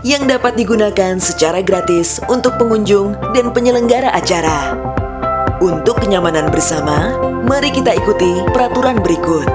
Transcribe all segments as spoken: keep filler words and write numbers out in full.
yang dapat digunakan secara gratis untuk pengunjung dan penyelenggara acara. Untuk kenyamanan bersama, mari kita ikuti peraturan berikut.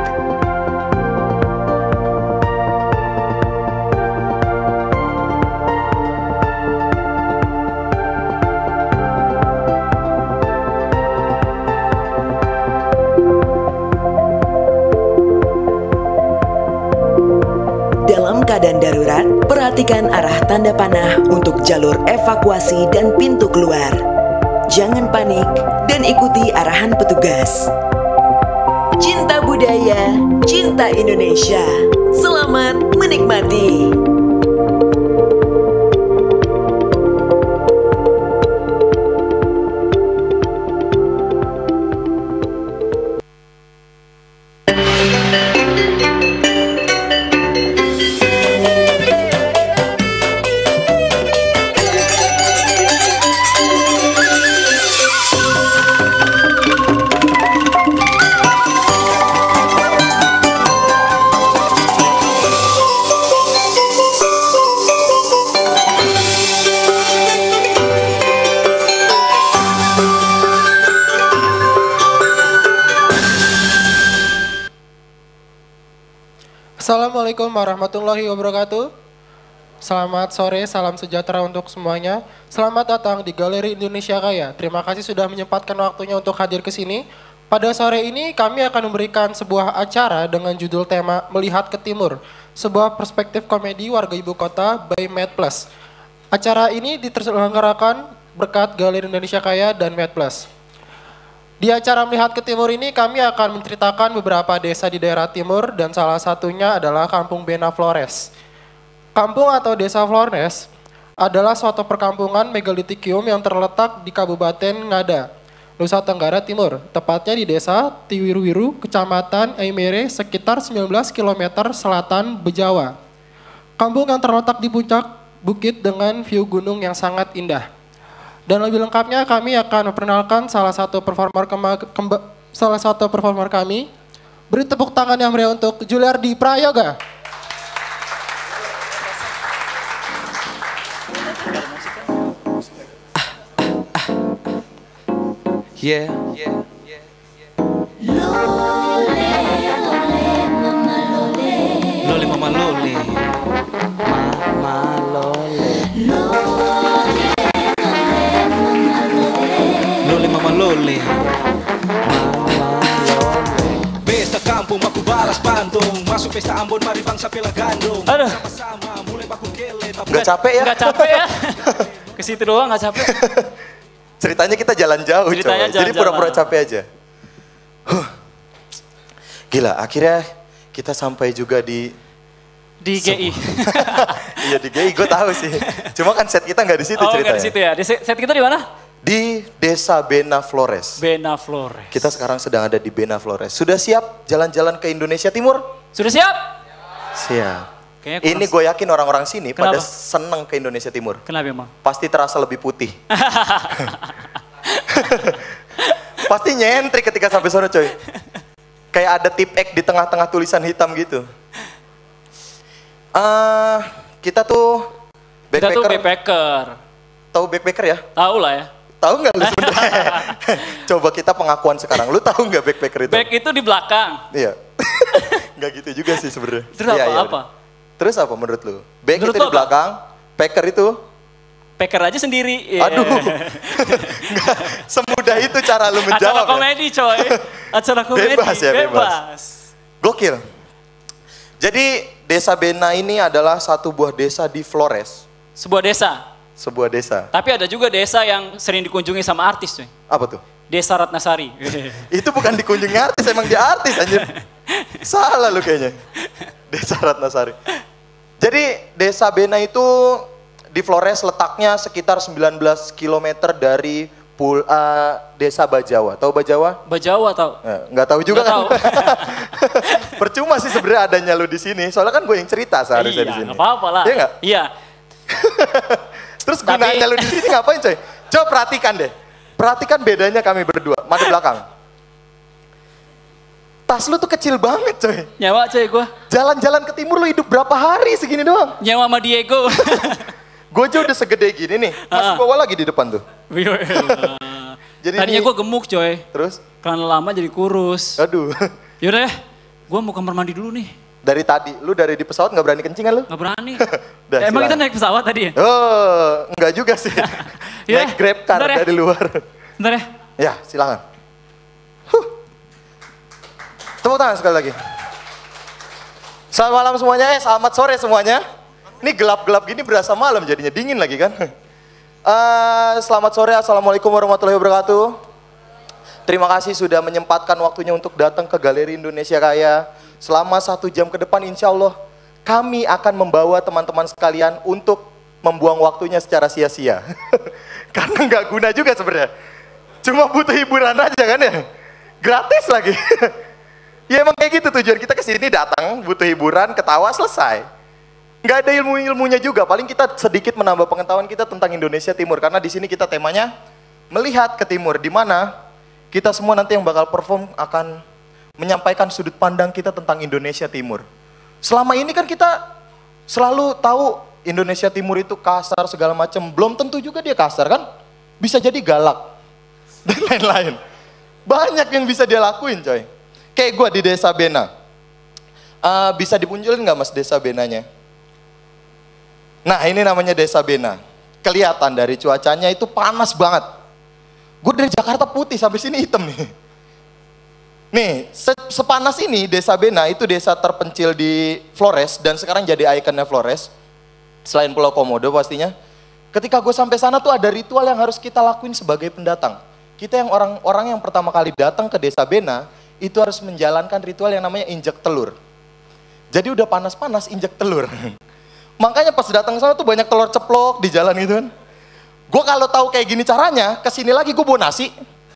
Dalam keadaan darurat, perhatikan arah tanda panah untuk jalur evakuasi dan pintu keluar. Jangan panik dan ikuti arahan petugas. Cinta budaya, cinta Indonesia. Selamat menikmati. Assalamualaikum warahmatullahi wabarakatuh. Selamat sore, salam sejahtera untuk semuanya. Selamat datang di Galeri Indonesia Kaya. Terima kasih sudah menyempatkan waktunya untuk hadir ke sini. Pada sore ini kami akan memberikan sebuah acara dengan judul tema Melihat ke Timur, sebuah perspektif komedi warga ibu kota by MedPlus. Acara ini diselenggarakan berkat Galeri Indonesia Kaya dan MedPlus. Di acara Melihat ke Timur ini kami akan menceritakan beberapa desa di daerah timur dan salah satunya adalah Kampung Bena Flores. Kampung atau Desa Flores adalah suatu perkampungan megalitikium yang terletak di Kabupaten Ngada, Nusa Tenggara Timur, tepatnya di Desa Tiwiru-Wiru, Kecamatan Aimere, sekitar sembilan belas kilometer selatan Bejawa. Kampung yang terletak di puncak bukit dengan view gunung yang sangat indah. Dan lebih lengkapnya kami akan memperkenalkan salah satu performer kema- kemba- salah satu performer kami. Beri tepuk tangan yang meriah untuk Juliardi Prayoga. Yeah, yeah, yeah, yeah. Lole, lole, mama lole. Lole mama lole. Mama lole. Lole, lole, mama lole. Lole mama lole. Mama lole. Pesta kampung maku balas pantong. Masuk pesta Ambon mari bangsa pela gandong. Aduh. Sama-sama mulai baku kele. Nggak capek ya? Nggak capek ya? Ke situ doang nggak capek. Ceritanya kita jalan jauh, Ceritanya coy. jalan Jadi pura-pura jalan. capek aja. Huh. Gila, akhirnya kita sampai juga di... Di G I. Iya di G I, gue tahu sih. Cuma kan set kita nggak di situ Oh, ceritanya. nggak di situ ya. Di set set kita di mana? Di Desa Bena Flores. Bena Flores. Kita sekarang sedang ada di Bena Flores. Sudah siap jalan-jalan ke Indonesia Timur? Sudah siap? Siap. Kayaknya Ini kurang- gue yakin orang-orang sini pada Kenapa? seneng ke Indonesia Timur. Kenapa emang? Pasti terasa lebih putih. Pasti nyentrik ketika sampai sana coy. Kayak ada tip X di tengah-tengah tulisan hitam gitu. Ah, kita tuh Kita tuh backpacker. backpacker. Tahu backpacker ya? Tahu lah ya. Tahu nggak lu sebenarnya? Coba kita pengakuan sekarang. Lu tahu nggak backpacker itu? Back itu di belakang. Iya. Nggak gitu juga sih sebenarnya. Terus Iya, apa? iya, apa? udah. Terus apa menurut lu? Back Menurut itu lu di apa? belakang, packer itu. Packer aja sendiri. Yeah. Aduh. Nggak semudah itu cara lu Acara menjawab. ya? komedi coy. Acara komedi. Bebas ya, bebas. Gokil. Jadi Desa Bena ini adalah satu buah desa di Flores. Sebuah desa. Sebuah desa. Tapi ada juga desa yang sering dikunjungi sama artis coy. Apa tuh? Desa Ratnasari. Itu bukan dikunjungi artis, emang dia artis anjir. Salah lu kayaknya. Desa Ratnasari. Jadi Desa Bena itu di Flores letaknya sekitar sembilan belas kilometer dari pul, uh, Desa Bajawa. Tahu Bajawa? Bajawa tau. Eh, nggak tahu juga Nggak kan? tahu. Percuma sih sebenarnya adanya lu di sini. Soalnya kan gue yang cerita seharusnya Iya, di sini. nggak apa-apa lah. Iya nggak? Iya. Terus Tapi- gunanya lu di sini ngapain coy? Coba perhatikan deh. Perhatikan bedanya kami berdua. Madu belakang. Tas lu tuh kecil banget coy. Nyawa coy gue. Jalan-jalan ke timur lu hidup berapa hari segini doang? Nyawa sama Diego. Gue aja udah segede gini nih, masih Ah. bawa lagi di depan tuh. Jadi Tadinya ini- gue gemuk coy. Terus, Karena lama jadi kurus. aduh. Yaudah ya, gue mau kamar mandi dulu nih. Dari tadi, lu dari di pesawat nggak berani kencingan lu? Gak berani. Dah, Ya, emang kita silakan. naik pesawat tadi ya? Oh, enggak juga sih. Ya, Naik grab car bentar ya. dari luar. Bentar ya. Ya, silakan. Huh. Tepuk tangan sekali lagi. Selamat malam semuanya, eh selamat sore semuanya. Ini gelap-gelap gini berasa malam jadinya, dingin lagi kan. Eh, selamat sore, Assalamualaikum warahmatullahi wabarakatuh. Terima kasih sudah menyempatkan waktunya untuk datang ke Galeri Indonesia Kaya. Selama satu jam ke depan insya Allah kami akan membawa teman-teman sekalian untuk membuang waktunya secara sia-sia. Karena nggak guna juga sebenarnya. Cuma butuh hiburan aja kan ya. Gratis lagi. Ya emang kayak gitu tujuan kita ke sini datang, butuh hiburan, ketawa, selesai. Nggak ada ilmu-ilmunya juga, paling kita sedikit menambah pengetahuan kita tentang Indonesia Timur. Karena di sini kita temanya melihat ke timur, di mana kita semua nanti yang bakal perform akan menyampaikan sudut pandang kita tentang Indonesia Timur. Selama ini kan kita selalu tahu Indonesia Timur itu kasar segala macam, belum tentu juga dia kasar kan? Bisa jadi galak dan lain-lain. Banyak yang bisa dia lakuin coy. Kayak gue di Desa Bena. Uh, bisa dipunculin nggak mas Desa Benanya? Nah ini namanya Desa Bena. Kelihatan dari cuacanya itu panas banget. Gue dari Jakarta putih sampai sini hitam nih. Nih se sepanas ini Desa Bena itu desa terpencil di Flores dan sekarang jadi ikonnya Flores. Selain Pulau Komodo pastinya. Ketika gue sampai sana tuh ada ritual yang harus kita lakuin sebagai pendatang. Kita yang orang-orang yang pertama kali datang ke Desa Bena itu harus menjalankan ritual yang namanya injek telur. Jadi udah panas-panas injek telur. Makanya pas datang sana tuh banyak telur ceplok di jalan gitu kan. Gue kalau tahu kayak gini caranya, kesini lagi gue bawa nasi.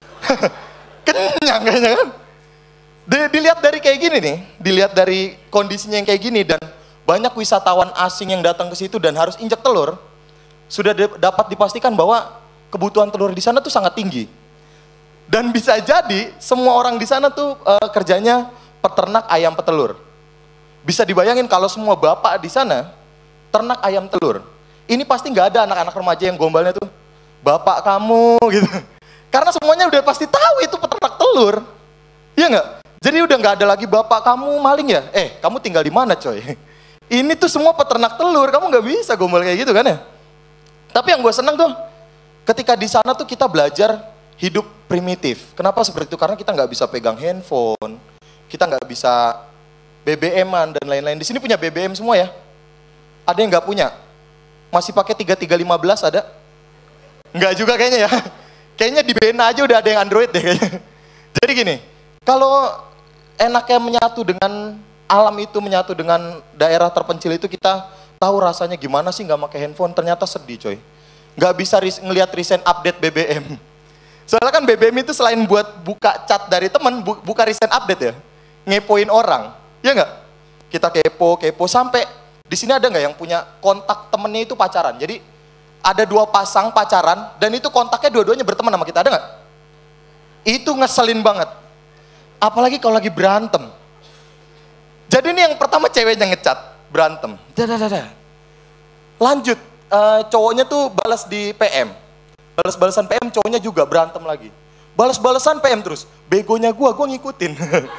Kenyang kayaknya kan. Di- dilihat dari kayak gini nih, dilihat dari kondisinya yang kayak gini dan banyak wisatawan asing yang datang ke situ dan harus injek telur, sudah de- dapat dipastikan bahwa kebutuhan telur di sana tuh sangat tinggi. Dan bisa jadi semua orang di sana tuh eh, kerjanya peternak ayam petelur. Bisa dibayangin kalau semua bapak di sana ternak ayam telur. Ini pasti nggak ada anak-anak remaja yang gombalnya tuh, bapak kamu gitu. Karena semuanya udah pasti tahu itu peternak telur. Iya nggak? Jadi udah nggak ada lagi bapak kamu maling ya? Eh, kamu tinggal di mana coy? Ini tuh semua peternak telur, kamu nggak bisa gombal kayak gitu kan ya? Tapi yang gue seneng tuh, ketika di sana tuh kita belajar hidup primitif. Kenapa seperti itu? Karena kita nggak bisa pegang handphone, kita nggak bisa B B M-an dan lain-lain. Di sini punya B B M semua ya? Ada yang nggak punya? Masih pakai tiga tiga lima belas ada? Nggak juga kayaknya ya. Kayaknya di Bena aja udah ada yang Android deh kayaknya. Jadi gini, kalau enaknya menyatu dengan alam itu, menyatu dengan daerah terpencil itu, kita tahu rasanya gimana sih nggak pakai handphone. Ternyata sedih coy. Nggak bisa ris- ngelihat recent update B B M. Soalnya kan B B M itu selain buat buka chat dari temen, bu- buka recent update ya. Ngepoin orang, ya nggak? Kita kepo, kepo sampai di sini ada nggak yang punya kontak temennya itu pacaran? Jadi ada dua pasang pacaran dan itu kontaknya dua-duanya berteman sama kita, ada nggak? Itu ngeselin banget. Apalagi kalau lagi berantem. Jadi ini yang pertama ceweknya ngecat, berantem. Dadah-dadah. Lanjut, eh, cowoknya tuh balas di P M. Balas-balasan P M, cowoknya juga berantem lagi. Balas-balasan P M terus. Begonya gua, gua ngikutin.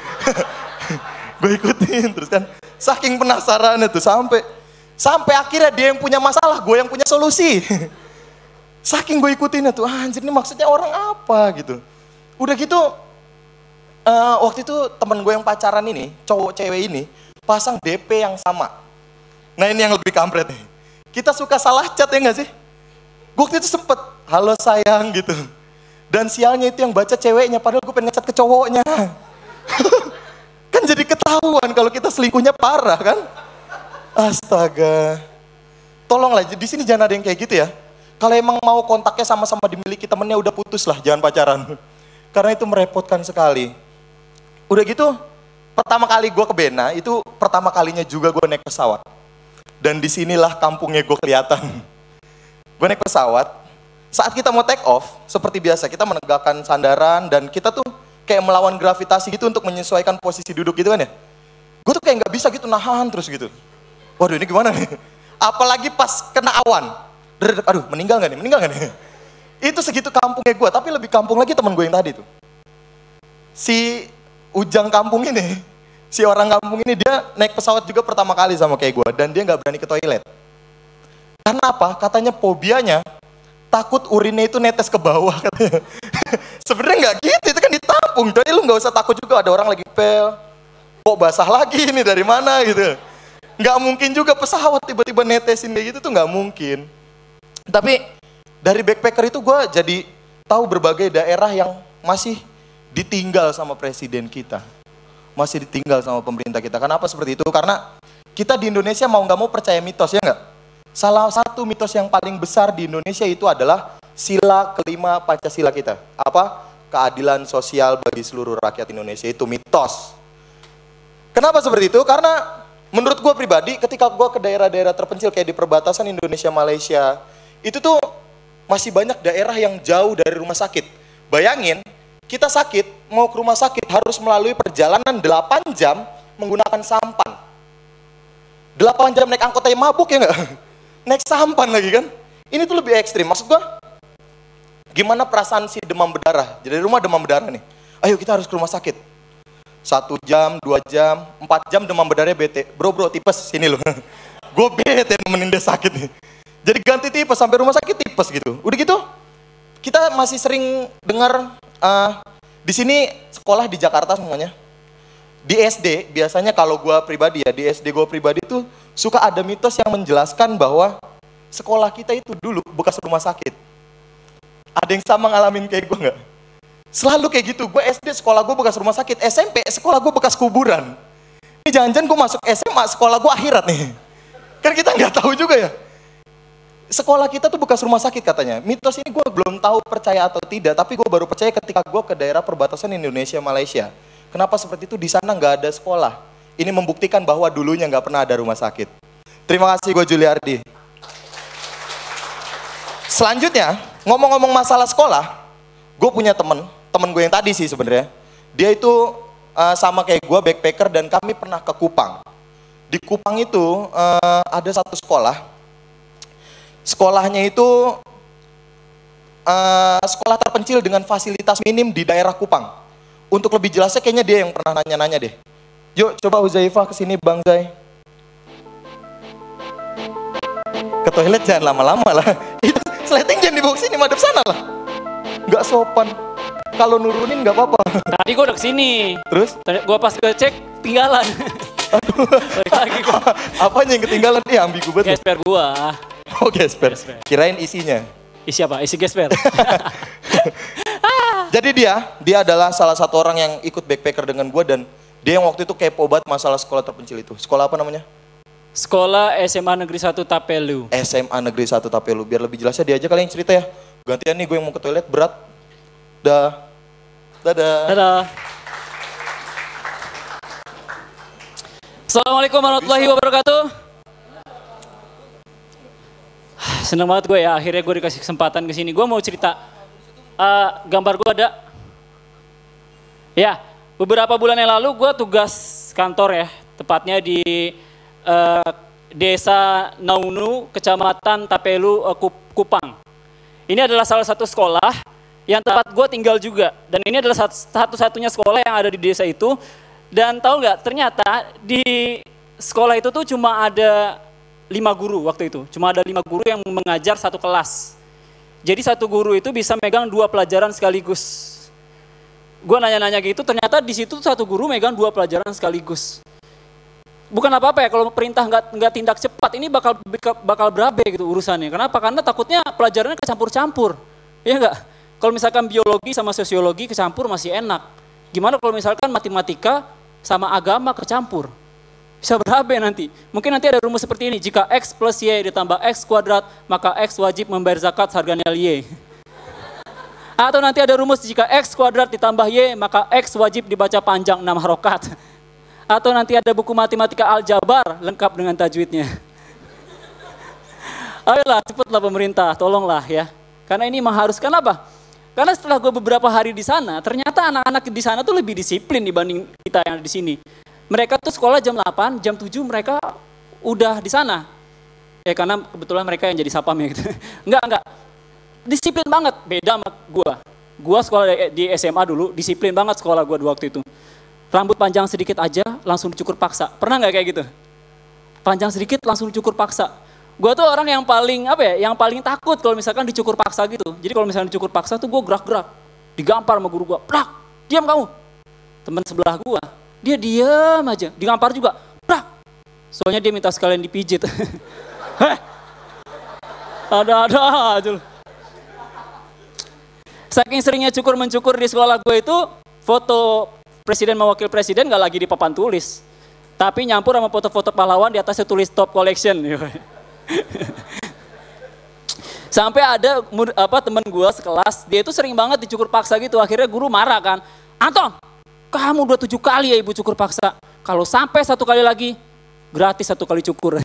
Gue ikutin terus kan. Saking penasaran itu sampai sampai akhirnya dia yang punya masalah, gue yang punya solusi. Saking gue ikutin itu, ah, anjir ini maksudnya orang apa gitu. Udah gitu, uh, waktu itu temen gue yang pacaran ini, cowok cewek ini, pasang D P yang sama. Nah ini yang lebih kampret nih. Kita suka salah chat ya nggak sih? Gue waktu itu sempet, halo sayang gitu. Dan sialnya itu yang baca ceweknya, padahal gue pengen ngechat ke cowoknya. Kan jadi ketahuan kalau kita selingkuhnya parah kan? Astaga. Tolonglah, di sini jangan ada yang kayak gitu ya. Kalau emang mau kontaknya sama-sama dimiliki temennya, udah putus lah, jangan pacaran. Karena itu merepotkan sekali. Udah gitu, pertama kali gue ke Bena, itu pertama kalinya juga gue naik pesawat. Dan disinilah kampungnya gue kelihatan. Gue naik pesawat, saat kita mau take off, seperti biasa, kita menegakkan sandaran dan kita tuh kayak melawan gravitasi gitu untuk menyesuaikan posisi duduk gitu kan ya. Gue tuh kayak nggak bisa gitu nahan terus gitu. Waduh ini gimana nih? Apalagi pas kena awan. Derdek, aduh meninggal gak nih, meninggal gak nih? Itu segitu kampungnya gue, tapi lebih kampung lagi teman gue yang tadi tuh. Si Ujang kampung ini, si orang kampung ini dia naik pesawat juga pertama kali sama kayak gue. Dan dia gak berani ke toilet. Karena apa? Katanya fobianya, takut urinnya itu netes ke bawah katanya. Sebenarnya nggak gitu, itu kan ditampung. Jadi lu nggak usah takut juga ada orang lagi pel. Kok basah lagi ini dari mana gitu. Nggak mungkin juga pesawat tiba-tiba netesin kayak gitu tuh nggak mungkin. Tapi dari backpacker itu gue jadi tahu berbagai daerah yang masih ditinggal sama presiden kita. Masih ditinggal sama pemerintah kita. Kenapa seperti itu? Karena kita di Indonesia mau nggak mau percaya mitos, ya nggak? Salah satu mitos yang paling besar di Indonesia itu adalah sila kelima Pancasila kita. Apa? Keadilan sosial bagi seluruh rakyat Indonesia, itu mitos. Kenapa seperti itu? Karena menurut gue pribadi, ketika gue ke daerah-daerah terpencil kayak di perbatasan Indonesia-Malaysia, itu tuh masih banyak daerah yang jauh dari rumah sakit. Bayangin, kita sakit, mau ke rumah sakit harus melalui perjalanan delapan jam menggunakan sampan. delapan jam naik angkot aja mabuk, ya nggak? Naik sampan lagi kan? Ini tuh lebih ekstrim. Maksud gua, gimana perasaan si demam berdarah? Jadi rumah demam berdarah nih. Ayo kita harus ke rumah sakit. Satu jam, dua jam, empat jam demam berdarahnya bete. Bro bro tipes sini loh. Gue bete nemenin dia sakit nih. Jadi ganti tipes sampai rumah sakit tipes gitu. Udah gitu, kita masih sering dengar uh, di sini sekolah di Jakarta semuanya. Di S D biasanya kalau gue pribadi ya, di S D gue pribadi tuh suka ada mitos yang menjelaskan bahwa sekolah kita itu dulu bekas rumah sakit. Ada yang sama ngalamin kayak gue nggak? Selalu kayak gitu. Gue S D sekolah gue bekas rumah sakit, S M P sekolah gue bekas kuburan. Ini jangan-jangan gue masuk S M A sekolah gue akhirat nih. Kan kita nggak tahu juga ya. Sekolah kita tuh bekas rumah sakit katanya. Mitos ini gue belum tahu percaya atau tidak, tapi gue baru percaya ketika gue ke daerah perbatasan Indonesia Malaysia. Kenapa seperti itu? Di sana nggak ada sekolah. Ini membuktikan bahwa dulunya nggak pernah ada rumah sakit. Terima kasih gue Juliardi. Selanjutnya, ngomong-ngomong masalah sekolah, gue punya temen, temen gue yang tadi sih sebenarnya. Dia itu uh, sama kayak gue backpacker dan kami pernah ke Kupang. Di Kupang itu uh, ada satu sekolah. Sekolahnya itu uh, sekolah terpencil dengan fasilitas minim di daerah Kupang. Untuk lebih jelasnya kayaknya dia yang pernah nanya-nanya deh. Yuk coba Huzaifah kesini Bang Zai. Ke toilet jangan lama-lama lah. Itu sleting jangan dibawa sini, madep sana lah. Nggak sopan. Kalau nurunin nggak apa-apa. Tadi gue udah kesini. Terus? Gue pas ngecek, tinggalan. Aduh. Balik lagi gue. Apanya yang ketinggalan? Ih ambigu banget. Gesper gue. Oh gesper. Gesper. Kirain isinya. Isi apa? Isi gesper. Jadi dia, dia adalah salah satu orang yang ikut backpacker dengan gue dan dia yang waktu itu kepo banget masalah sekolah terpencil itu. Sekolah apa namanya? Sekolah S M A Negeri satu Tapelu. S M A Negeri satu Tapelu. Biar lebih jelasnya dia aja kali yang cerita ya. Gantian nih gue yang mau ke toilet berat. Dah. Dadah. Dadah. Assalamualaikum warahmatullahi wabarakatuh. Senang banget gue ya, akhirnya gue dikasih kesempatan ke sini. Gue mau cerita, uh, gambar gue ada. Ya, beberapa bulan yang lalu gue tugas kantor ya, tepatnya di uh, Desa Naunu, Kecamatan Tapelu, uh, Kupang. Ini adalah salah satu sekolah yang tempat gue tinggal juga. Dan ini adalah satu-satunya sekolah yang ada di desa itu. Dan tahu nggak, ternyata di sekolah itu tuh cuma ada lima guru waktu itu. Cuma ada lima guru yang mengajar satu kelas. Jadi satu guru itu bisa megang dua pelajaran sekaligus. Gue nanya-nanya gitu, ternyata di situ satu guru megang dua pelajaran sekaligus. Bukan apa-apa ya, kalau perintah nggak nggak tindak cepat, ini bakal bakal berabe gitu urusannya. Kenapa? Karena takutnya pelajarannya kecampur-campur. Iya nggak? Kalau misalkan biologi sama sosiologi kecampur masih enak. Gimana kalau misalkan matematika sama agama kecampur? Bisa berabe nanti. Mungkin nanti ada rumus seperti ini. Jika X plus Y ditambah X kuadrat, maka X wajib membayar zakat seharga nilai Y. Atau nanti ada rumus jika X kuadrat ditambah Y, maka X wajib dibaca panjang enam harokat. Atau nanti ada buku matematika aljabar lengkap dengan tajwidnya. Ayolah, cepatlah pemerintah, tolonglah ya. Karena ini mengharuskan apa? Karena setelah gue beberapa hari di sana, ternyata anak-anak di sana tuh lebih disiplin dibanding kita yang ada di sini. Mereka tuh sekolah jam delapan, jam tujuh mereka udah di sana. Ya karena kebetulan mereka yang jadi sapam ya gitu. Enggak, enggak. Disiplin banget, beda sama gua. Gua sekolah di S M A dulu, disiplin banget sekolah gua di waktu itu. Rambut panjang sedikit aja langsung dicukur paksa. Pernah nggak kayak gitu? Panjang sedikit langsung dicukur paksa. Gua tuh orang yang paling apa ya, yang paling takut kalau misalkan dicukur paksa gitu. Jadi kalau misalkan dicukur paksa tuh gua gerak-gerak. Digampar sama guru gua. Plak, diam kamu. Teman sebelah gua, dia diam aja. Digampar juga. Plak. Soalnya dia minta sekalian dipijit. Heh. Ada-ada aja loh. Saking seringnya cukur-mencukur di sekolah gue itu, foto presiden sama wakil presiden gak lagi di papan tulis. Tapi nyampur sama foto-foto pahlawan, di atasnya tulis top collection. Sampai ada apa teman gue sekelas, dia itu sering banget dicukur paksa gitu. Akhirnya guru marah kan, Anton, kamu udah tujuh kali ya ibu cukur paksa. Kalau sampai satu kali lagi, gratis satu kali cukur.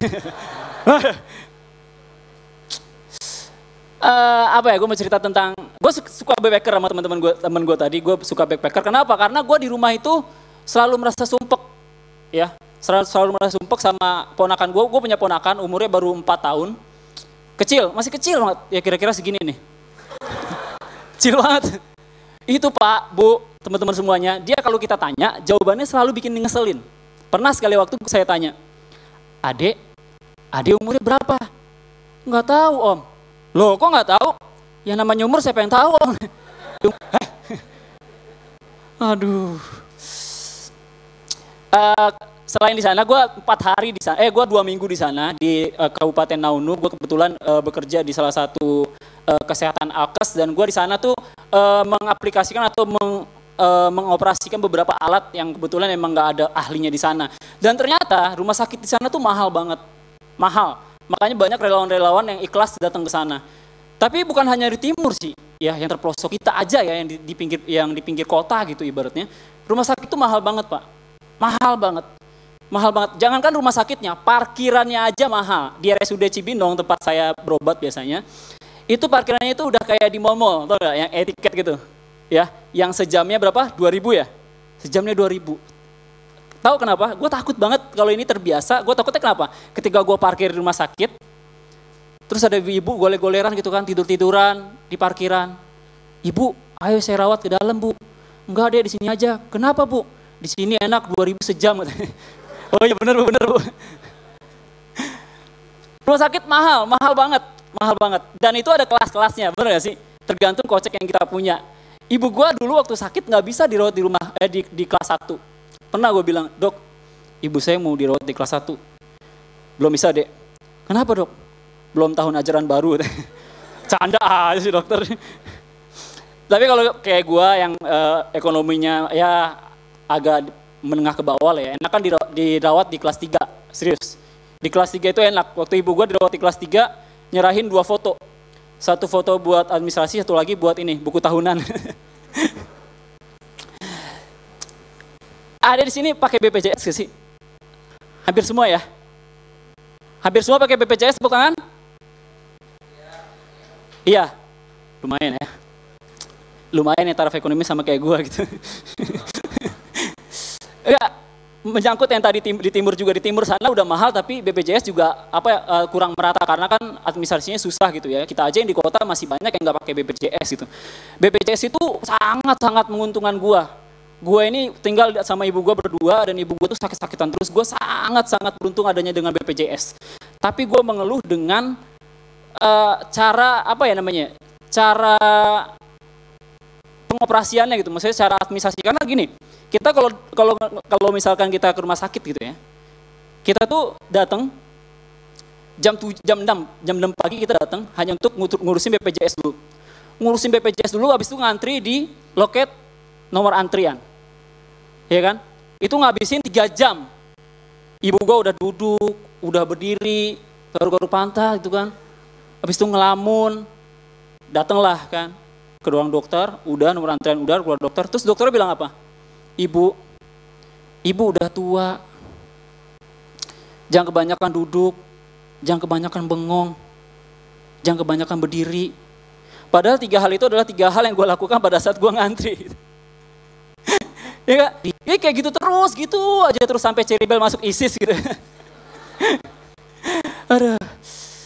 Uh, apa ya, gue mau cerita tentang, gue suka backpacker sama teman-teman gue, teman gue tadi, gue suka backpacker. Kenapa? Karena gue di rumah itu selalu merasa sumpek, ya, selalu, selalu merasa sumpek sama ponakan gue. Gue punya ponakan, umurnya baru empat tahun, kecil, masih kecil banget, ya kira-kira segini nih, kecil banget. Itu Pak, Bu, teman-teman semuanya, dia kalau kita tanya, jawabannya selalu bikin ngeselin. Pernah sekali waktu saya tanya, Adek, Adek umurnya berapa? Nggak tahu Om. Loh kok nggak tahu? Ya namanya umur siapa yang tahu Om? Aduh. Uh, selain di sana, gue empat hari di sana, eh gue dua minggu di sana di uh, Kabupaten Naunu. Gue kebetulan uh, bekerja di salah satu uh, kesehatan alkes, dan gue di sana tuh uh, mengaplikasikan atau meng, uh, mengoperasikan beberapa alat yang kebetulan emang nggak ada ahlinya di sana. Dan ternyata rumah sakit di sana tuh mahal banget, mahal. Makanya banyak relawan-relawan yang ikhlas datang ke sana. Tapi bukan hanya di timur sih, ya yang terpelosok kita aja ya yang di, di pinggir yang di pinggir kota gitu ibaratnya. Rumah sakit itu mahal banget Pak, mahal banget, mahal banget. Jangankan rumah sakitnya, parkirannya aja mahal. Di R S U D Cibinong tempat saya berobat biasanya, itu parkirannya itu udah kayak di mall-mall, tau nggak? Yang etiket gitu, ya, yang sejamnya berapa? dua ribu ya, sejamnya dua ribu. Tahu kenapa? Gue takut banget kalau ini terbiasa. Gue takutnya kenapa? Ketika gue parkir di rumah sakit, terus ada ibu gole-goleran gitu kan, tidur-tiduran di parkiran. Ibu, ayo saya rawat ke dalam Bu. Enggak deh, di sini aja. Kenapa Bu? Di sini enak dua ribu sejam. Oh iya benar Bu, benar Bu. Rumah sakit mahal, mahal banget, mahal banget. Dan itu ada kelas-kelasnya, benar gak sih? Tergantung kocek yang kita punya. Ibu gue dulu waktu sakit nggak bisa dirawat di rumah, eh, di, di kelas satu. Pernah gue bilang, Dok, ibu saya mau dirawat di kelas satu. Belum bisa Dek. Kenapa Dok? Belum tahun ajaran baru. Canda aja sih dokter. Tapi kalau kayak gue yang uh, ekonominya ya agak menengah ke bawah lah ya, enak kan dirawat di kelas tiga, serius. Di kelas tiga itu enak. Waktu ibu gue dirawat di kelas tiga, nyerahin dua foto. Satu foto buat administrasi, satu lagi buat ini, buku tahunan. Ada di sini pakai B P J S gak sih? Hampir semua ya? Hampir semua pakai B P J S bukan? Iya, lumayan ya. Lumayan ya taraf ekonomi sama kayak gue gitu. Enggak, menyangkut yang tadi di timur juga, di timur sana udah mahal, tapi B P J S juga apa uh, kurang merata karena kan administrasinya susah gitu ya. Kita aja yang di kota masih banyak yang nggak pakai B P J S gitu. B P J S itu sangat-sangat menguntungkan gue. Gue ini tinggal sama ibu gue berdua dan ibu gue tuh sakit-sakitan terus. Gue sangat-sangat beruntung adanya dengan B P J S. Tapi gue mengeluh dengan uh, cara apa ya namanya? Cara pengoperasiannya gitu. Maksudnya cara administrasi. Karena gini, kita kalau kalau kalau misalkan kita ke rumah sakit gitu ya, kita tuh datang jam tujuh, jam enam, jam enam pagi kita datang hanya untuk ngurusin B P J S dulu. Ngurusin B P J S dulu, habis itu ngantri di loket nomor antrian. Ya kan? Itu ngabisin tiga jam. Ibu gua udah duduk, udah berdiri, garu-garu pantat gitu kan. Habis itu ngelamun. Datanglah kan ke ruang dokter, udah nomor antrian udah keluar dokter. Terus dokternya bilang apa? Ibu, ibu udah tua. Jangan kebanyakan duduk, jangan kebanyakan bengong, jangan kebanyakan berdiri. Padahal tiga hal itu adalah tiga hal yang gue lakukan pada saat gue ngantri. Ya gak? Ya kayak gitu terus, gitu aja terus sampai Ceribel masuk ISIS gitu. Aduh.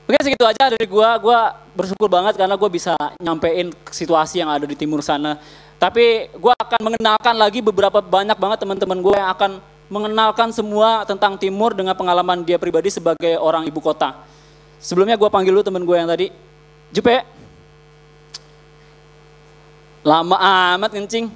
Oke, segitu aja dari gua. Gua bersyukur banget karena gua bisa nyampein situasi yang ada di timur sana. Tapi gua akan mengenalkan lagi beberapa banyak banget teman-teman gua yang akan mengenalkan semua tentang timur dengan pengalaman dia pribadi sebagai orang ibu kota. Sebelumnya gua panggil dulu temen gua yang tadi. Jupe. Lama amat kencing.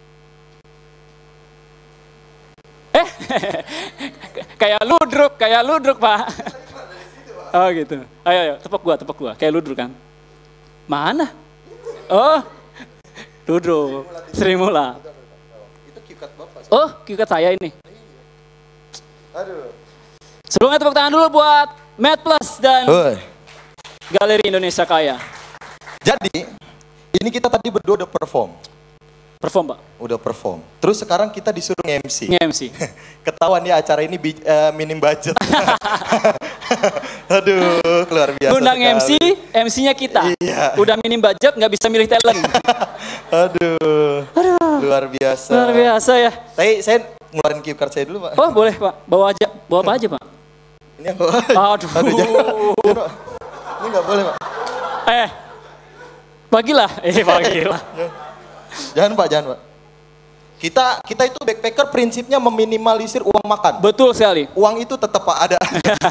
Eh, kayak ludruk, kayak ludruk Pak. Oh gitu. Ayo, ayo, tepuk gua, tepuk gua. Kayak ludruk kan. Mana? Oh, ludruk. Sri Mula. Oh, kikat saya ini. Aduh. Sebelumnya tepuk tangan dulu buat Med Plus dan Oi. Galeri Indonesia Kaya. Jadi, ini kita tadi berdua udah perform. Perform Pak. Udah perform. Terus sekarang kita disuruh nge-M C. Nge-M C. Ketahuan ya acara ini bi- eh, minim budget. Aduh, luar biasa. Undang M C, sekali. M C-nya kita. Iya. Udah minim budget, nggak bisa milih talent. Aduh, luar biasa. Luar biasa ya. Tapi saya ngeluarin cue card saya dulu, Pak. Oh boleh Pak, bawa aja, bawa apa aja Pak? Ini yang bawa. Aduh. Aduh, jangan. Jangan, Pak. Ini nggak boleh, Pak. Eh, bagilah, eh bagilah. Jangan, Pak, jangan, Pak. Kita kita itu backpacker prinsipnya meminimalisir uang makan. Betul sekali. Uang itu tetap Pak ada.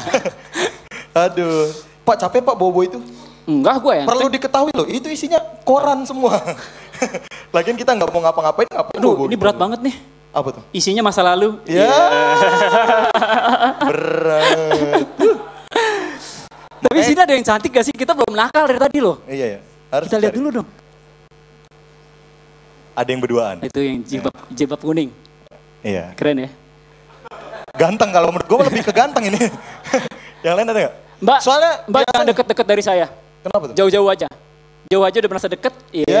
Aduh, Pak capek Pak bawa-bawa itu. Enggak gue ya. Perlu diketahui loh, itu isinya koran semua. Lagian kita nggak mau ngapa-ngapain, ngapain Aduh, bawa-bawa ini gitu. berat banget nih. Apa tuh? Isinya masa lalu. Ya. Berat. Tapi sini ada yang cantik gak sih? Kita belum nakal dari tadi loh. Iya ya. Harus Kita lihat cari. dulu dong. Ada yang berduaan. Itu yang jilbab, jilbab kuning. Iya. Keren ya. Ganteng kalau menurut gue lebih ke ganteng ini. Yang lain ada nggak? Mbak, Soalnya Mbak jangan biasanya- deket-deket dari saya. Kenapa tuh? Jauh-jauh aja. Jauh aja udah merasa deket. Iya. Ya.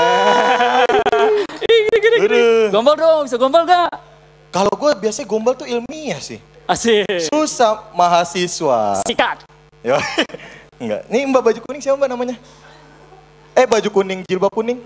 Ih, gini, gini, gini. Aduh. Gombal dong, bisa gombal gak? Kalau gue biasanya gombal tuh ilmiah sih. Asik. Susah mahasiswa. Sikat. Ya. Enggak. Ini Mbak baju kuning siapa Mbak namanya? Eh baju kuning, jilbab kuning.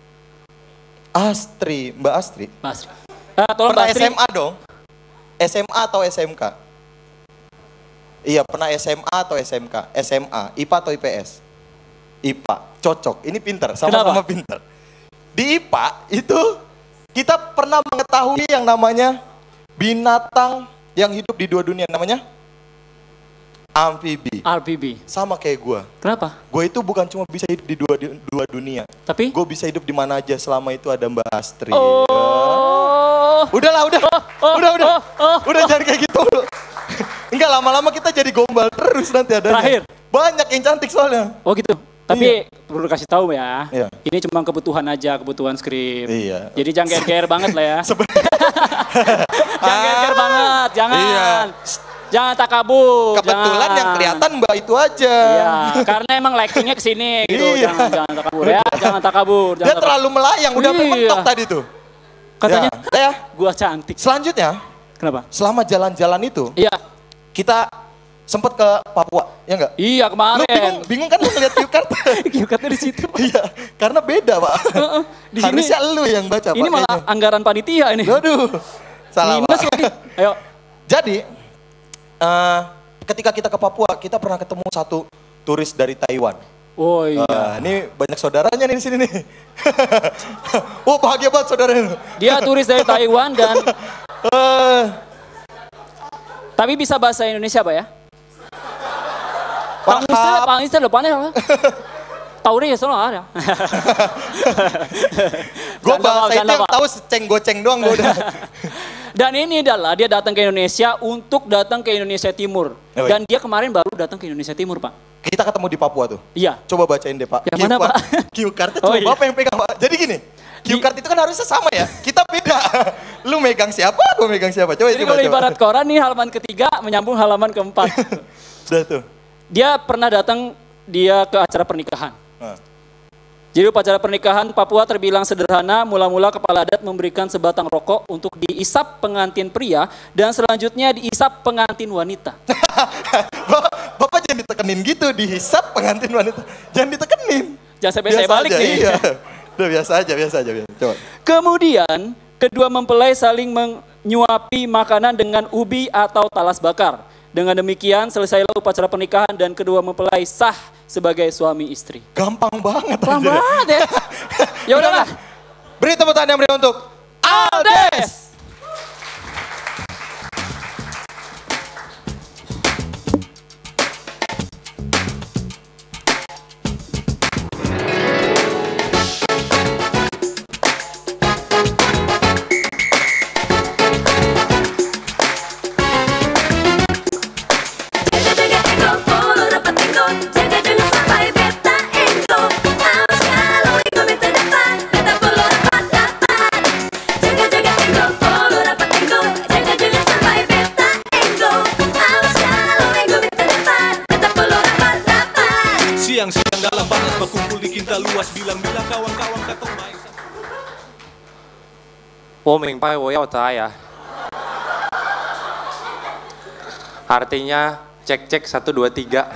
Astri, Mbak Astri. Mas. Ah, tolong Pernah Mbak Astri. S M A dong? S M A atau S M K? Iya, pernah S M A atau S M K? S M A, I P A atau I P S? I P A, cocok. Ini pintar, sama-sama Kenapa? pintar. Di I P A itu kita pernah mengetahui yang namanya binatang yang hidup di dua dunia, namanya amfibi. R P B. Sama kayak gue. Kenapa? Gue itu bukan cuma bisa hidup di dua, dua dunia. Tapi? Gue bisa hidup di mana aja selama itu ada Mbak Astri. Oh. Udahlah, udah. oh, udah, udah. oh, oh, udah jangan kayak gitu. Enggak, lama-lama kita jadi gombal terus nanti adanya. Terakhir. Banyak yang cantik soalnya. Oh gitu. Tapi perlu kasih tahu ya. Iya. Ini cuma kebutuhan aja, kebutuhan skrip. Iya. Jadi jangan ger-ger banget lah ya. Sebenarnya Jangan ger-ger banget, jangan. Iya. Jangan takabur. kebetulan jangan. yang kelihatan Mbak itu aja. Iya, karena emang lightingnya ke sini gitu. Iya. Jangan, jangan takabur ya, jangan takabur. Dia Jangan terlalu melayang, udah sampai Iya. mentok tadi tuh. Katanya, Ya, ya. gua cantik. Selanjutnya, Kenapa? selama jalan-jalan itu, Iya, kita sempet ke Papua, ya enggak? iya Lu kemarin. bingung, bingung kan lu ngeliat cue card? Kiyukatnya di situ. Pak. Iya, karena beda Pak. Di sini, Harusnya lu yang baca Pak. ini malah kayaknya. anggaran panitia ini. Aduh, salah Minus Pak. lagi. Ayo, Jadi, eh, ketika kita ke Papua, kita pernah ketemu satu turis dari Taiwan. oh iya. Wah, ini banyak saudaranya nih di sini nih. Oh, bahagia banget saudaranya. Dia turis dari Taiwan dan Eh, tapi bisa bahasa Indonesia Pak ya? Pangisa, Paham. pangisa depannya apa? Tauri ya selalu ada. Gue Canda, Pak, bahasa itu canda, yang Pak. tahu seceng-goceng doang gue udah. Dan ini adalah dia datang ke Indonesia untuk datang ke Indonesia Timur. Oh, iya. Dan dia kemarin baru datang ke Indonesia Timur Pak. Kita ketemu di Papua tuh. Iya. Coba bacain deh Pak. Yang Cue mana, card- Pak? Cue cardnya Oh, cuma iya. Bapak yang pegang Pak. Jadi gini, cue Di- card itu kan harusnya sama ya. Kita beda. Lu megang siapa, gue megang siapa. Coba Jadi coba, kalau coba. ibarat koran nih halaman ketiga menyambung halaman keempat. Udah tuh. Dia pernah datang dia ke acara pernikahan. Nah. Jadi upacara pernikahan Papua terbilang sederhana, mula-mula kepala adat memberikan sebatang rokok untuk diisap pengantin pria dan selanjutnya diisap pengantin wanita. Bapak, Bapak jangan ditekenin gitu, dihisap pengantin wanita. Jangan ditekenin. Jangan sampai saya balik aja, nih. Iya. Udah biasa aja, biasa aja. Biasa. Coba. Kemudian kedua mempelai saling menyuapi makanan dengan ubi atau talas bakar. Dengan demikian selesailah upacara pernikahan dan kedua mempelai sah sebagai suami istri. Gampang banget. Pelan anjir. banget ya. Ya udahlah. Beri tepuk tangan yang meriah untuk Aldes. Siang-siang dalam panas berkumpul di kinta luas, bilang-bilang kawan-kawan katong main. 我明白我要答呀. Artinya cek-cek satu dua tiga.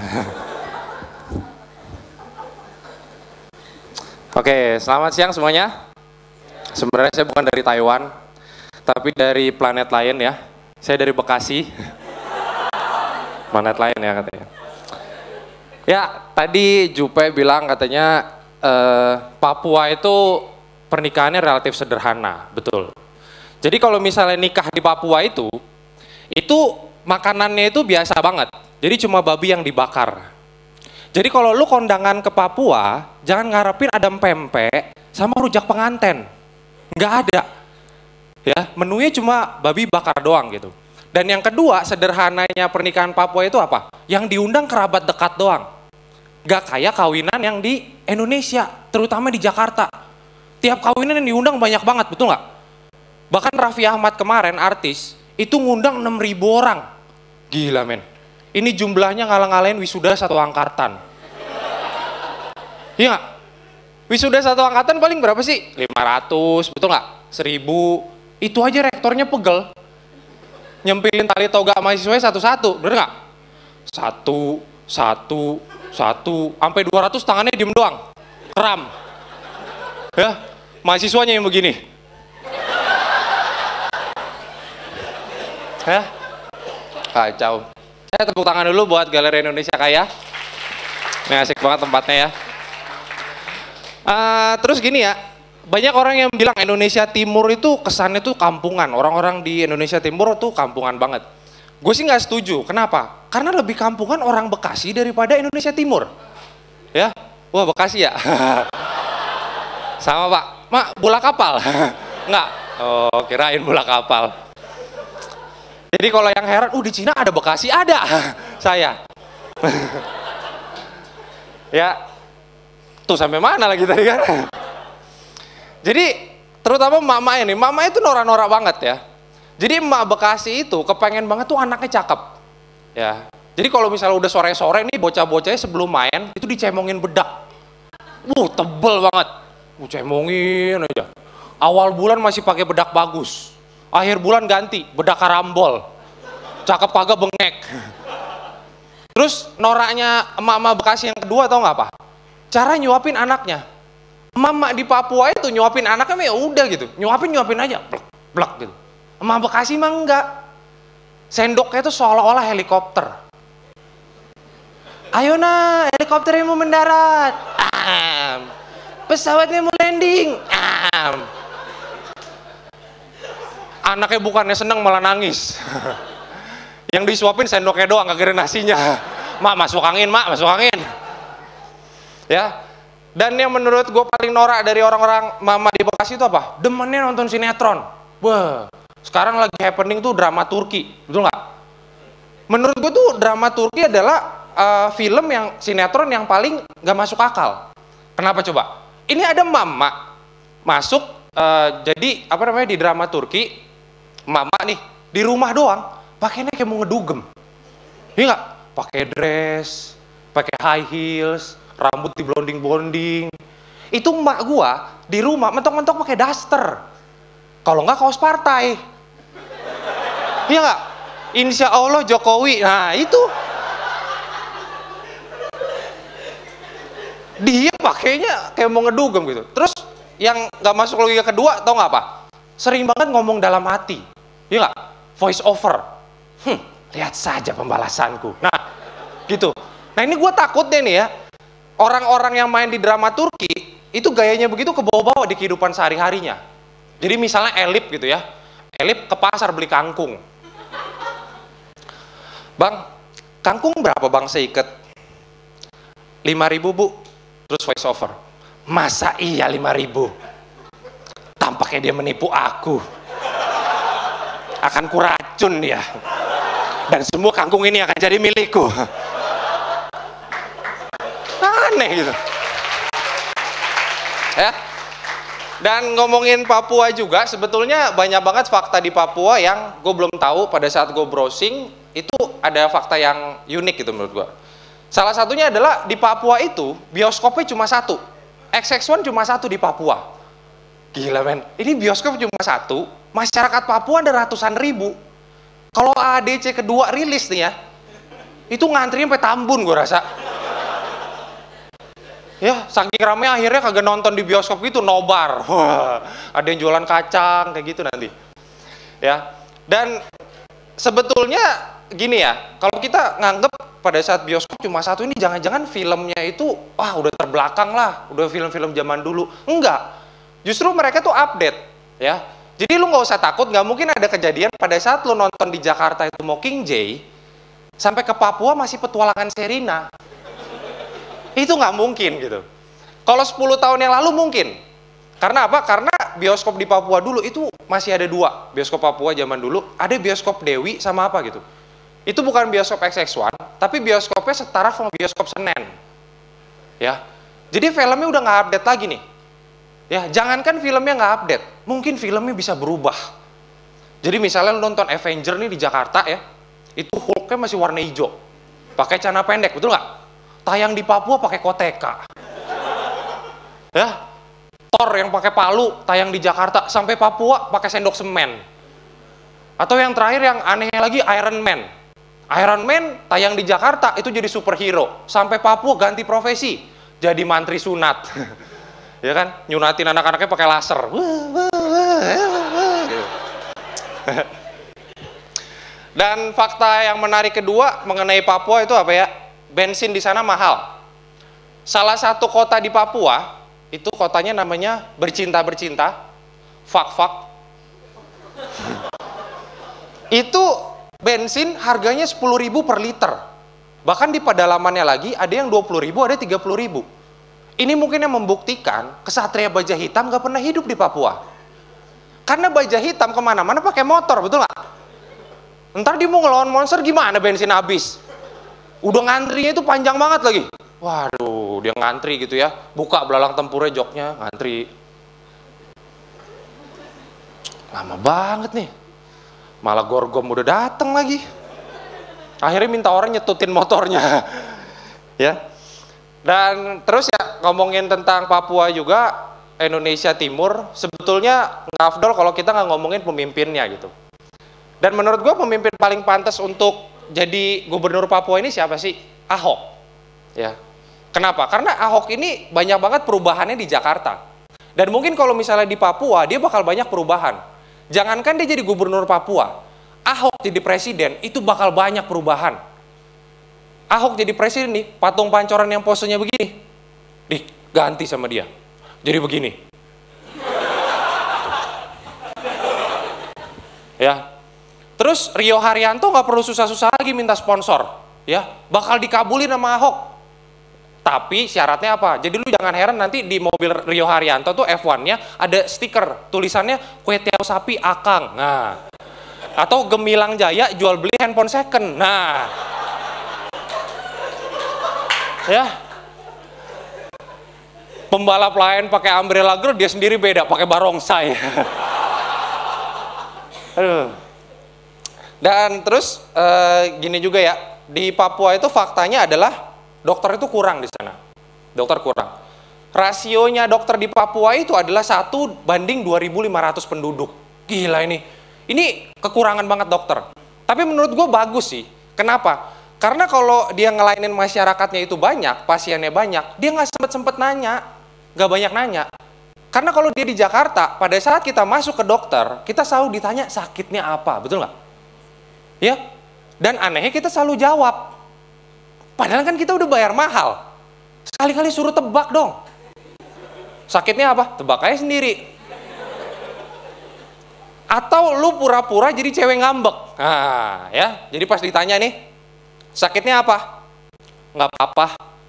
Oke, selamat siang semuanya. Sebenarnya saya bukan dari Taiwan, tapi dari planet lain ya. Saya dari Bekasi. Planet lain ya katanya. Ya, tadi Jupe bilang katanya eh, Papua itu pernikahannya relatif sederhana, betul. Jadi kalau misalnya nikah di Papua itu, itu makanannya itu biasa banget. Jadi cuma babi yang dibakar. Jadi kalau lu kondangan ke Papua, jangan ngarepin ada pempek sama rujak penganten. Nggak ada. Ya, menunya cuma babi bakar doang gitu. Dan yang kedua, sederhananya pernikahan Papua itu apa? Yang diundang kerabat dekat doang. Gak kayak kawinan yang di Indonesia, terutama di Jakarta. Tiap kawinan yang diundang banyak banget, betul nggak? Bahkan Raffi Ahmad kemarin, artis, itu ngundang enam ribu orang. Gila men. Ini jumlahnya ngalah-ngalahin wisuda satu angkatan. Iya nggak? Wisuda satu angkatan paling berapa sih? lima ratus, betul nggak? seribu. Itu aja rektornya pegel. Nyempilin tali toga mahasiswanya satu-satu, bener nggak? Satu, satu, satu, sampai dua ratus tangannya diem doang, kram. Ya, mahasiswanya yang begini. Ya, kacau. Saya tepuk tangan dulu buat Galeri Indonesia Kaya. Ini asik banget tempatnya ya. Uh, terus gini ya, banyak orang yang bilang Indonesia Timur itu kesannya tuh kampungan. Orang-orang di Indonesia Timur tuh kampungan banget. Gue sih nggak setuju. Kenapa? Karena lebih kampungan orang Bekasi daripada Indonesia Timur. Ya, wah Bekasi ya. Sama Pak, Mak, bola kapal. Nggak? Oh, kirain bola kapal. Jadi kalau yang heran, uh di Cina ada Bekasi, ada. Saya. Ya, tuh sampai mana lagi tadi kan? Jadi terutama emak-emak ini, emak-emak itu norak-norak banget ya. Jadi emak Bekasi itu kepengen banget tuh anaknya cakep. Ya. Jadi kalau misalnya udah sore-sore nih bocah-bocahnya sebelum main itu dicemongin bedak. Wuh, tebel banget. Wuh, cemongin aja. Awal bulan masih pakai bedak bagus. Akhir bulan ganti, bedak karambol. Cakep kagak bengek. Terus noraknya emak-emak Bekasi yang kedua tau nggak apa? Cara nyuapin anaknya. Emak-emak di Papua itu nyuapin anaknya ya udah gitu. Nyuapin nyuapin aja, blek, blek gitu. Emak Bekasi mah enggak. Sendoknya itu seolah-olah helikopter. Ayo nah, helikopternya mau mendarat. Am. Pesawatnya mau landing. Am. Anaknya bukannya seneng malah nangis. Yang disuapin sendoknya doang, kagak ada nasinya. Mak, masuk angin, mak, masuk angin. Ya. Dan yang menurut gue paling norak dari orang-orang mama di Bekasi itu apa? Demennya nonton sinetron. Wah, sekarang lagi happening tuh drama Turki, betul nggak? Menurut gue tuh drama Turki adalah uh, film yang sinetron yang paling nggak masuk akal. Kenapa coba? Ini ada mama masuk, uh, jadi apa namanya di drama Turki, mama nih di rumah doang, pakainya kayak mau ngedugem, iya nggak? Pakai dress, pakai high heels, rambut di bonding-bonding. Itu emak gua di rumah mentok-mentok pakai daster. Kalau nggak kaos partai. Iya nggak? Insya Allah Jokowi. Nah itu. Dia pakainya kayak mau ngedugem gitu. Terus yang nggak masuk logika kedua, tau nggak apa? Sering banget ngomong dalam hati. Iya nggak? Voice over. Hmm, Lihat saja pembalasanku. Nah, gitu. Nah ini gue takut deh nih ya, orang-orang yang main di drama Turki, itu gayanya begitu ke bawah-bawah di kehidupan sehari-harinya. Jadi misalnya Elip gitu ya, Elip ke pasar beli kangkung. Bang, kangkung berapa bang seikat? lima ribu bu, terus voice over. Masa iya lima ribu? Tampaknya dia menipu aku. Akan kuracun dia. Dan semua kangkung ini akan jadi milikku. Aneh gitu. Ya. Dan ngomongin Papua juga, sebetulnya banyak banget fakta di Papua yang gue belum tahu pada saat gue browsing. Itu ada fakta yang unik gitu menurut gue. Salah satunya adalah di Papua itu bioskopnya cuma satu. X X one cuma satu di Papua. Gila men, ini bioskop cuma satu, masyarakat Papua ada ratusan ribu. Kalau A D C kedua rilis nih ya, itu ngantrinya sampai Tambun gue rasa. Ya, saking ramai akhirnya kagak nonton di bioskop gitu, nobar. Wah, ada yang jualan kacang kayak gitu nanti. Ya, dan sebetulnya gini ya, kalau kita nganggep pada saat bioskop cuma satu ini, jangan-jangan filmnya itu wah udah terbelakang lah, udah film-film zaman dulu. Enggak, justru mereka tuh update ya. Jadi lu nggak usah takut, nggak mungkin ada kejadian pada saat lu nonton di Jakarta itu Mockingjay sampai ke Papua masih petualangan Sherina. Itu nggak mungkin gitu. Kalau sepuluh tahun yang lalu mungkin. Karena apa? Karena bioskop di Papua dulu itu masih ada dua. Bioskop Papua zaman dulu, ada bioskop Dewi sama apa gitu. Itu bukan bioskop X X one, tapi bioskopnya setara sama bioskop Senen. Ya. Jadi filmnya udah nggak update lagi nih. Ya, jangankan filmnya nggak update, mungkin filmnya bisa berubah. Jadi misalnya lu nonton Avenger nih di Jakarta ya, itu Hulk-nya masih warna hijau, pakai celana pendek, betul nggak? Tayang di Papua pakai koteka. Ya, Thor yang pakai palu tayang di Jakarta, sampai Papua pakai sendok semen. Atau yang terakhir yang aneh lagi Iron Man. Iron Man tayang di Jakarta itu jadi superhero, sampai Papua ganti profesi, jadi mantri sunat. Ya kan, nyunatin anak-anaknya pakai laser. Dan fakta yang menarik kedua mengenai Papua itu apa ya? Bensin di sana mahal. Salah satu kota di Papua itu kotanya namanya bercinta-bercinta, fak-fak. Itu bensin harganya sepuluh ribu per liter. Bahkan di pedalamannya lagi ada yang dua puluh ribu, ada tiga puluh ribu. Ini mungkin yang membuktikan kesatria baja hitam gak pernah hidup di Papua. Karena baja hitam kemana-mana pakai motor, betul nggak? Ntar dia mau ngelawan monster gimana bensin habis? Udah ngantrinya itu panjang banget lagi. Waduh, dia ngantri gitu ya. Buka belalang tempurnya joknya, ngantri. Lama banget nih. Malah Gorgom udah dateng lagi. Akhirnya minta orang nyetutin motornya. Ya. Dan terus ya ngomongin tentang Papua juga, Indonesia Timur, sebetulnya nggak afdol kalau kita nggak ngomongin pemimpinnya gitu. Dan menurut gue pemimpin paling pantas untuk jadi gubernur Papua ini siapa sih? Ahok. Ya. Kenapa? Karena Ahok ini banyak banget perubahannya di Jakarta. Dan mungkin kalau misalnya di Papua dia bakal banyak perubahan. Jangankan dia jadi gubernur Papua, Ahok jadi presiden itu bakal banyak perubahan. Ahok jadi presiden nih, patung pancoran yang posenya begini, diganti sama dia, jadi begini. Ya, terus Rio Haryanto nggak perlu susah-susah lagi minta sponsor, ya, bakal dikabulin sama Ahok. Tapi syaratnya apa? Jadi lu jangan heran nanti di mobil Rio Haryanto tuh F one-nya ada stiker tulisannya kue tiaw sapi Akang. Nah, atau Gemilang Jaya jual beli handphone second. Nah. Ya, pembalap lain pakai umbrella girl, dia sendiri beda pakai barongsai. Aduh. Dan terus eh, gini juga ya, di Papua itu faktanya adalah dokter itu kurang di sana, dokter kurang. Rasionya dokter di Papua itu adalah satu banding dua ribu lima ratus penduduk. Gila ini, ini kekurangan banget dokter. Tapi menurut gue bagus sih. Kenapa? Karena kalau dia ngelainin masyarakatnya itu banyak, pasiennya banyak, dia nggak sempet-sempet nanya, nggak banyak nanya. Karena kalau dia di Jakarta, pada saat kita masuk ke dokter, kita selalu ditanya sakitnya apa, betul nggak? Ya, Dan anehnya kita selalu jawab. Padahal kan kita udah bayar mahal. Sekali-kali suruh tebak dong. Sakitnya apa? Tebak aja sendiri. Atau lu pura-pura jadi cewek ngambek. Nah, ya. Jadi pas ditanya nih, sakitnya apa? Nggak apa-apa.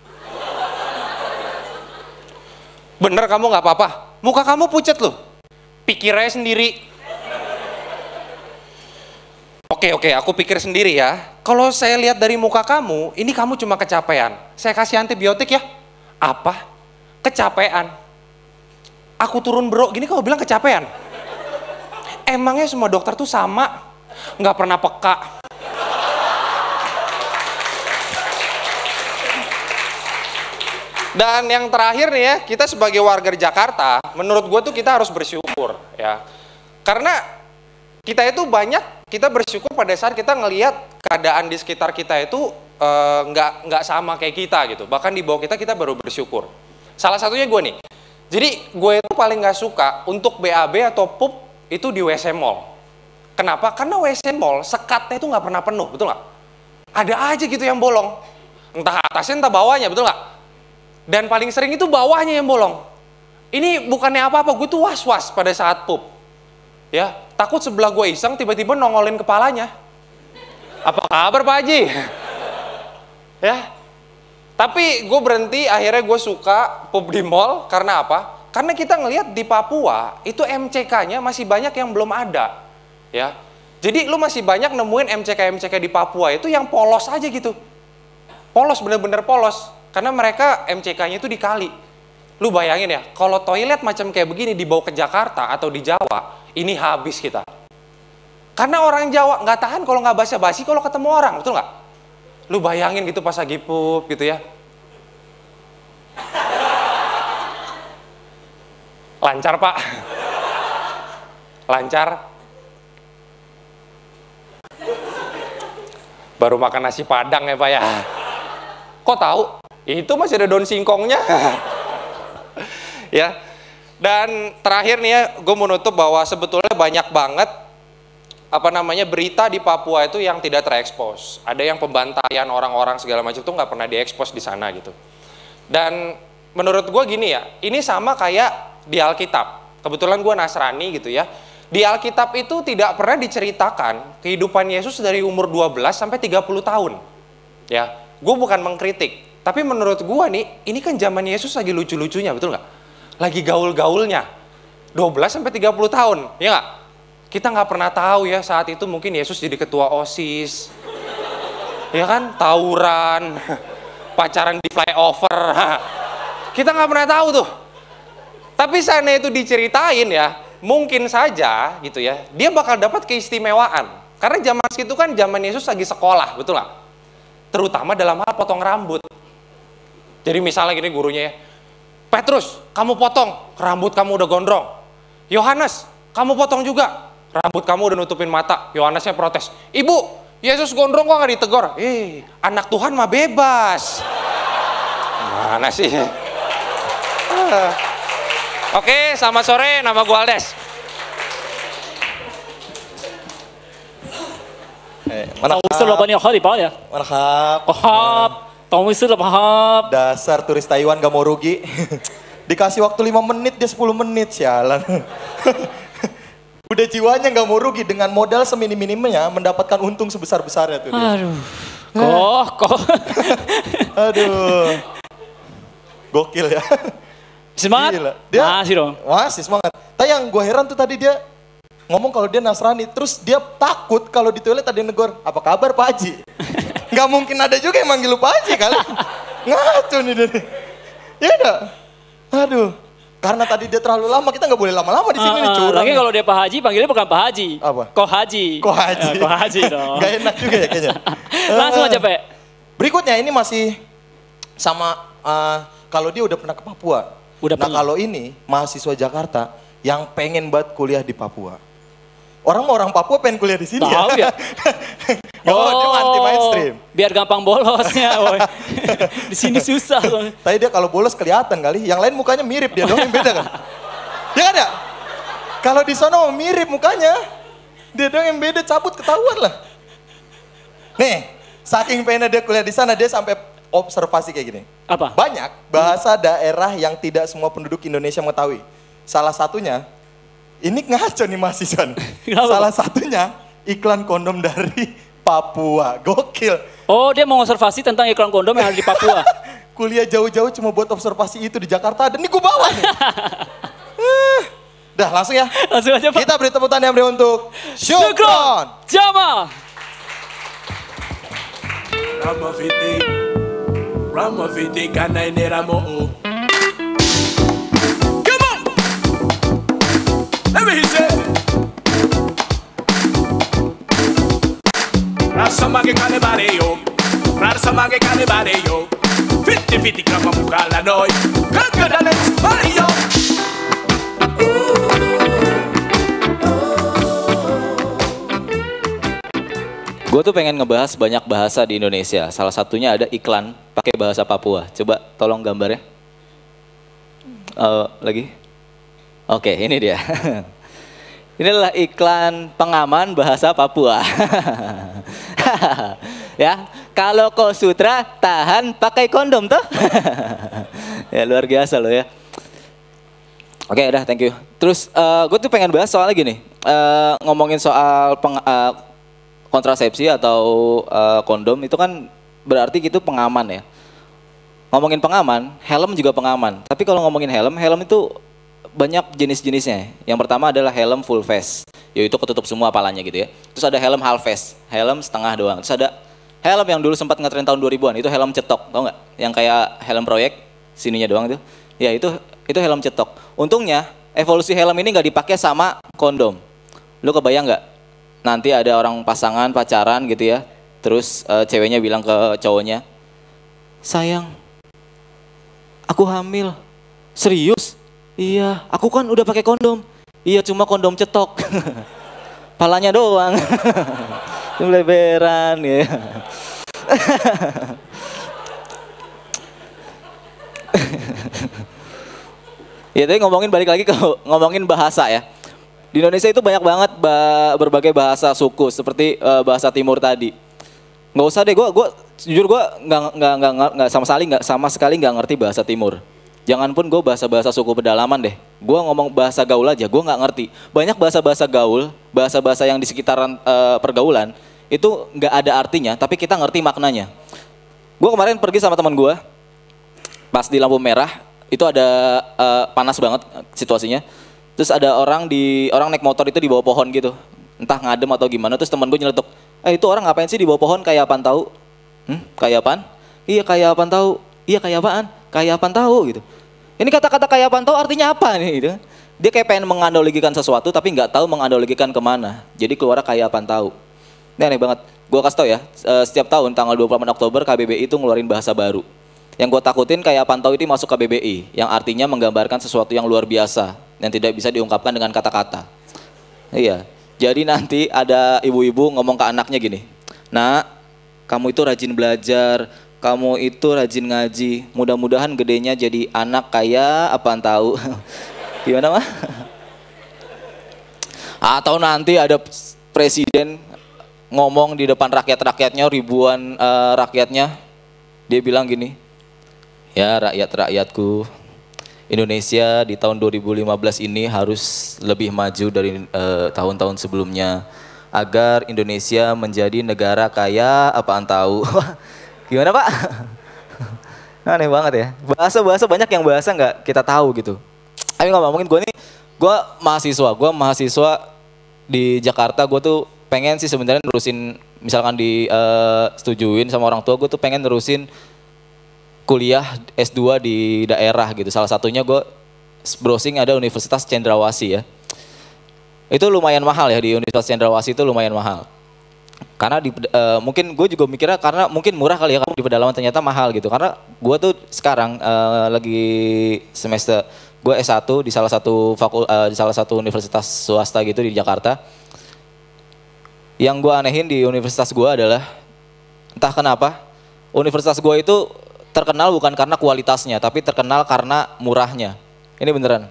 Bener kamu nggak apa-apa? Muka kamu pucet loh. Pikir aja sendiri. Oke, oke, aku pikir sendiri ya. Kalau saya lihat dari muka kamu, ini kamu cuma kecapean. Saya kasih antibiotik ya. Apa? Kecapean. Aku turun bro, gini kamu bilang kecapean. Emangnya semua dokter tuh sama? Nggak pernah peka. Dan yang terakhir nih ya, kita sebagai warga Jakarta, menurut gue tuh kita harus bersyukur ya. Karena kita itu banyak, kita bersyukur pada saat kita ngelihat keadaan di sekitar kita itu eh, nggak nggak sama kayak kita gitu. Bahkan di bawah kita, kita baru bersyukur. Salah satunya gue nih. Jadi gue itu paling nggak suka untuk B A B atau pup itu di W C mall. Kenapa? Karena W C mall sekatnya itu nggak pernah penuh, betul nggak? Ada aja gitu yang bolong. Entah atasnya, entah bawahnya, betul nggak? Dan paling sering itu bawahnya yang bolong. Ini bukannya apa-apa, gue tuh was-was pada saat pup. Ya, takut sebelah gue iseng tiba-tiba nongolin kepalanya. Apa kabar Pak Haji? Ya. Tapi gue berhenti, akhirnya gue suka pup di mall. Karena apa? Karena kita ngelihat di Papua, itu M C K-nya masih banyak yang belum ada. Ya. Jadi lu masih banyak nemuin M C K-M C K di Papua itu yang polos aja gitu. Polos, bener-bener polos. Karena mereka M C K-nya itu di kali. Lu bayangin ya, kalau toilet macam kayak begini dibawa ke Jakarta atau di Jawa, ini habis kita. Karena orang Jawa nggak tahan kalau nggak basa-basi kalau ketemu orang, betul nggak? Lu bayangin gitu pas lagi pup gitu ya. Lancar Pak. Lancar. Baru makan nasi padang ya Pak ya. Kok tahu? Itu masih ada daun singkongnya. Ya. Dan terakhir nih ya, gue mau nutup bahwa sebetulnya banyak banget apa namanya berita di Papua itu yang tidak terekspos. Ada yang pembantaian orang-orang segala macam itu nggak pernah diekspos di sana gitu. Dan menurut gue gini ya, ini sama kayak di Alkitab. Kebetulan gue Nasrani gitu ya. Di Alkitab itu tidak pernah diceritakan kehidupan Yesus dari umur dua belas sampai tiga puluh tahun. Ya, gue bukan mengkritik. Tapi menurut gue nih, ini kan zaman Yesus lagi lucu-lucunya, betul nggak? Lagi gaul-gaulnya. dua belas sampai tiga puluh tahun, ya nggak? Kita nggak pernah tahu ya saat itu mungkin Yesus jadi ketua OSIS. Ya kan, tawuran, pacaran di flyover. Kita nggak pernah tahu tuh. Tapi sana itu diceritain ya, mungkin saja gitu ya, dia bakal dapat keistimewaan. Karena zaman segitu kan zaman Yesus lagi sekolah, betul nggak? Terutama dalam hal potong rambut. Jadi misalnya gini gurunya ya, Petrus, kamu potong, rambut kamu udah gondrong. Yohanes, kamu potong juga, rambut kamu udah nutupin mata. Yohanesnya protes, Ibu, Yesus gondrong kok nggak ditegur? Eh, anak Tuhan mah bebas. Mana sih? Ah. Oke, selamat sore, nama gue Aldes. Eh, mana 董事老板你好，你好呀， Mana kap? 好，董事老板好。 Dasar turis Taiwan gak mau rugi. Dikasih waktu lima menit, dia sepuluh menit, sialan. Udah jiwanya gak mau rugi dengan modal seminim-minimnya mendapatkan untung sebesar-besarnya tuh dia. Aduh, kok, kok. Aduh. Gokil ya. Semangat? Gila. Dia Masih dong. masih semangat. Tapi yang gue heran tuh tadi dia ngomong kalau dia Nasrani, terus dia takut kalau di toilet ada yang negor, apa kabar Pak Haji? Gak mungkin ada juga yang manggil lu Pak Haji kali. Ngaco nih dia. Ya enggak? Aduh. Karena tadi dia terlalu lama, kita nggak boleh lama-lama di sini nih, Ah, curang. lagi kalau dia Pak Haji, panggilnya bukan Pak Haji. Apa? Kok Haji. Kok Haji? Eh, Kok Haji dong. Gak enak juga ya kayaknya. Langsung aja, Pak. Berikutnya ini masih sama, eh, kalau dia udah pernah ke Papua. Udah nah pernah. kalau ini mahasiswa Jakarta yang pengen banget kuliah di Papua. Orang mau orang Papua pengen kuliah di sini Tahu ya? Oh, dia anti mainstream. Biar gampang bolosnya. woy. Di sini susah. woy. Tapi dia kalau bolos kelihatan kali. Yang lain mukanya mirip, dia dong yang beda kan? Ya kan ya? Kalau di sana mirip mukanya. Dia dong yang beda, cabut ketahuan lah. Nih, saking pengennya dia kuliah di sana, dia sampai observasi kayak gini. Apa? Banyak bahasa daerah yang tidak semua penduduk Indonesia mengetahui. Salah satunya, ini ngaco nih mahasiswa nih. Kenapa? Salah satunya iklan kondom dari Papua. Gokil. Oh, dia mau observasi tentang iklan kondom yang ada di Papua. Kuliah jauh-jauh cuma buat observasi itu di Jakarta, dan ini gue bawa nih. Eh, Dah langsung ya. Langsung aja, Pak. Kita beri tepuk tangan yang beri untuk Syukron. Jamal. Ramaviti, Ramaviti, kana ini Ramo. Come on, let me hear it. Rasa mage kane bare yo, rasa mage kane bare yo. Fifty fifty kama mukala noi, kakadale Mario. Gue tuh pengen ngebahas banyak bahasa di Indonesia. Salah satunya ada iklan pakai bahasa Papua. Coba tolong gambarnya. Uh, lagi? Oke, ini dia. Inilah iklan pengaman bahasa Papua. Ya, kalau kau sutra tahan pakai kondom tuh. Ya luar biasa loh ya. Oke, udah thank you. Terus uh, gue tuh pengen bahas soalnya gini. Uh, ngomongin soal peng, uh, kontrasepsi atau uh, kondom itu kan berarti gitu pengaman ya. Ngomongin pengaman, helm juga pengaman. Tapi kalau ngomongin helm, helm itu banyak jenis-jenisnya. Yang pertama adalah helm full face, yaitu ketutup semua palanya gitu ya. Terus ada helm half face, helm setengah doang. Terus ada helm yang dulu sempat ngetren tahun dua ribuan, itu helm cetok, tau nggak? Yang kayak helm proyek, sininya doang tuh. Ya itu itu helm cetok. Untungnya evolusi helm ini nggak dipakai sama kondom. Lu kebayang nggak? Nanti ada orang pasangan pacaran gitu ya, terus uh, ceweknya bilang ke cowoknya, sayang, aku hamil. Serius? Iya, aku kan udah pakai kondom. Iya, cuma kondom cetok. Palanya doang. Leberan ya. Ya tapi ngomongin balik lagi ke ngomongin bahasa ya. Di Indonesia itu banyak banget ba berbagai bahasa suku seperti uh, bahasa Timur tadi. Nggak usah deh, gue gue jujur gue nggak nggak nggak nggak sama sekali nggak sama sekali nggak ngerti bahasa Timur. Jangan pun gue bahasa-bahasa suku pedalaman deh. Gue ngomong bahasa gaul aja, gue nggak ngerti. Banyak bahasa-bahasa gaul, bahasa-bahasa yang di sekitaran uh, pergaulan itu nggak ada artinya, tapi kita ngerti maknanya. Gue kemarin pergi sama teman gue, pas di lampu merah itu ada uh, panas banget situasinya. Terus ada orang di orang naik motor itu di bawah pohon gitu, entah ngadem atau gimana. Terus teman gue nyeletuk, eh itu orang ngapain sih di bawah pohon, kayak apaan tahu? Hmm, kayak apaan? Iya kayak apaan tahu? Iya kayak apaan? Kayak apaan tahu gitu. Ini kata-kata kayak apaan tahu artinya apa nih? Gitu. Dia kayak pengen menganalogikan sesuatu tapi nggak tahu menganalogikan kemana. Jadi keluar kayak apaan tahu. Ini aneh banget. Gue kasih tau ya, setiap tahun tanggal dua puluh delapan Oktober K B B I itu ngeluarin bahasa baru. Yang gue takutin kayak apaan tahu itu masuk K B B I, yang artinya menggambarkan sesuatu yang luar biasa yang tidak bisa diungkapkan dengan kata-kata. Iya, jadi nanti ada ibu-ibu ngomong ke anaknya gini, nak, kamu itu rajin belajar, kamu itu rajin ngaji, mudah-mudahan gedenya jadi anak kayak apaan tahu. Gimana mah? Atau nanti ada presiden ngomong di depan rakyat-rakyatnya, ribuan uh, rakyatnya, dia bilang gini, ya rakyat-rakyatku, Indonesia di tahun dua ribu lima belas ini harus lebih maju dari tahun-tahun uh, sebelumnya agar Indonesia menjadi negara kaya apaan tahu. Gimana Pak? Aneh banget ya. Bahasa-bahasa banyak yang bahasa nggak kita tahu gitu. Tapi ngomongin gue nih, gue mahasiswa, gue mahasiswa di Jakarta, gue tuh pengen sih sebenarnya nerusin, misalkan di uh, setujuin sama orang tua, gue tuh pengen nerusin kuliah S dua di daerah gitu. Salah satunya gue browsing ada Universitas Cendrawasih ya. Itu lumayan mahal ya, di Universitas Cendrawasih itu lumayan mahal. Karena di, uh, mungkin gue juga mikirnya karena mungkin murah kali ya, kamu di pedalaman ternyata mahal gitu. Karena gue tuh sekarang uh, lagi semester, gue S satu di salah satu fakul, uh, di salah satu universitas swasta gitu di Jakarta. Yang gue anehin di universitas gue adalah, entah kenapa, universitas gue itu terkenal bukan karena kualitasnya, tapi terkenal karena murahnya. Ini beneran.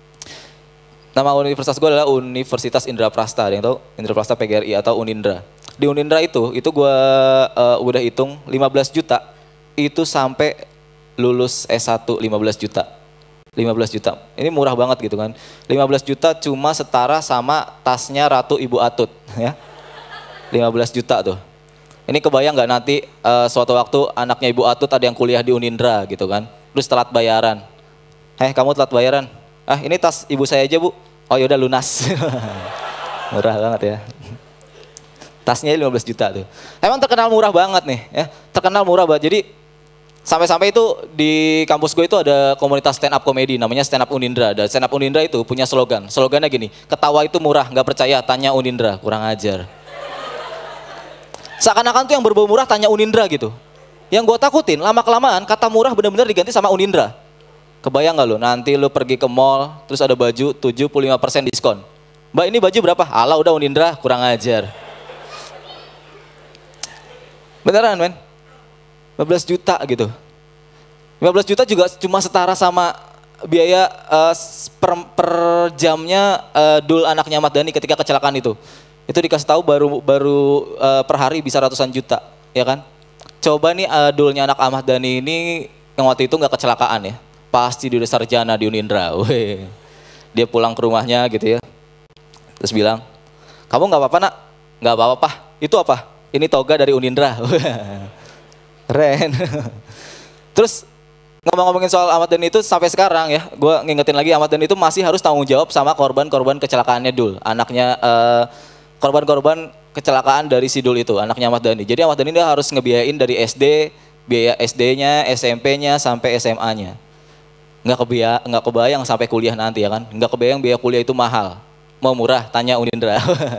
Nama universitas gue adalah Universitas Indraprasta. Ada yang tahu? Indraprasta P G R I atau Unindra. Di Unindra itu, itu gue uh, udah hitung lima belas juta, itu sampai lulus S satu lima belas juta. lima belas juta, ini murah banget gitu kan. lima belas juta cuma setara sama tasnya Ratu Ibu Atut ya. lima belas juta tuh. Ini kebayang nggak nanti uh, suatu waktu anaknya Ibu Atut ada yang kuliah di Unindra gitu kan. Terus telat bayaran. Eh kamu telat bayaran? Ah ini tas ibu saya aja bu. Oh yaudah lunas. Murah banget ya. Tasnya lima belas juta tuh. Emang terkenal murah banget nih ya. Terkenal murah banget. Jadi sampai-sampai itu di kampus gue itu ada komunitas stand up comedy namanya Stand Up Unindra. Dan Stand Up Unindra itu punya slogan. Slogannya gini, ketawa itu murah, nggak percaya tanya Unindra. Kurang ajar. Seakan-akan tuh yang berbau murah tanya Unindra gitu. Yang gue takutin lama-kelamaan kata murah benar-benar diganti sama Unindra. Kebayang nggak lo nanti lo pergi ke mall terus ada baju tujuh puluh lima persen diskon. Mbak ini baju berapa? Alah udah Unindra, kurang ajar. Beneran men, lima belas juta gitu. lima belas juta juga cuma setara sama biaya uh, per, per jamnya uh, dul anaknya Ahmad Dhani ketika kecelakaan itu. Itu dikasih tahu baru baru uh, per hari bisa ratusan juta, ya kan? Coba nih uh, dulnya anak Ahmad Dhani ini yang waktu itu nggak kecelakaan ya. Pasti dia udah sarjana di Unindra. Weh. Dia pulang ke rumahnya gitu ya. Terus bilang, kamu nggak apa-apa nak? Nggak apa-apa pak. Itu apa? Ini toga dari Unindra. Keren. Terus ngomong-ngomongin soal Ahmad Dhani itu sampai sekarang ya, gue ngingetin lagi Ahmad Dhani itu masih harus tanggung jawab sama korban-korban kecelakaannya Dul. Anaknya uh, korban-korban kecelakaan dari si Dul itu, anaknya Ahmad Dhani. Jadi Ahmad Dhani dia harus ngebiayain dari S D, biaya S D-nya, S M P-nya sampai S M A-nya. Nggak kebayang, nggak kebayang sampai kuliah nanti ya kan. Nggak kebayang biaya kuliah itu mahal. Mau murah, tanya Unindra.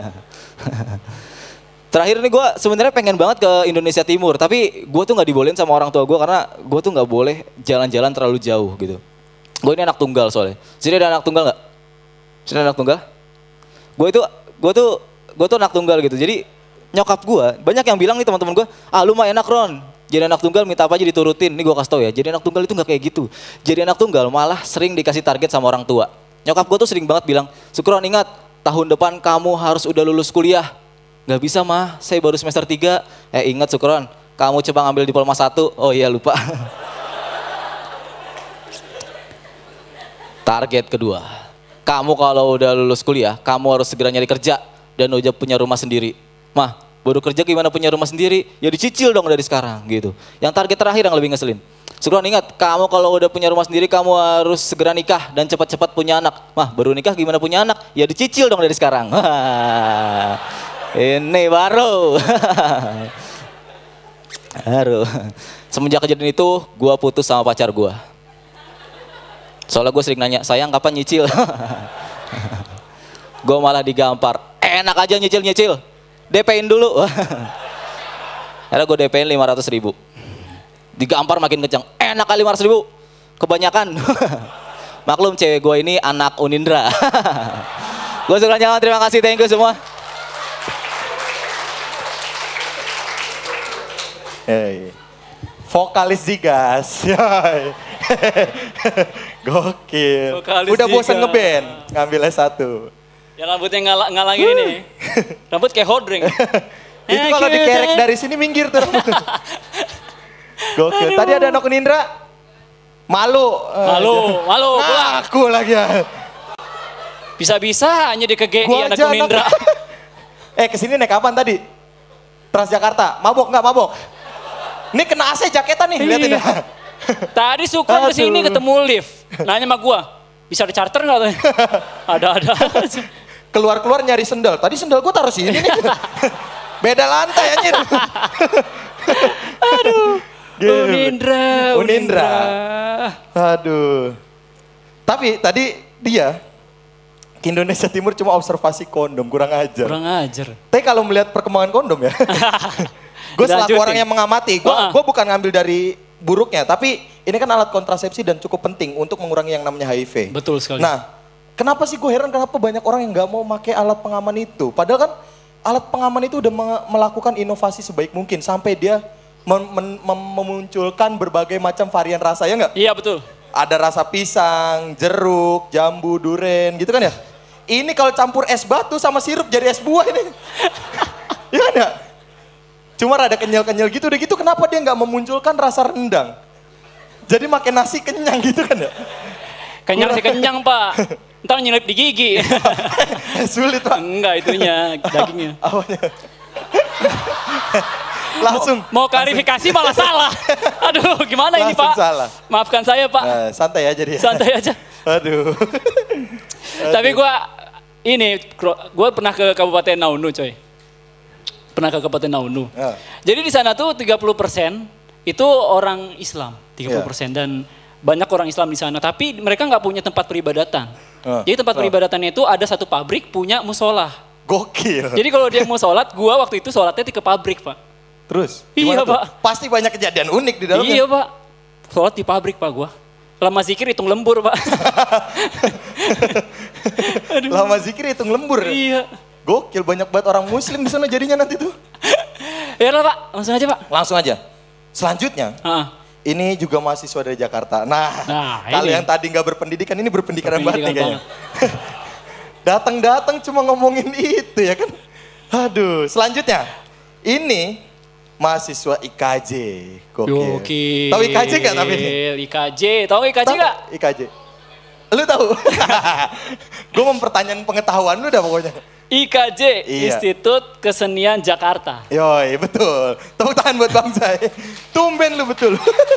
Terakhir nih gue sebenarnya pengen banget ke Indonesia Timur, tapi gue tuh nggak dibolehin sama orang tua gue karena gue tuh nggak boleh jalan-jalan terlalu jauh gitu. Gue ini anak tunggal soalnya. Sini ada anak tunggal nggak? Sini ada anak tunggal? Gue itu, gue tuh, gue tuh anak tunggal gitu. Jadi nyokap gue banyak yang bilang nih teman-teman gue, ah lu mah enak Ron. Jadi anak tunggal minta apa aja diturutin. Ini gue kasih tau ya. Jadi anak tunggal itu nggak kayak gitu. Jadi anak tunggal malah sering dikasih target sama orang tua. Nyokap gue tuh sering banget bilang, Sukron ingat tahun depan kamu harus udah lulus kuliah. Gak bisa mah, saya baru semester tiga. Eh ingat Sukron, kamu coba ngambil diploma satu. Oh iya lupa. Target kedua, kamu kalau udah lulus kuliah, kamu harus segera nyari kerja dan udah punya rumah sendiri. Mah, baru kerja gimana punya rumah sendiri? Ya dicicil dong dari sekarang gitu. Yang target terakhir yang lebih ngeselin. Sukron ingat, kamu kalau udah punya rumah sendiri, kamu harus segera nikah dan cepat-cepat punya anak. Mah, baru nikah gimana punya anak? Ya dicicil dong dari sekarang. Ini baru. Baru. Semenjak kejadian itu, gue putus sama pacar gue. Soalnya gue sering nanya, sayang kapan nyicil? Gue malah digampar. Enak aja nyicil-nyicil. D P-in dulu. Akhirnya gue D P-in lima ratus ribu. Digampar makin kencang. Enak kali lima ratus ribu. Kebanyakan. Maklum cewek gue ini anak Unindra. Gue suka nyaman, terima kasih, thank you semua. Hey. Vokalis Zigas. Gokil. Vokalis Udah bosan Zigas. ngeband, ngambil S satu. Yang rambutnya ngalang ngalangin ini. Rambut kayak hodring. Itu kalau dikerek dari sini minggir tuh. Gokil. Tadi ada anak Unindra. Malu. Malu, malu, pulang. Aku lagi ya. Bisa-bisa hanya di K G I Gua anak aja Unindra. Eh kesini naik kapan tadi? Transjakarta. Mabok nggak mabok? Ini kena A C jaketan nih, liatin dah. Tadi Sukron kesini ketemu lift. Nanya sama gua, bisa di charter nggak? Ada-ada. Keluar-keluar nyari sendal. Tadi sendal gua taruh sini nih. Beda lantai anjir. Aduh. Unindra, Unindra. Aduh. Tapi tadi dia ke Indonesia Timur cuma observasi kondom, kurang ajar. Kurang ajar. Tapi kalau melihat perkembangan kondom ya. Gue selaku orang yang mengamati, gue uh-uh. gue bukan ngambil dari buruknya, tapi ini kan alat kontrasepsi dan cukup penting untuk mengurangi yang namanya H I V. Betul sekali. Nah, kenapa sih gue heran kenapa banyak orang yang nggak mau pakai alat pengaman itu? Padahal kan alat pengaman itu udah me- melakukan inovasi sebaik mungkin sampai dia mem- mem- mem- memunculkan berbagai macam varian rasa, ya nggak? Iya betul. Ada rasa pisang, jeruk, jambu, duren, gitu kan ya? Ini kalau campur es batu sama sirup jadi es buah ini. Iya kan ya? Cuma rada kenyal-kenyal gitu, udah gitu kenapa dia nggak memunculkan rasa rendang? Jadi makan nasi kenyang gitu kan ya? Kenyang sih kenyang Pak. Ntar nyelip di gigi. Sulit Pak. Enggak itunya, dagingnya. Awalnya. Langsung. Mau, mau klarifikasi malah salah. Aduh gimana ini Langsung Pak? salah. Maafkan saya Pak. Nah, santai aja dia. Santai aja. Aduh. Tapi gue ini, gue pernah ke Kabupaten Naunu coy. Pernah ke Kabupaten Naunu. Ya. Jadi di sana tuh tiga puluh persen itu orang Islam. tiga puluh persen Ya. dan banyak orang Islam di sana. Tapi mereka nggak punya tempat peribadatan. Ya. Jadi tempat Ya. peribadatannya itu ada satu pabrik punya musola. Gokil. Jadi kalau dia mau sholat, gue waktu itu sholatnya di ke pabrik Pak. Terus? Iya Gimana tuh? Pak. Pasti banyak kejadian unik di dalamnya. Iya Pak. Sholat di pabrik Pak gue. Lama zikir hitung lembur Pak. Lama zikir hitung lembur. Iya. Gokil, banyak banget orang muslim di sana jadinya nanti tuh. Ya lah Pak, langsung aja Pak. Langsung aja. Selanjutnya, Ah. ini juga mahasiswa dari Jakarta. Nah, Nah, kalau ini. yang tadi nggak berpendidikan, ini berpendidikan banget nih Berpendidikan kayaknya. Datang-datang cuma ngomongin itu ya kan. Aduh, selanjutnya. Ini mahasiswa I K J. Gokil. Gokil. Tahu I K J nggak tapi? I K J, tahu I K J Tahu nggak? I K J. Lu tahu? Gue mempertanyakan pengetahuan lu dah pokoknya. I K J, Iya. Institut Kesenian Jakarta. Yoi, betul. Tepuk tangan buat Bang Zai. Tumben lu betul.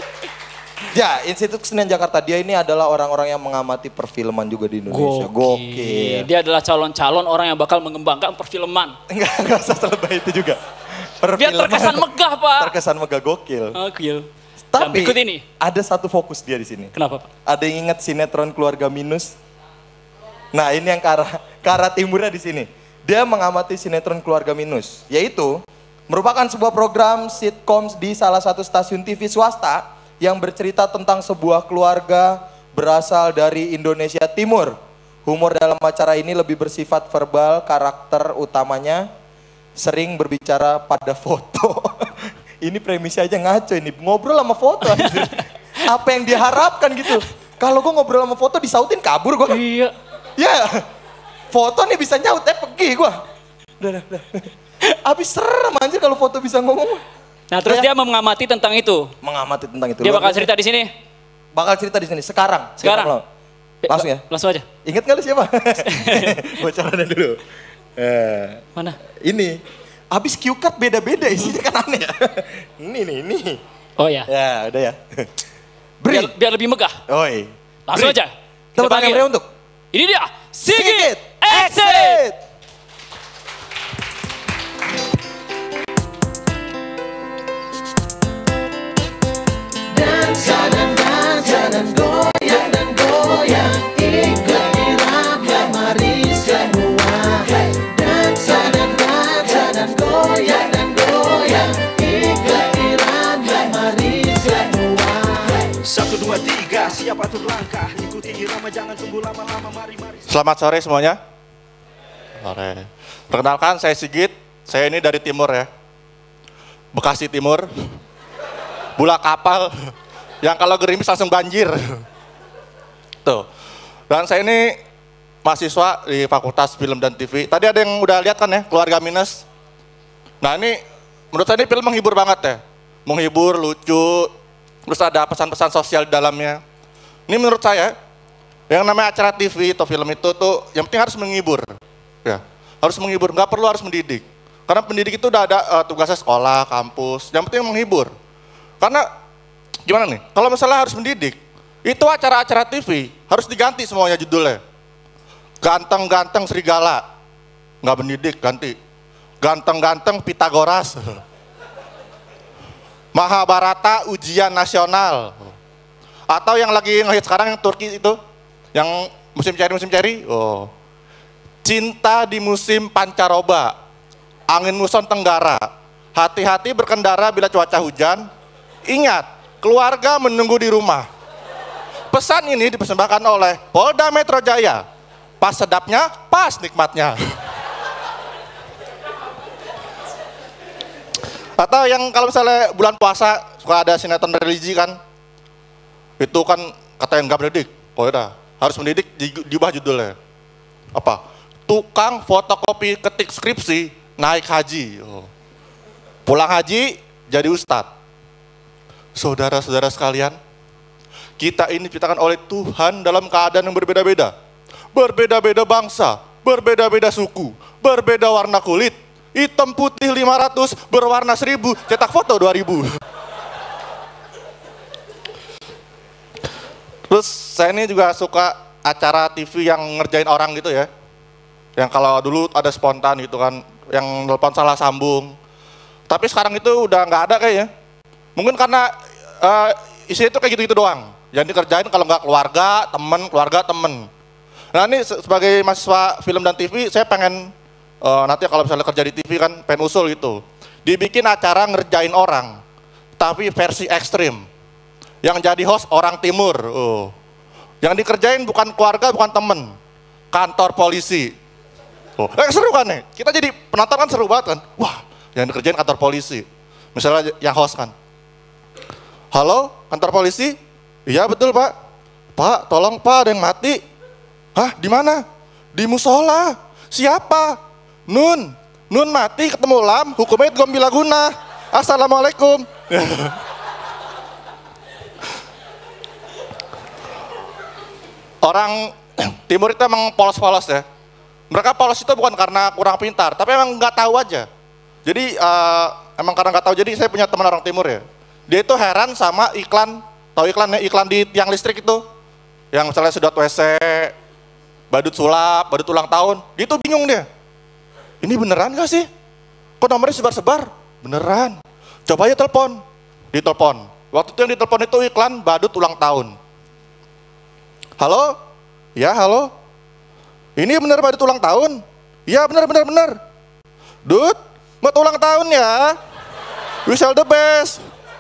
Ya, Institut Kesenian Jakarta. Dia ini adalah orang-orang yang mengamati perfilman juga di Indonesia. Gokil. Dia adalah calon-calon orang yang bakal mengembangkan perfilman. Enggak, enggak usah selebay itu juga. Biar terkesan megah, Pak. Terkesan megah, gokil. Gokil. Tapi Dan berikut ini. ada satu fokus dia di sini. Kenapa, Pak? Ada yang ingat sinetron Keluarga Minus? Nah, ini yang ke arah, ke arah timurnya di sini. Dia mengamati sinetron Keluarga Minus, yaitu merupakan sebuah program sitkom di salah satu stasiun T V swasta yang bercerita tentang sebuah keluarga berasal dari Indonesia Timur. Humor dalam acara ini lebih bersifat verbal, karakter utamanya sering berbicara pada foto. Ini premisnya aja ngaco ini, ngobrol sama foto aja. Apa yang diharapkan gitu. Kalau gue ngobrol sama foto disautin kabur gue. Iya. Ya, foto nih bisa nyaut, eh pergi gue. Udah, udah, udah. Abis serem anjir kalau foto bisa ngomong. Nah terus dia mengamati tentang itu. Mengamati tentang itu. Dia Luar bakal biasa. cerita di sini. Bakal cerita di sini sekarang. Sekarang? Dia bakal- Langsung ya? Langsung aja. Ingat gak lu siapa? Bocorannya dulu. Eh, Mana? ini. Abis cue card beda-beda isinya kan aneh ya. Ini nih, ini. Oh ya. Ya, udah ya. Biar, biar lebih megah. Oi. Langsung Bri. aja. Tepuk Kita tangan panggil. meriah untuk Ini dia. Sigit Sigit Exit. Satu dua tiga, siap atur langkah, ikuti irama jangan tunggu lama-lama, mari mari. Selamat sore semuanya. Sore. Perkenalkan saya Sigit, saya ini dari timur ya. Bekasi Timur. Bula kapal yang kalau gerimis langsung banjir. Tuh. Dan saya ini mahasiswa di Fakultas Film dan T V. Tadi ada yang udah lihat kan ya, Keluarga Minus. Nah ini menurut saya ini film menghibur banget ya. Menghibur, lucu, terus ada pesan-pesan sosial di dalamnya. Ini menurut saya, yang namanya acara T V atau film itu tuh yang penting harus menghibur. Ya, harus menghibur, nggak perlu harus mendidik. Karena pendidik itu udah ada uh, tugasnya sekolah, kampus, yang penting menghibur. Karena gimana nih, kalau misalnya harus mendidik, itu acara-acara T V harus diganti semuanya judulnya. Ganteng-ganteng serigala, nggak mendidik, ganti. Ganteng-ganteng Pitagoras. Mahabharata ujian nasional. Atau yang lagi ngehit sekarang yang Turki itu, yang musim ceri musim ceri, oh, cinta di musim pancaroba, angin muson tenggara, hati-hati berkendara bila cuaca hujan, ingat keluarga menunggu di rumah. Pesan ini dipersembahkan oleh Polda Metro Jaya, pas sedapnya, pas nikmatnya. Atau yang kalau misalnya bulan puasa suka ada sinetron religi kan, itu kan kata yang gak mendidik, oh udah harus mendidik di- diubah judulnya. Apa? Tukang fotokopi ketik skripsi naik haji. Oh. pulang haji jadi ustadz. Saudara-saudara sekalian, kita ini diciptakan oleh Tuhan dalam keadaan yang berbeda-beda. Berbeda-beda bangsa, berbeda-beda suku, berbeda warna kulit. Hitam putih lima ratus, berwarna seribu, cetak foto dua ribu. Terus saya ini juga suka acara T V yang ngerjain orang gitu ya. Yang kalau dulu ada spontan gitu kan, yang telepon salah sambung. Tapi sekarang itu udah nggak ada kayaknya. Mungkin karena uh, isinya itu kayak gitu-gitu doang. Yang dikerjain kalau nggak keluarga, temen, keluarga, temen. Nah ini sebagai mahasiswa film dan T V, saya pengen uh, nanti kalau misalnya kerja di T V kan pengen usul gitu. Dibikin acara ngerjain orang, tapi versi ekstrim. Yang jadi host orang timur. Oh. Yang dikerjain bukan keluarga, bukan temen. Kantor polisi. Oh. Eh seru kan nih? Kita jadi penonton kan seru banget kan? Wah, yang dikerjain kantor polisi. Misalnya yang host kan. Halo, kantor polisi? Iya betul Pak. Pak, tolong Pak, ada yang mati. Hah, di mana? Di musola. Siapa? Nun. Nun mati ketemu lam, hukumnya itu bila guna. Assalamualaikum. Orang timur itu emang polos-polos ya. Mereka polos itu bukan karena kurang pintar, tapi emang nggak tahu aja. Jadi uh, emang karena nggak tahu. Jadi saya punya teman orang timur ya. Dia itu heran sama iklan, tahu iklannya iklan di tiang listrik itu, yang misalnya sedot W C, badut sulap, badut ulang tahun. Dia tuh bingung dia. Ini beneran gak sih? Kok nomornya sebar-sebar? Beneran. Coba aja telepon. Ditelepon. Waktu itu yang ditelepon itu iklan badut ulang tahun. Halo? Ya halo? Ini bener badut ulang tahun? Ya bener bener bener. Dut, buat ulang tahun ya. Wish all the best.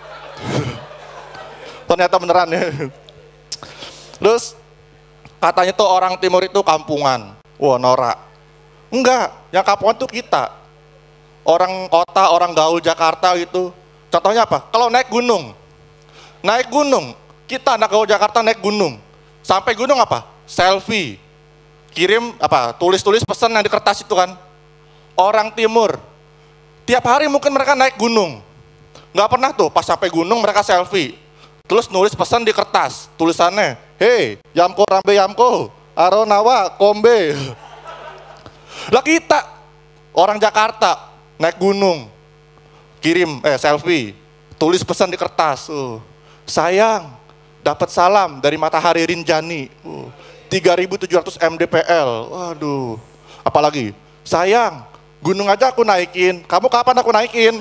Ternyata beneran ya. Terus katanya tuh orang timur itu kampungan. Wah norak. Enggak, yang kampungan tuh kita. Orang kota, orang gaul Jakarta gitu. Contohnya apa? Kalau naik gunung. Naik gunung, kita anak gaul Jakarta naik gunung. Sampai gunung apa? Selfie. Kirim apa? Tulis-tulis pesan yang di kertas itu kan. Orang timur. Tiap hari mungkin mereka naik gunung. Nggak pernah tuh pas sampai gunung mereka selfie. Terus nulis pesan di kertas. Tulisannya, hei, yamko rambe yamko, aronawa kombe. Lah kita, orang Jakarta, naik gunung. Kirim, eh selfie. Tulis pesan di kertas. Uh, sayang, dapat salam dari Matahari Rinjani. Uh, tiga ribu tujuh ratus M D P L. Waduh. Apalagi, sayang, gunung aja aku naikin. Kamu kapan aku naikin?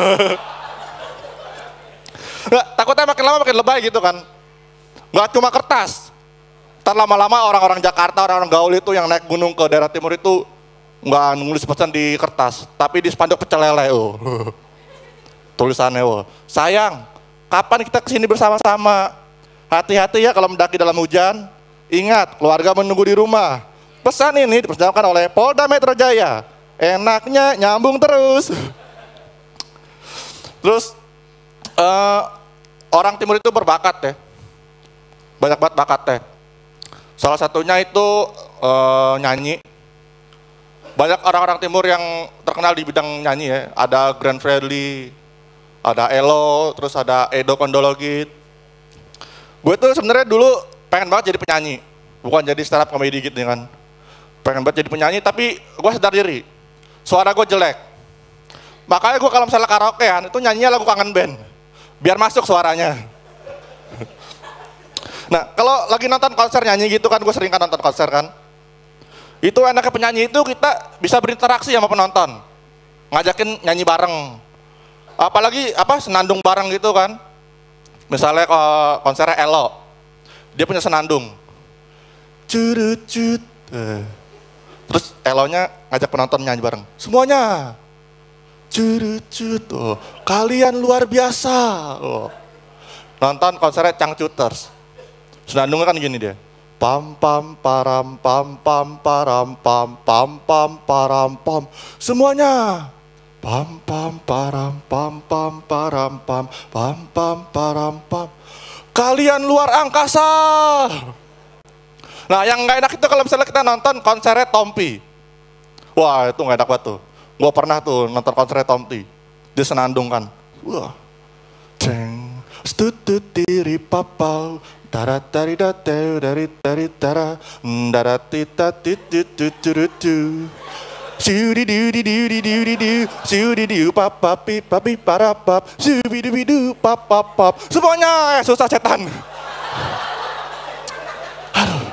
Nggak, takutnya makin lama makin lebay gitu kan. Nggak cuma kertas. Ntar lama-lama orang-orang Jakarta, orang-orang gaul itu yang naik gunung ke daerah timur itu nggak nulis pesan di kertas, tapi di spanduk pecel lele. Oh. Tulisannya, oh. Sayang, kapan kita kesini bersama-sama? Hati-hati ya kalau mendaki dalam hujan. Ingat, keluarga menunggu di rumah. Pesan ini dipersembahkan oleh Polda Metro Jaya. Enaknya nyambung terus. Terus uh, orang timur itu berbakat ya. Banyak banget bakatnya. Salah satunya itu uh, nyanyi. Banyak orang-orang timur yang terkenal di bidang nyanyi ya. Ada Grand Fredly, ada Elo, terus ada Edo Kondologit. Gue tuh sebenarnya dulu pengen banget jadi penyanyi, bukan jadi stand up comedy gitu kan. Pengen banget jadi penyanyi, tapi gue sadar diri, suara gue jelek. Makanya gue kalau misalnya karaokean itu nyanyinya lagu kangen band, biar masuk suaranya. Nah kalau lagi nonton konser nyanyi gitu kan, gue sering kan nonton konser kan. Itu enaknya penyanyi itu kita bisa berinteraksi sama penonton, ngajakin nyanyi bareng. Apalagi apa senandung bareng gitu kan. Misalnya konsernya Elo, dia punya senandung. Curut cut. Terus Elonya ngajak penonton nyanyi bareng. Semuanya. Curut cut. Oh, kalian luar biasa. Oh. Nonton konsernya Changcuters. Senandungnya kan gini dia. Pam pam param pam pam param pam pam pam param pam. Semuanya. Pam pam param pam pam param pam pam pam param pam. Kalian luar angkasa. Nah yang nggak enak itu kalau misalnya kita nonton konsernya Tompi. Wah itu nggak enak banget tuh. Gue pernah tuh nonton konsernya Tompi. Dia senandung kan. Wah. Ceng. Stututiri papau. Daratari dateu dari dari tara. Daratita titututututu. Siudidiudidiudidiudidiu. Siudidiu papapi papi parapap. Siubidubidu papapap. Semuanya susah setan. Aduh.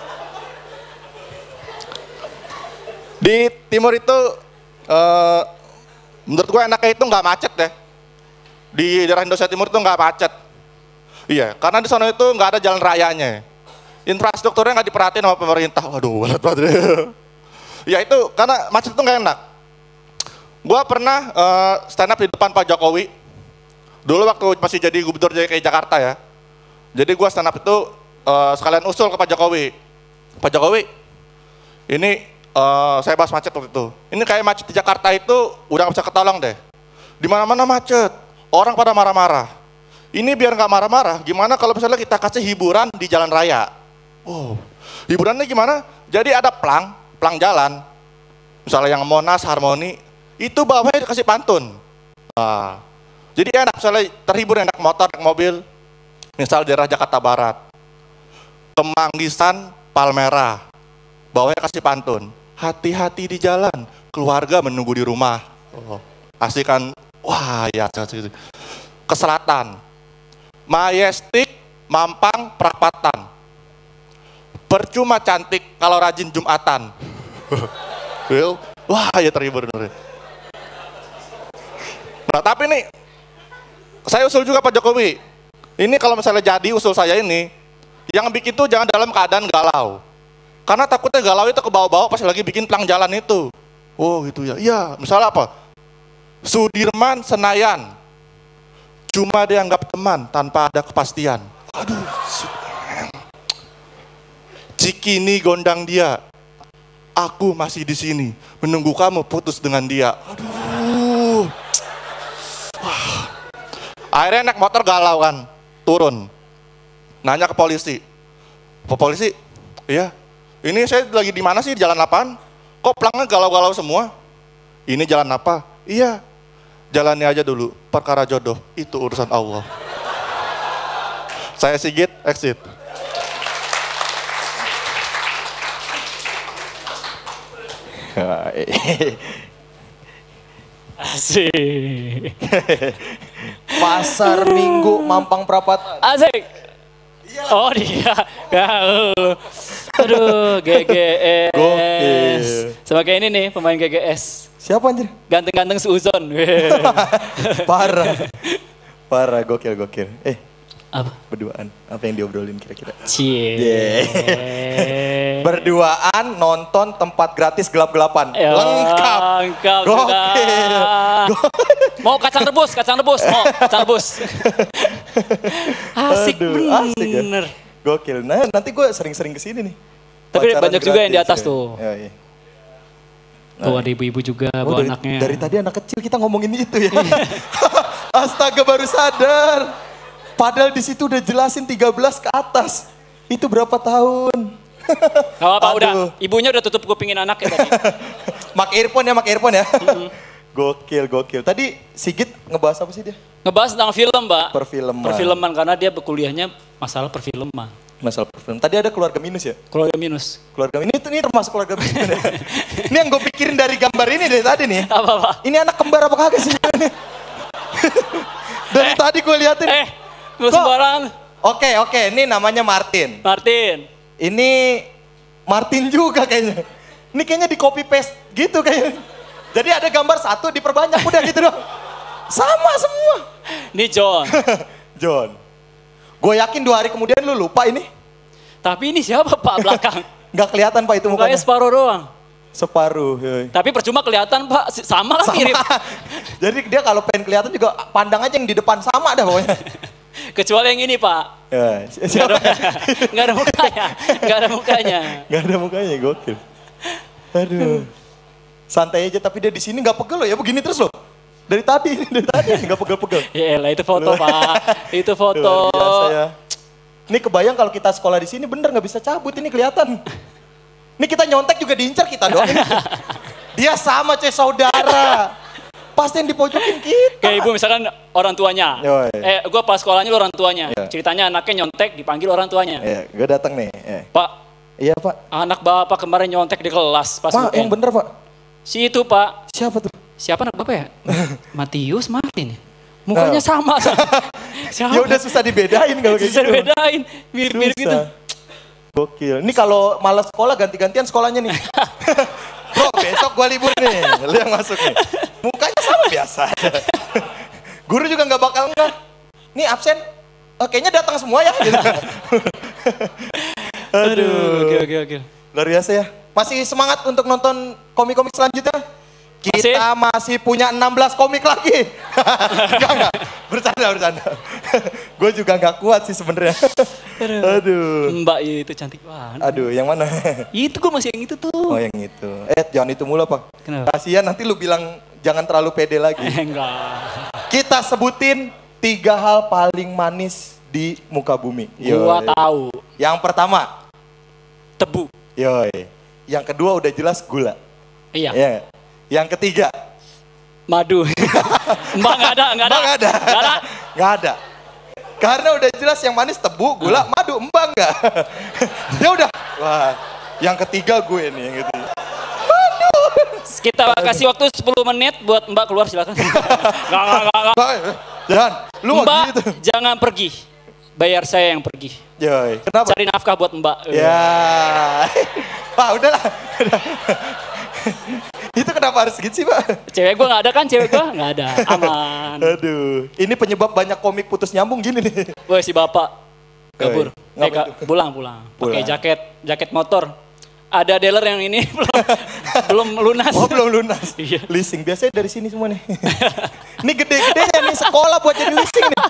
Di timur itu, uh, menurut gue enaknya itu nggak macet deh. Di daerah Indonesia Timur itu nggak macet. Iya, karena di sana itu nggak ada jalan rayanya. Infrastrukturnya nggak diperhatiin sama pemerintah. Waduh, berat banget. Ya itu, karena macet itu nggak enak. Gue pernah uh, stand up di depan Pak Jokowi. Dulu waktu masih jadi gubernur D K I Jakarta ya. Jadi gue stand up itu uh, sekalian usul ke Pak Jokowi. Pak Jokowi, ini Uh, saya bahas macet waktu itu. Ini kayak macet di Jakarta itu udah gak bisa ketolong deh. Di mana-mana macet, orang pada marah-marah. Ini biar nggak marah-marah, gimana kalau misalnya kita kasih hiburan di jalan raya? Oh, hiburannya gimana? Jadi ada plang, plang jalan. Misalnya yang Monas, Harmoni, itu bawahnya dikasih pantun. Nah, jadi enak, misalnya terhibur enak motor, naik mobil. Misal daerah Jakarta Barat, Kemanggisan, Palmerah, bawahnya kasih pantun. Hati-hati di jalan, keluarga menunggu di rumah. Oh, asik kan? Wah, ya. Ke selatan, Majestic, Mampang, Perapatan. Percuma cantik kalau rajin Jumatan. Wah, ya terhibur. Nah, tapi nih, saya usul juga Pak Jokowi. Ini kalau misalnya jadi usul saya ini, yang bikin tuh jangan dalam keadaan galau. Karena takutnya galau itu ke bawah-bawah pas lagi bikin pelang jalan itu. Oh gitu ya. Iya, misalnya apa? Sudirman, Senayan. Cuma dianggap teman tanpa ada kepastian. Aduh. Cikini gondang dia. Aku masih di sini menunggu kamu putus dengan dia. Aduh. Wah. Akhirnya naik motor galau kan. Turun. Nanya ke polisi. Pak polisi, iya. Ini saya lagi di mana sih, jalan apaan? Kok pelangnya galau-galau semua? Ini jalan apa? Iya, jalani aja dulu, perkara jodoh, itu urusan Allah. Saya Sigit, exit. Asik. Pasar Minggu Mampang Perapatan. Asik. Oh dia, gaul. Aduh, G G S. Gokil. Sama kayak ini nih, pemain G G S. Siapa anjir? Ganteng-ganteng seuzon. Parah. Parah, gokil, gokil. Eh, apa? Berduaan, apa yang diobrolin kira-kira? Cie. Yeah. Berduaan nonton tempat gratis gelap-gelapan. Ya, lengkap. Lengkap. Gokil. Mau kacang rebus, kacang rebus, mau kacang rebus. Asik Aduh, bener. Asik ya. Gokil. Nah, nanti gue sering-sering kesini nih. Tapi Pacaran banyak juga yang di gratis, atas ya. tuh. Ya, iya. Tuh ada ibu-ibu juga Oh, bawa dari, anaknya. dari tadi anak kecil kita ngomongin itu ya. Astaga, baru sadar. Padahal di situ udah jelasin tiga belas ke atas. Itu berapa tahun? Gak apa-apa, udah. Aduh. Ibunya udah tutup kupingin anaknya tadi. Mak earphone ya, mak earphone ya. Mm-hmm. Gokil, gokil. Tadi Sigit ngebahas apa sih dia? Ngebahas tentang film, Mbak. Perfilman. Perfilman, karena dia berkuliahnya masalah perfilman. Masalah perfilman. Tadi ada keluarga minus ya? Keluarga minus. Keluarga ini tuh ini termasuk keluarga minus ya? Ini yang gue pikirin dari gambar ini dari tadi nih. Apa, Pak? Ini anak kembar apa kagak sih? Dari Eh, tadi gue liatin. Eh, nggak sembarangan. Oke, oke. Ini namanya Martin. Martin. Ini Martin juga kayaknya. Ini kayaknya di copy paste gitu kayaknya. Jadi ada gambar satu diperbanyak udah gitu dong. Sama semua. Ini John. John. Gue yakin dua hari kemudian lu lupa ini. Tapi ini siapa, Pak, belakang? Gak kelihatan Pak itu Mukanya mukanya. separuh doang. Separuh. Yoi. Tapi percuma kelihatan, Pak. Si- Sama kan Sama. mirip. Jadi dia kalau pengen kelihatan juga pandang aja yang di depan sama dah pokoknya. Kecuali yang ini, Pak. Ya, Nggak siapa? ada, nggak ada mukanya. Nggak ada mukanya. Gak ada mukanya, gokil. Aduh. Santai aja tapi dia di sini nggak pegel loh ya begini terus loh. Dari tadi, dari tadi nggak pegel-pegel. Ya elah, itu foto, Pak. Itu foto. Luar biasa ya. Ini kebayang kalau kita sekolah di sini bener nggak bisa cabut ini kelihatan. Ini kita nyontek juga diincar kita doang. Ini. Dia sama cuy saudara. Pasti yang dipojokin kita. Kayak ibu misalkan orang tuanya. Yoi. Eh, gue pas sekolahnya lu orang tuanya. Iya. Ceritanya anaknya nyontek dipanggil orang tuanya. Iya, gue datang nih. Eh. Pak, Iya pak. anak bapak kemarin nyontek di kelas pas Pak, U N. yang bener pak. Si itu pak. Siapa tuh? Siapa anak bapak ya? Matius Martin. Mukanya Oh. sama. Siapa? Ya udah susah dibedain kalau kayak Susah gitu. dibedain. Mirip-mirip gitu. Susah. Gokil. Ini kalau malas sekolah ganti-gantian sekolahnya nih. Bro, besok gua libur nih. Lu yang masuk nih. Mukanya sama biasa. Guru juga nggak bakal nggak. Nih absen. Oh, kayaknya datang semua ya. Gitu. Aduh. Oke oke oke. Luar biasa ya. Masih semangat untuk nonton komik-komik selanjutnya? Kita masih, masih punya enam belas komik lagi. Enggak, enggak. Bercanda, bercanda. Gue juga nggak kuat sih sebenarnya. Aduh. Mbak itu cantik banget. Aduh, yang mana? Itu gue masih yang itu tuh. Oh, yang itu. Eh, jangan itu mulu, Pak. Kenapa? Kasihan nanti lu bilang jangan terlalu pede lagi. Enggak. Kita sebutin tiga hal paling manis di muka bumi. Gua Yoi. tahu. Yang pertama, tebu. Yoi. Yang kedua udah jelas gula. Iya. Ya. Yang ketiga, madu. Mbak nggak ada, nggak ada. Mbak nggak ada. Nggak ada. Nggak ada. Karena udah jelas yang manis tebu, gula, madu, mbak enggak. Ya udah. Wah, yang ketiga gue nih yang gitu. Kita kasih waktu sepuluh menit buat Mbak keluar silakan. Nggak, nggak, nggak, nggak. Jangan, lu nggak Mbak, gitu. jangan pergi. Bayar saya yang pergi. Yoi, kenapa? Cari nafkah buat Mbak. Ya. Pak, udahlah. Itu kenapa harus gitu sih, Pak? Cewek gua nggak ada kan, cewek gua nggak ada. Aman. Aduh, ini penyebab banyak komik putus nyambung gini nih. Woi si bapak kabur. Oi, Eh, Kak, pulang pulang. Pakai Pulang. jaket jaket motor. Ada dealer yang ini belum belum lunas. Oh, belum lunas. Iya. Leasing biasanya dari sini semua nih. Ini gede-gedenya nih sekolah buat jadi leasing nih.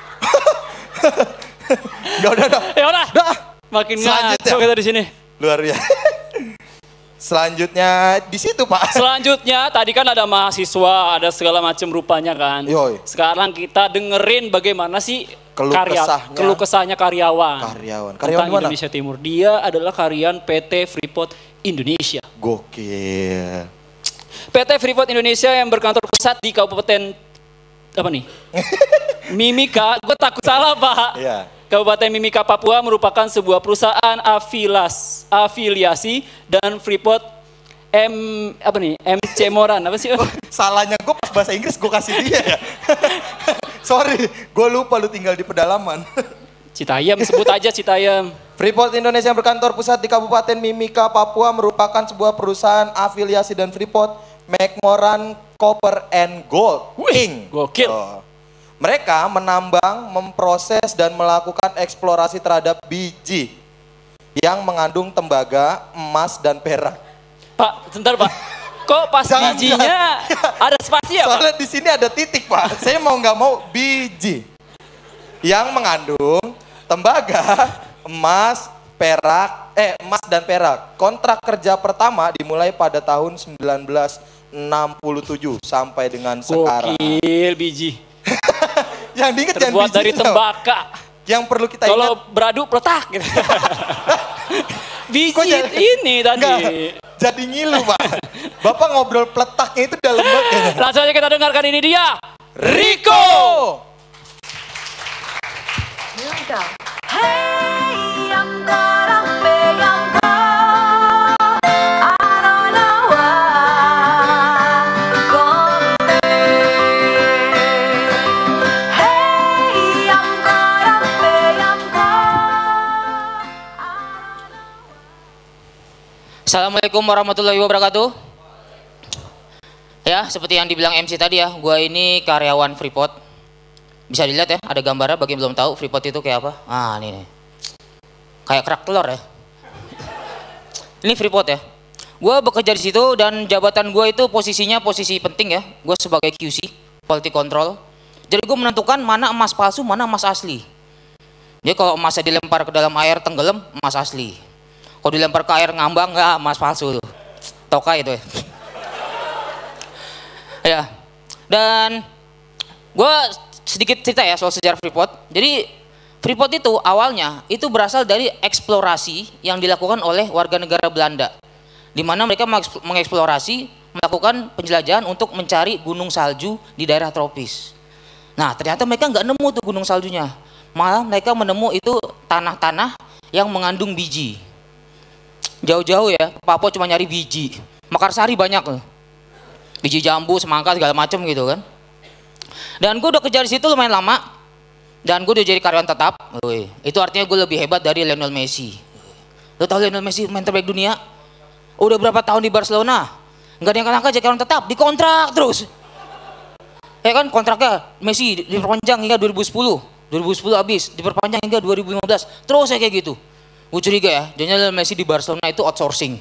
Udah, udah, udah. Ya udah. Udah. Makin Selanjutnya. ngaco kita di sini. Luar biasa. Selanjutnya di situ, Pak. Selanjutnya tadi kan ada mahasiswa, ada segala macam rupanya kan. Yoi. Sekarang kita dengerin bagaimana sih Keluh kesahnya. keluh kesahnya karyawan. Karyawan. Tentang Karyawan di mana? Indonesia Timur. Dia adalah karyawan P T Freeport Indonesia. Gokil. P T Freeport Indonesia yang berkantor pusat di Kabupaten apa nih? Mimika, gue takut salah Pak. Iya. Kabupaten Mimika, Papua merupakan sebuah perusahaan afilas, afiliasi dan Freeport M apa nih? M C Moran apa sih? Salahnya gue pas bahasa Inggris gue kasih dia ya. Sorry, gue lupa lu tinggal di pedalaman. Citayam, sebut aja Citayam. Freeport Indonesia yang berkantor pusat di Kabupaten Mimika, Papua merupakan sebuah perusahaan afiliasi dan Freeport McMoran Copper and Gold. Wing. Gokil. Oh. Mereka menambang, memproses dan melakukan eksplorasi terhadap biji yang mengandung tembaga, emas dan perak. Pak, sebentar Pak. Kok pas Jangan, bijinya ada spasi ya Pak? Soalnya di sini ada titik Pak. Saya mau nggak mau biji yang mengandung tembaga, emas, perak, eh emas dan perak. Kontrak kerja pertama dimulai pada tahun seribu sembilan ratus enam puluh tujuh sampai dengan sekarang. Gokil biji. Yang diinget jangan Terbuat dari bijinya. tembaga. Yang perlu kita Kalau ingat. beradu peletak gitu. Biji Kok jadi- ini tadi. Enggak, jadi ngilu Pak. Bapak ngobrol peletaknya itu dalam banget. Langsung aja kita dengarkan ini dia. Rico. Hey, I'm gonna be young girl. I don't know why. Gonna be. Hey, I'm gonna be young girl. Assalamualaikum warahmatullahi wabarakatuh. Ya, seperti yang dibilang M C tadi ya, gua ini karyawan Freeport. Bisa dilihat ya, ada gambarnya bagi yang belum tahu Freeport itu kayak apa. Ah, ini nih. Kayak kerak telur ya. Ini Freeport ya. Gua bekerja di situ dan jabatan gua itu posisinya posisi penting ya. Gua sebagai Q C, quality control. Jadi gua menentukan mana emas palsu, mana emas asli. Jadi kalau emasnya dilempar ke dalam air tenggelam, emas asli. Kalau dilempar ke air ngambang, nggak, emas palsu tuh. Toka itu ya. Ya, dan gue sedikit cerita ya soal sejarah Freeport. Jadi Freeport itu awalnya itu berasal dari eksplorasi yang dilakukan oleh warga negara Belanda, di mana mereka mengeksplorasi melakukan penjelajahan untuk mencari gunung salju di daerah tropis. Nah ternyata mereka nggak nemu tuh gunung saljunya, malah mereka menemu itu tanah-tanah yang mengandung biji. Jauh-jauh ya, Papua cuma nyari biji, Makarsari banyak loh, biji jambu, semangka segala macam gitu kan. Dan gue udah kejar di situ lumayan lama, dan gue udah jadi karyawan tetap. Wih, itu artinya gue lebih hebat dari Lionel Messi. Lo tau Lionel Messi main terbaik dunia? Udah berapa tahun di Barcelona? Nggak ada yang angka jadi karyawan tetap, dikontrak terus. Ya kan kontraknya Messi diperpanjang hingga dua ribu sepuluh, dua ribu sepuluh habis, diperpanjang hingga dua ribu lima belas, terus ya kayak gitu. Gue curiga ya, jangan Messi di Barcelona itu outsourcing.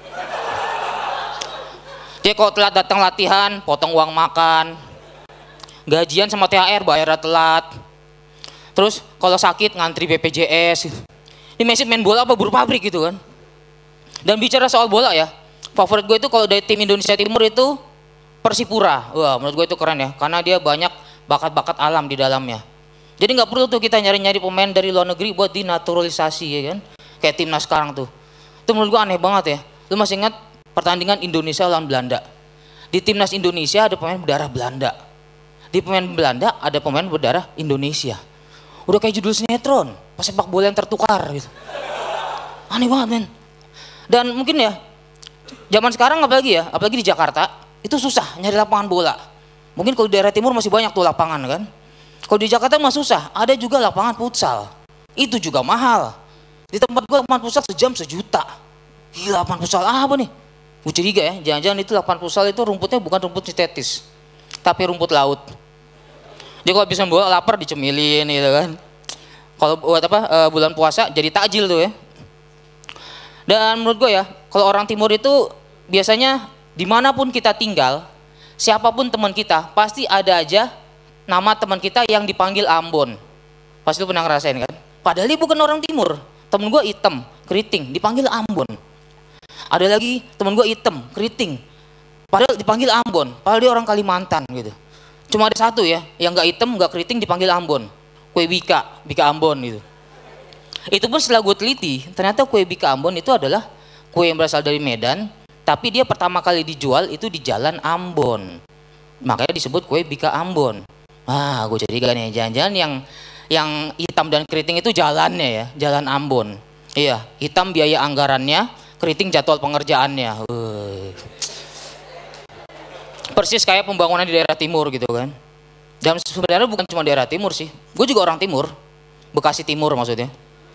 Dia kalau telat datang latihan, potong uang makan, gajian sama T H R bayar telat. Terus kalau sakit ngantri B P J S. Ini Messi main bola apa buruh pabrik gitu kan. Dan bicara soal bola ya, favorit gue itu kalau dari tim Indonesia Timur itu Persipura. Wah menurut gue itu keren ya, karena dia banyak bakat-bakat alam di dalamnya. Jadi nggak perlu tuh kita nyari-nyari pemain dari luar negeri buat dinaturalisasi ya kan. Kayak timnas sekarang tuh. Itu menurut gue aneh banget ya. Lu masih ingat pertandingan Indonesia lawan Belanda? Di timnas Indonesia ada pemain berdarah Belanda. Di pemain Belanda ada pemain berdarah Indonesia. Udah kayak judul sinetron, pesepak bola yang tertukar gitu. Aneh banget men. Dan mungkin ya, zaman sekarang apalagi ya, apalagi di Jakarta, itu susah nyari lapangan bola. Mungkin kalau di daerah timur masih banyak tuh lapangan kan. Kalau di Jakarta mah susah, ada juga lapangan futsal. Itu juga mahal. Di tempat gua lapangan futsal sejam sejuta. Gila, lapangan futsal apa nih? Gue curiga ya, jangan-jangan itu lapangan futsal itu rumputnya bukan rumput sintetis, tapi rumput laut. Jadi kalau bisa bola lapar dicemilin gitu kan. Kalau buat apa e, bulan puasa jadi takjil tuh ya. Dan menurut gue ya, kalau orang timur itu biasanya dimanapun kita tinggal, siapapun teman kita, pasti ada aja nama teman kita yang dipanggil Ambon. Pasti lu pernah ngerasain kan? Padahal dia bukan orang timur. Temen gue hitam, keriting, dipanggil Ambon. Ada lagi temen gue hitam, keriting, padahal dipanggil Ambon. Padahal dia orang Kalimantan gitu. Cuma ada satu ya, yang nggak hitam, nggak keriting dipanggil Ambon. Kue Bika, Bika Ambon gitu. Itu pun setelah gue teliti, ternyata kue Bika Ambon itu adalah kue yang berasal dari Medan, tapi dia pertama kali dijual itu di Jalan Ambon. Makanya disebut kue Bika Ambon. Ah, gue curiga nih, jangan-jangan yang yang hitam dan keriting itu jalannya ya, Jalan Ambon. Iya, hitam biaya anggarannya, keriting jadwal pengerjaannya. Uh. Persis kayak pembangunan di daerah timur gitu kan. Dan sebenarnya bukan cuma daerah timur sih, gue juga orang timur, Bekasi Timur maksudnya.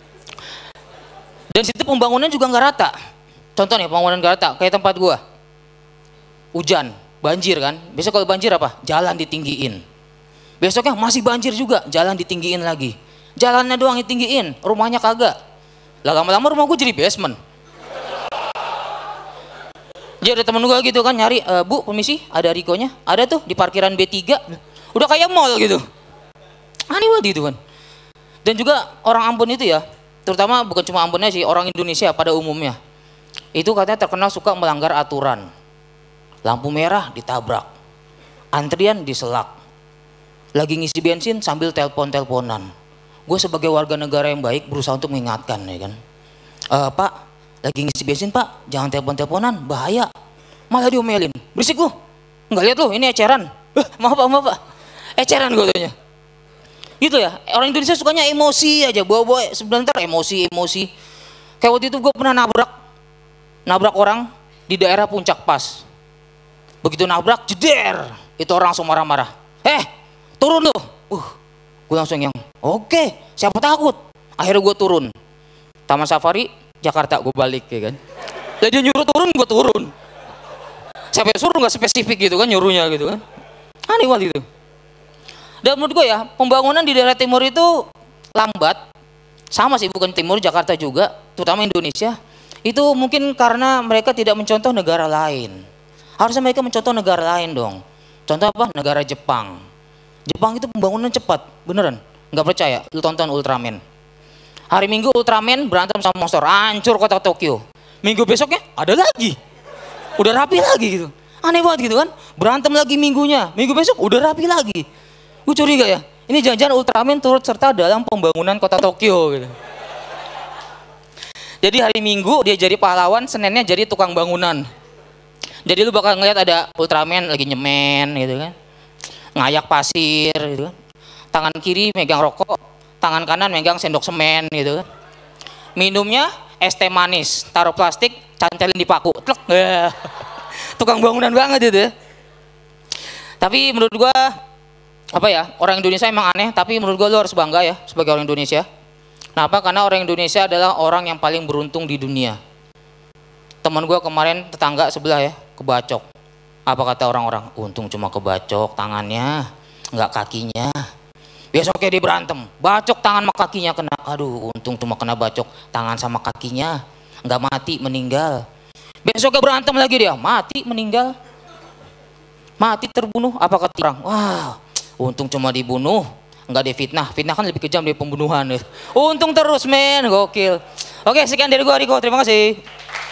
Dan situ pembangunan juga nggak rata. Contoh nih pembangunan nggak rata, kayak tempat gue, hujan, banjir kan. Besok kalau banjir apa? Jalan ditinggiin. Besoknya masih banjir juga, jalan ditinggiin lagi. Jalannya doang ditinggiin, rumahnya kagak. Lah lama-lama rumah gue jadi basement. Jadi ada temen gue gitu kan nyari, e, bu permisi ada Rikonya, ada tuh di parkiran B tiga, udah kayak mall gitu. Aneh banget gitu kan. Dan juga orang Ambon itu ya, terutama bukan cuma Ambonnya sih, orang Indonesia pada umumnya, itu katanya terkenal suka melanggar aturan. Lampu merah ditabrak, antrian diselak, lagi ngisi bensin sambil telepon-teleponan. Gue sebagai warga negara yang baik berusaha untuk mengingatkan ya kan, e, Pak, lagi ngisi bensin Pak, jangan telepon-teleponan, bahaya. Malah diomelin, berisik lu, nggak lihat lu, ini eceran. Eh, maaf Pak, maaf Pak, eceran gue tanya. Gitu ya, orang Indonesia sukanya emosi aja, bawa-bawa sebentar emosi, emosi. Kayak waktu itu gue pernah nabrak, nabrak orang di daerah Puncak Pas. Begitu nabrak, jeder, itu orang langsung marah-marah. Eh, turun lu. Uh, gue langsung yang, oke, siapa takut. Akhirnya gue turun. Taman Safari, Jakarta gue balik ya kan. Lah dia nyuruh turun, gue turun. Sampai suruh nggak spesifik gitu kan nyuruhnya gitu kan. Aneh banget itu. Dan menurut gue ya, pembangunan di daerah timur itu lambat. Sama sih, bukan timur, Jakarta juga, terutama Indonesia. Itu mungkin karena mereka tidak mencontoh negara lain. Harusnya mereka mencontoh negara lain dong. Contoh apa? Negara Jepang. Jepang itu pembangunan cepat, beneran. Nggak percaya, lu tonton Ultraman. Hari Minggu Ultraman berantem sama monster, hancur kota Tokyo. Minggu besoknya ada lagi, udah rapi lagi gitu. Aneh banget gitu kan, berantem lagi minggunya, minggu besok udah rapi lagi. Gue curiga ya, ini jangan-jangan Ultraman turut serta dalam pembangunan kota Tokyo gitu. Jadi hari Minggu dia jadi pahlawan, Seninnya jadi tukang bangunan. Jadi lu bakal ngeliat ada Ultraman lagi nyemen gitu kan. Ngayak pasir gitu kan. Tangan kiri megang rokok, tangan kanan megang sendok semen gitu kan. Minumnya es teh manis, taruh plastik, cantelin di paku. Tlek. Tukang bangunan banget itu. Tapi menurut gua apa ya, orang Indonesia emang aneh, tapi menurut gua lu harus bangga ya sebagai orang Indonesia. Kenapa? Karena orang Indonesia adalah orang yang paling beruntung di dunia. Teman gua kemarin tetangga sebelah ya, kebacok. Apa kata orang-orang? Untung cuma kebacok tangannya, nggak kakinya. Besoknya dia berantem, bacok tangan sama kakinya kena. Aduh, untung cuma kena bacok tangan sama kakinya, nggak mati, meninggal. Besoknya berantem lagi dia, mati, meninggal. Mati, terbunuh. Apa kata orang? Wah, untung cuma dibunuh, nggak difitnah. Fitnah kan lebih kejam dari pembunuhan. Untung terus, men, gokil. Oke, sekian dari gua, Riko. Terima kasih.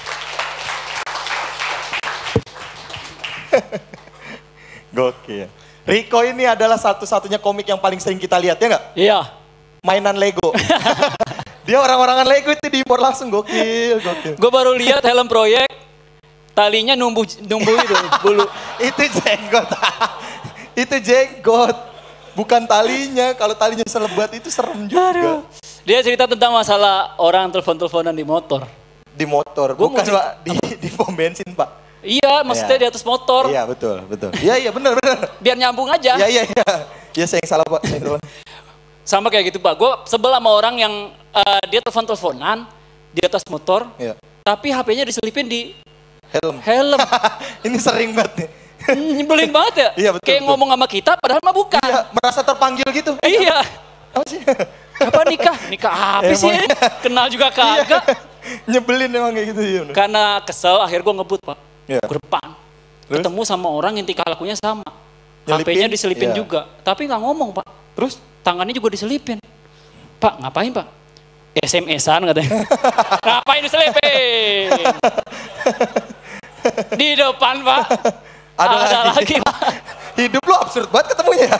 Gokil. Riko ini adalah satu-satunya komik yang paling sering kita lihat, ya nggak? Iya. Mainan Lego. Dia orang-orangan Lego itu diimpor langsung, gokil, gokil. Gue baru lihat helm proyek, talinya numbuh numbuh itu bulu. Itu jenggot. Itu jenggot. Bukan talinya. Kalau talinya selebat itu serem juga. Aduh. Dia cerita tentang masalah orang telepon-teleponan di motor. Di motor, Gua bukan mau Pak, di, di pom bensin Pak. Iya, maksudnya Iya. di atas motor. Iya betul, betul. Iya iya benar benar. Biar nyambung aja. Iya iya iya. Iya saya yang salah Pak. Saya yang salah. Sama kayak gitu Pak. Gue sebel sama orang yang uh, dia telepon-teleponan di atas motor, Iya. tapi H P-nya diselipin di Helm. helm. Ini sering banget nih. Nyebelin banget ya. Iya, betul, Kayak betul. ngomong sama kita padahal mah bukan. Iya, merasa terpanggil gitu. Iya. Apa sih? Kapan nikah? Nikah apa sih? Emang. Kenal juga kagak. Nyebelin emang kayak gitu ya. Karena kesel akhirnya gue ngebut Pak. Iya. Ke depan. Terus? Ketemu sama orang yang tingkah lakunya sama. Nyelipin? H P-nya diselipin Iya. juga. Tapi nggak ngomong Pak. Terus? Tangannya juga diselipin. Pak ngapain Pak? S M S-an katanya. Ngapain diselipin? Di depan Pak. Ada, Ada lagi. lagi Pak. Hidup lu absurd banget ketemunya.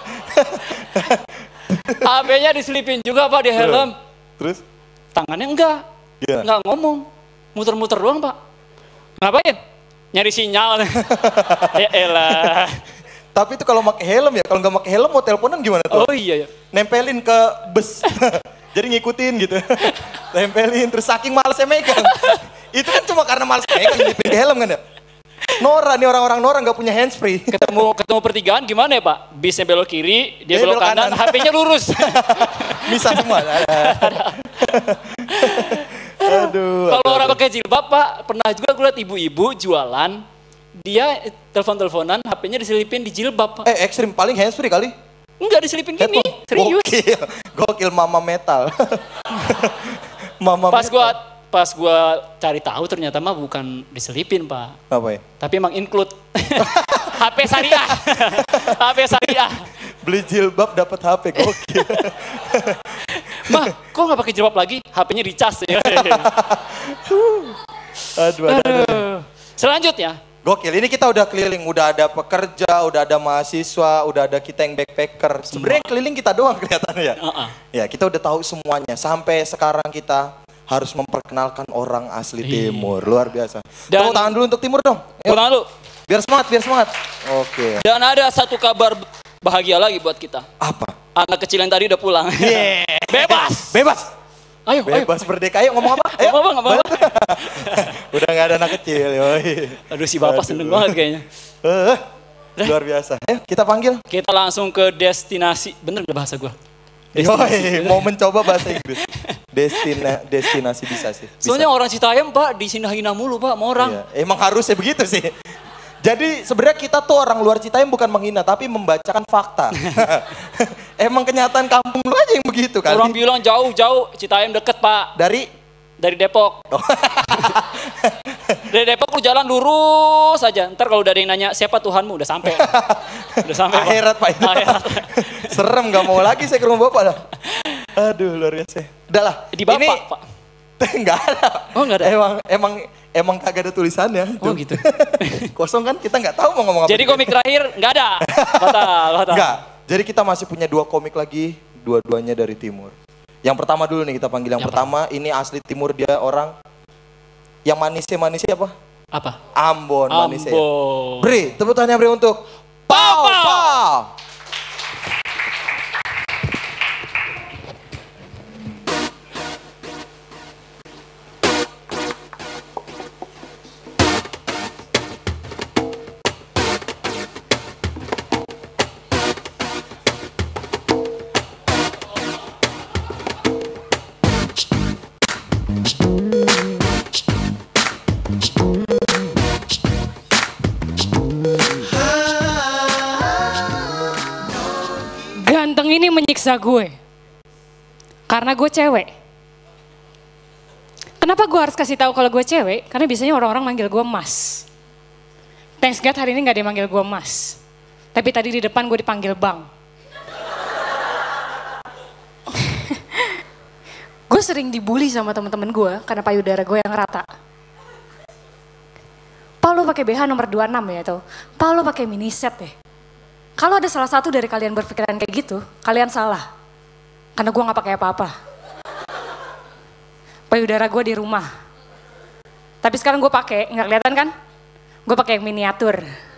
H P-nya diselipin juga Pak di helm. Terus? Tangannya enggak. Iya. Enggak ngomong. Muter-muter doang Pak. Ngapain? Nyari sinyal. Ya elah. Tapi itu kalau pakai helm ya, kalau nggak pakai helm mau teleponan gimana tuh? Oh iya ya. Nempelin ke bus. Jadi ngikutin gitu. Nempelin terus saking malesnya megang. Itu kan cuma karena males megang nyelipin ke helm kan ya. Nora nih orang-orang Nora nggak punya handsfree. Ketemu ketemu pertigaan gimana ya Pak? Bisnya belok kiri, dia Dia belok, belok kanan, kanan. H P-nya lurus. Bisa semua. Aduh. Kalau aduh, orang aduh. pakai jilbab Pak, pernah juga gue liat ibu-ibu jualan, dia telepon-teleponan, H P-nya diselipin di jilbab Pak. Eh ekstrim paling handsfree kali. Enggak diselipin gini, serius. Gokil, gokil mama metal. Mama Pas metal. gua pas gua cari tahu ternyata mah bukan diselipin Pak, Apa ya? tapi emang include H P syariah. H P syariah. Beli jilbab dapat H P, gokil. Mah, kok nggak pakai jilbab lagi? H P-nya dicas ya. Aduh, aduh, aduh. Selanjutnya, Gokil, ini kita udah keliling, udah ada pekerja, udah ada mahasiswa, udah ada kita yang backpacker. Sebenarnya keliling kita doang kelihatannya ya. uh-uh. Ya, kita udah tahu semuanya. Sampai sekarang kita harus memperkenalkan orang asli Iya. Timur. Luar biasa. Dan- Tepuk tangan dulu untuk Timur dong. Yuk. Pulang dulu. Biar semangat, biar semangat. Oke. Dan ada satu kabar bahagia lagi buat kita. Apa? Anak kecil yang tadi udah pulang. Yeah. Bebas. Bebas. Ayo, ayo. Bebas merdeka. Ayo ngomong apa? Ayo. Ngomong apa, ngomong apa? Udah gak ada anak kecil. Yoi. Aduh si bapak seneng banget kayaknya. Eh, luar biasa. Ayo kita panggil. Kita langsung ke destinasi. Bener gak bahasa gua? Yoi, mau mencoba bahasa Inggris. Destina, destinasi bisa sih. Bisa. Soalnya orang Citayam Pak disina-hina mulu Pak sama orang. Iya, emang harusnya begitu sih. Jadi sebenarnya kita tuh orang luar Citayam bukan menghina, tapi membacakan fakta. Emang kenyataan kampung lu aja yang begitu kan? Orang bilang jauh-jauh Citayam deket Pak. Dari Dari Depok. Dari Depok lu jalan lurus aja. Ntar kalau udah ada yang nanya siapa Tuhanmu udah sampai. Udah sampai Pak. akhirat Pak itu. Akhirat. Serem, gak mau lagi saya ke rumah bapak dah. Aduh luar biasa. Udah lah. Di bapak ini, Pak. Enggak ada. Oh enggak ada. Emang emang emang kagak ada tulisannya. Oh Tuh. gitu. Kosong kan kita nggak tahu mau ngomong apa. Jadi komik terakhir nggak ada. Batal, batal. Enggak. Jadi kita masih punya dua komik lagi, dua-duanya dari timur. Yang pertama dulu nih kita panggil yang Yang pertama, ini asli timur, dia orang yang manisnya manisnya apa? Apa? Ambon, manis ya. Ambon. Bri, tepuk tangannya Bri untuk Pau Pau. Ganteng ini menyiksa gue. Karena gue cewek. Kenapa gue harus kasih tahu kalau gue cewek? Karena biasanya orang-orang manggil gue Mas. Thanks God hari ini gak ada yang manggil gue Mas. Tapi tadi di depan gue dipanggil Bang. Gue sering dibully sama temen-temen gue karena payudara gue yang rata. Pak lo pakai B H nomor dua puluh enam ya tuh. Pak lo pakai mini set deh. Kalau ada salah satu dari kalian berpikiran kayak gitu, kalian salah. Karena gue gak pakai apa-apa. Payudara gue di rumah. Tapi sekarang gue pakai, nggak kelihatan kan? Gue pakai yang miniatur.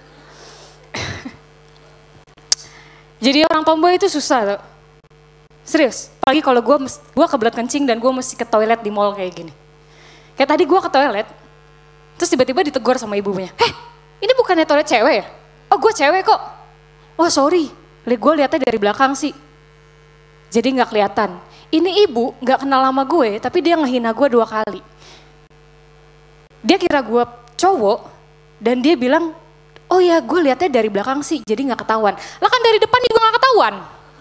Jadi orang tomboy itu susah tuh. Serius, apalagi kalau gue gue kebelet kencing dan gue mesti ke toilet di mall kayak gini. Kayak tadi gue ke toilet, terus tiba-tiba ditegur sama ibunya. Eh, ini bukannya toilet cewek ya? Oh gue cewek kok. Oh sorry, gue liatnya dari belakang sih. Jadi gak kelihatan. Ini ibu gak kenal sama gue, tapi dia ngehina gue dua kali. Dia kira gue cowok, dan dia bilang, oh ya gue liatnya dari belakang sih, jadi gak ketahuan. Lah kan dari depan juga gak ketahuan.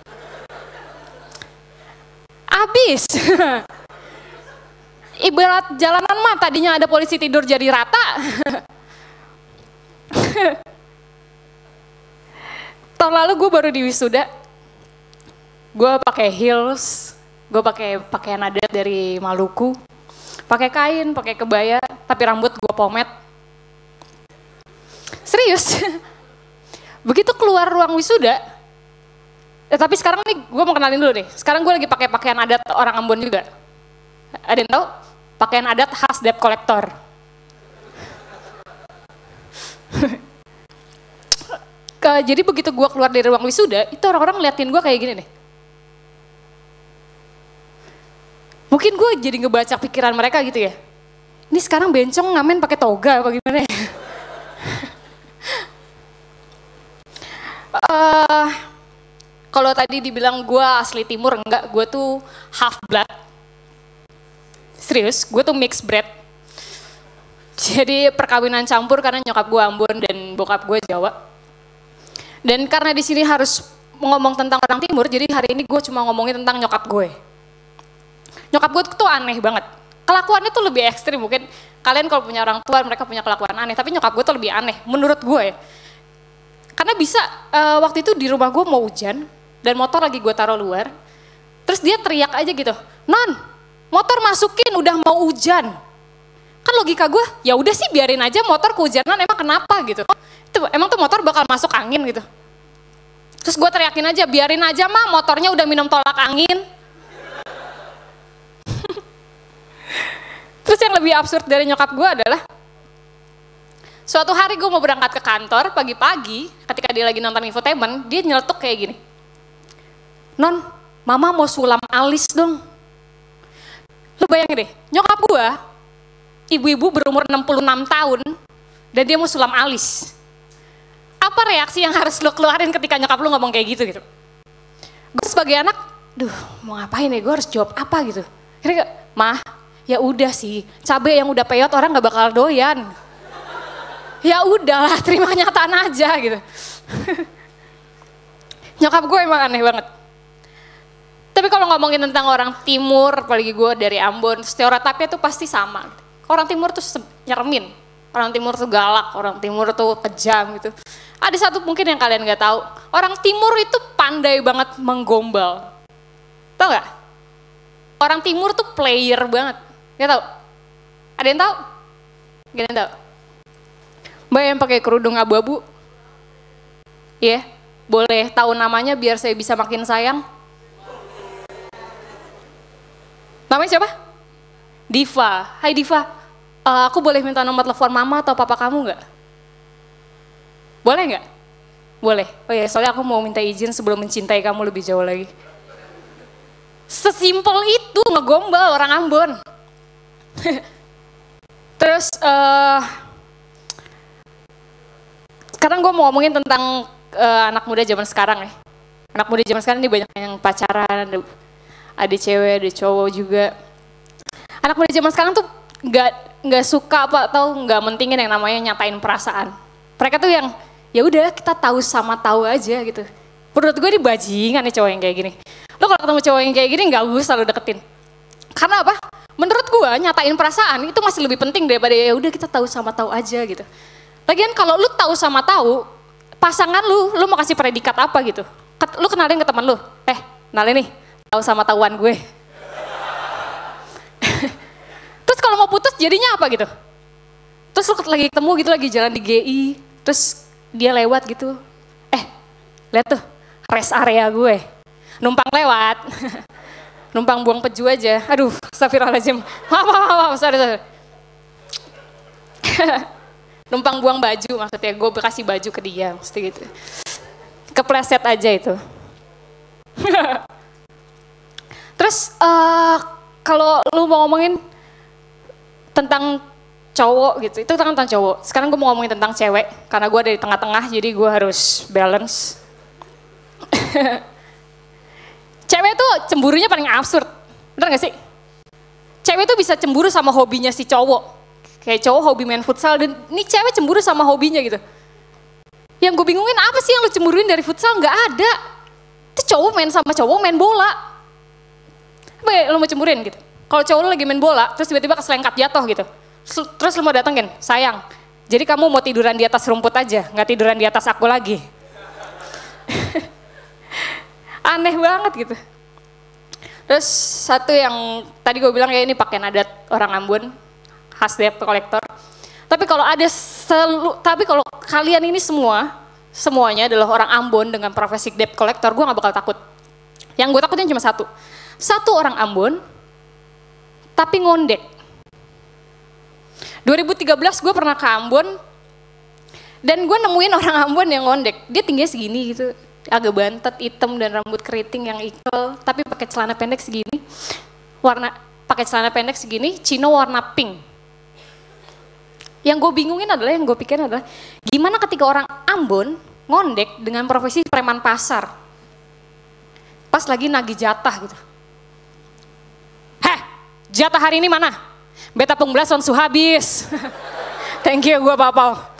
Abis. Ibarat jalanan mah tadinya ada polisi tidur jadi rata. Tahun lalu gue baru di wisuda, gue pakai heels, gue pakai pakaian adat dari Maluku, pakai kain, pakai kebaya, tapi rambut gue pomade. Serius, begitu keluar ruang wisuda, eh, tapi sekarang nih gue mau kenalin dulu deh. Sekarang gue lagi pakai pakaian adat orang Ambon juga. Ada yang tahu? Pakaian adat khas debt collector. Ke, jadi begitu gue keluar dari ruang wisuda, itu orang-orang ngeliatin gue kayak gini nih. Mungkin gue jadi ngebaca pikiran mereka gitu ya. Ini sekarang bencong ngamen pakai toga apa gimana ya? uh, Kalau tadi dibilang gue asli timur, enggak, gue tuh half blood. Serius, gue tuh mixed breed. Jadi perkawinan campur karena nyokap gue Ambon dan bokap gue Jawa. Dan karena di sini harus ngomong tentang orang timur, jadi hari ini gue cuma ngomongin tentang nyokap gue. Nyokap gue tuh aneh banget. Kelakuannya tuh lebih ekstrim mungkin. Kalian kalau punya orang tua, mereka punya kelakuan aneh. Tapi nyokap gue tuh lebih aneh, menurut gue ya. Karena bisa, uh, waktu itu di rumah gue mau hujan, dan motor lagi gue taruh luar. Terus dia teriak aja gitu, Non, motor masukin udah mau hujan. Kan logika gue, ya udah sih biarin aja motor kehujanan, emang kenapa gitu. Itu, emang tuh motor bakal masuk angin gitu. Terus gue teriakin aja, biarin aja mah motornya udah minum tolak angin. Terus yang lebih absurd dari nyokap gue adalah, suatu hari gue mau berangkat ke kantor pagi-pagi, ketika dia lagi nonton infotainment, dia nyeletuk kayak gini. Non, mama mau sulam alis dong. Lu bayangin deh, nyokap gue, ibu-ibu berumur enam puluh enam tahun, dan dia mau sulam alis. Apa reaksi yang harus lo keluarin ketika nyokap lo ngomong kayak gitu gitu? Gue sebagai anak, duh mau ngapain ya, gue harus jawab apa gitu. Akhirnya, mah ya udah sih, cabai yang udah peyot orang gak bakal doyan. Ya udahlah, terima kenyataan aja gitu. Nyokap gue emang aneh banget. Tapi kalau ngomongin tentang orang timur, apalagi gue dari Ambon, stereotipnya tuh pasti sama. Orang timur tuh nyeremin, orang timur tuh galak, orang timur tuh kejam gitu. Ada satu mungkin yang kalian gak tahu, orang timur itu pandai banget menggombal. Tahu gak? Orang timur tuh player banget, gak tahu? Ada yang tahu? Gak ada yang tahu? Mbak yang pakai kerudung abu-abu, ya, yeah, boleh tahu namanya biar saya bisa makin sayang? Namanya siapa? Diva. Hai Diva. "Eh, aku boleh minta nomor telepon mama atau papa kamu nggak?" Boleh nggak? Boleh. Oh ya, soalnya aku mau minta izin sebelum mencintai kamu lebih jauh lagi. Sesimpel itu ngegombal orang Ambon. Terus uh, sekarang gue mau ngomongin tentang uh, anak muda zaman sekarang ya. Anak muda zaman sekarang ini banyak yang pacaran, ada, ada cewek, ada cowok juga. Anak muda zaman sekarang tuh nggak nggak suka apa atau nggak mentingin yang namanya nyatain perasaan. Mereka tuh yang ya udah kita tahu sama tahu aja gitu. Menurut gue ini bajingan nih cowok yang kayak gini. Lo kalau ketemu cowok yang kayak gini nggak usah lo deketin. Karena apa? Menurut gue nyatain perasaan itu masih lebih penting daripada ya udah kita tahu sama tahu aja gitu. Lagian kalau lu tahu sama tahu, pasangan lu, lu mau kasih predikat apa gitu? Ket, lu kenalin ke teman lu, eh kenalin nih, tahu sama tahuan gue. Terus kalau mau putus jadinya apa gitu? Terus lu lagi ketemu gitu, lagi jalan di G I, terus dia lewat gitu, eh lihat tuh rest area gue, numpang lewat. Numpang buang peju aja. Aduh, astagfirullahaladzim. Maaf, maaf, maaf, sorry, sorry. Numpang buang baju maksudnya, gue kasih baju ke dia, maksudnya gitu. Kepleset aja itu. Terus, uh, kalau lu mau ngomongin tentang cowok gitu, itu tentang cowok. Sekarang gue mau ngomongin tentang cewek, karena gue ada di tengah-tengah, jadi gue harus balance. Cewek tuh cemburunya paling absurd, bener gak sih? Cewek tuh bisa cemburu sama hobinya si cowok. Kayak cowok hobi main futsal, dan ini cewek cemburu sama hobinya gitu. Yang gue bingungin apa sih yang lu cemburuin dari futsal? Gak ada. Itu cowok main sama cowok main bola. Apa ya lu mau cemburuin gitu? Kalau cowok lu lagi main bola, terus tiba-tiba keselengkat jatuh gitu. Terus lu mau datengin, sayang, jadi kamu mau tiduran di atas rumput aja, gak tiduran di atas aku lagi. Aneh banget gitu. Terus satu yang tadi gue bilang ya ini pakaian adat orang Ambon, khas debt collector. Tapi kalau ada selu, tapi kalau kalian ini semua, semuanya adalah orang Ambon dengan profesi debt collector, gue gak bakal takut. Yang gue takutin cuma satu. Satu orang Ambon, tapi ngondek. dua ribu tiga belas gue pernah ke Ambon, dan gue nemuin orang Ambon yang ngondek. Dia tingginya segini gitu. Agak bantet, hitam dan rambut keriting yang ikel, tapi pakai celana pendek segini, warna pakai celana pendek segini, chino warna pink. Yang gue bingungin adalah, yang gue pikirin adalah, gimana ketika orang Ambon ngondek dengan profesi preman pasar, pas lagi nagih jatah gitu. Heh, jatah hari ini mana? Beta pengbelas onsu habis. Thank you, gue Papau.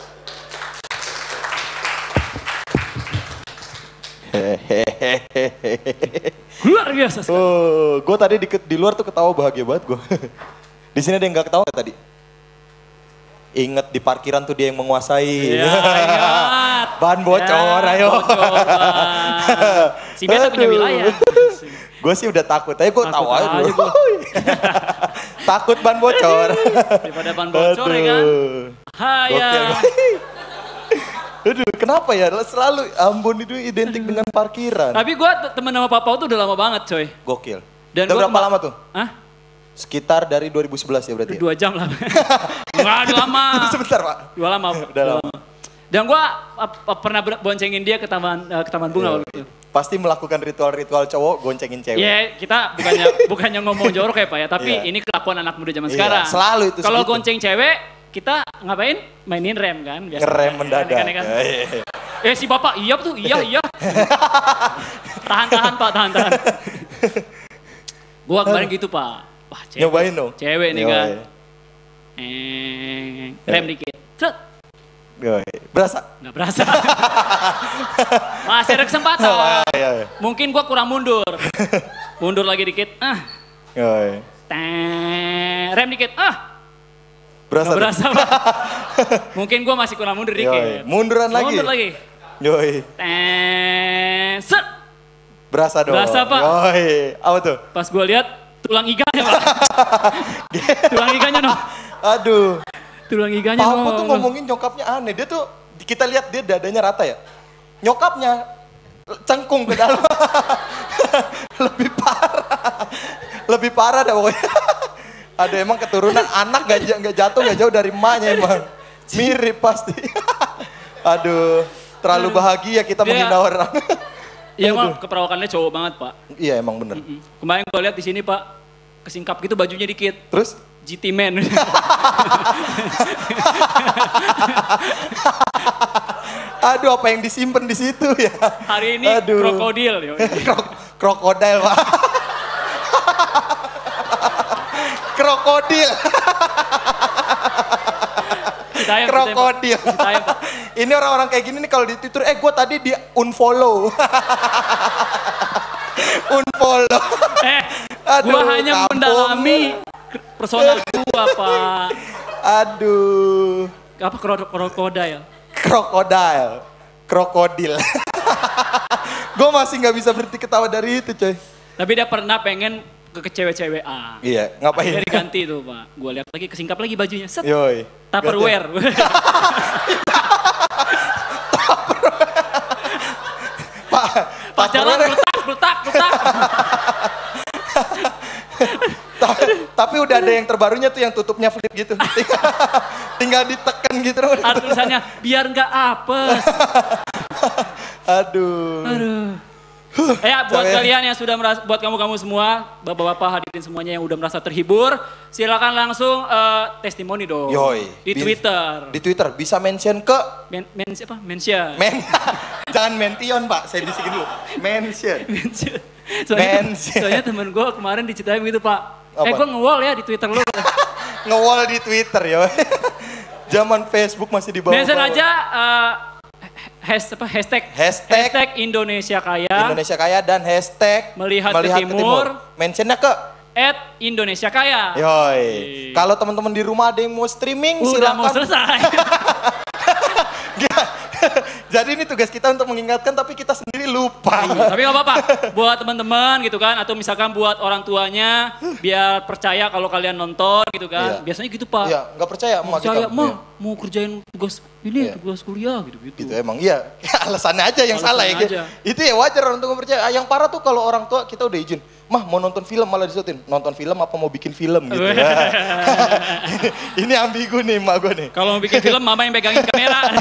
Luar biasa. Oh, gue tadi di, di luar tuh ketawa bahagia banget gue. Di sini ada yang nggak ketawa tadi. Ingat di parkiran tuh dia yang menguasai. Ya, ingat. Ban bocor, ya, ayo. Bocor, si Beta punya wilayah. Gue sih udah takut, ayo gue tahu aja dulu. Gua. Takut ban bocor. Daripada ban bocor ya kan. Haya. Aduh, kenapa ya? Selalu Ambon itu identik dengan parkiran. Tapi gue temen sama Papa tuh udah lama banget coy. Gokil. Dan udah gua berapa lama tuh? Hah? Sekitar dari dua ribu sebelas ya berarti? Dua jam lah. Enggak, udah lama. Sebentar Pak. Dua lama. Udah lama. Dan gue pernah pernah boncengin dia ke taman uh, ke taman bunga waktu itu. Pasti melakukan ritual-ritual cowok goncengin cewek. Iya, yeah, kita bukannya bukannya ngomong jorok ya Pak ya, tapi yeah. Ini kelakuan anak muda zaman yeah, sekarang. Selalu itu. Kalau gonceng cewek, kita ngapain? Mainin rem kan biasa. Ngerem mendadak. Kan, kan, kan. Eh si bapak, iya tuh, iya iya. Tahan-tahan Pak, tahan-tahan. Gua kemarin gitu Pak. Wah cewek. Nyobain dong. Cewek nih kan. Eh, rem dikit. Cet. Berasa? Nggak berasa. Masih ada kesempatan. Oh, iya, iya. Mungkin gua kurang mundur. Mundur lagi dikit. Ah. Yoi. Teng, rem dikit. Ah. Berasa. Nggak berasa Pak. Mungkin gua masih kurang mundur dikit. Yoi. Munduran lagi. Mundur lagi. Yoi. Teng, set. Berasa dong. Berasa Pak. Yoi. Apa tuh? Pas gua lihat tulang iganya Pak. Tulang iganya no. Aduh. Tulang iganya Papa no. tuh ngomongin nyokapnya aneh. Dia tuh, kita lihat dia dadanya rata ya. Nyokapnya cengkung ke dalam. Lebih parah. Lebih parah dah pokoknya. Aduh emang keturunan anak gak, j- gak jatuh gak jauh dari emaknya emang. Mirip pasti. Aduh, terlalu bahagia kita Dia- menghina orang. Iya emang keperawakannya cowok banget pak. Iya emang bener. Kemarin gue lihat di sini pak, kesingkap gitu bajunya dikit. Terus? G T Man. Aduh apa yang disimpan di situ ya? Hari ini Aduh. krokodil. yo. Krok- krokodil pak. Krokodil. Citayam, Krokodil. Citayam, Pak. Ini orang-orang kayak gini nih kalau di Twitter, eh gue tadi di unfollow. unfollow. Eh, Aduh, gua hanya kampung. mendalami personal gua pak. Aduh. Apa kro- krokodil? Krokodil. Krokodil. Gue masih nggak bisa berhenti ketawa dari itu coy. Tapi dia pernah pengen ke cewek-cewekan. Iya, ngapain? Akhirnya diganti tuh pak. Gue lihat lagi kesingkap lagi bajunya. Set. Yoi. Tupperware. Pak, Pas jalan letak, letak, letak. Ta- Tapi udah ada yang terbarunya tuh yang tutupnya flip gitu. Tinggal, tinggal ditekan gitu. Ada tulisannya biar nggak apes. Aduh. Aduh. Eh, ya, buat Capek. kalian yang sudah merasa, buat kamu-kamu semua, bapak-bapak hadirin semuanya yang udah merasa terhibur, silakan langsung eh, testimoni dong. Yoi. Di Bi- Twitter. Di Twitter bisa mention ke Men, men siapa? Mention. men. Jangan mention Pak, saya bisikin dulu. Mention. Soalnya, Mention. soalnya temen gue kemarin diceritain gitu pak. Apa? Eh gue nge-wall ya di Twitter lu. Nge-wall di Twitter ya. Zaman Facebook masih di bawah. Mention aja eh, has, apa, hashtag, Hashtag hashtag Indonesia Kaya. Indonesia Kaya dan hashtag Melihat ke Timur. Mentionnya ke At Indonesia Kaya. Yoi. Kalau teman-teman di rumah ada yang mau streaming Udah silakan. mau selesai. Jadi ini tugas kita untuk mengingatkan tapi kita sendiri lupa. Iya, tapi nggak apa-apa. Buat teman-teman gitu kan, atau misalkan buat orang tuanya, biar percaya kalau kalian nonton gitu kan. Iya. Biasanya gitu pak. Iya, nggak percaya Mau emak kita. percaya, mah Iya. mau kerjain tugas ini, Iya. tugas kuliah gitu-gitu. Gitu emang iya. Alasannya aja yang salah ya. Alasannya aja. Itu ya wajar orang tua nggak percaya. Yang parah tuh kalau orang tua kita udah izin, mah mau nonton film malah disurutin. Nonton film apa mau bikin film gitu. Ini ambigu nih emak gue nih. Kalau mau bikin film, mama yang pegangin kamera.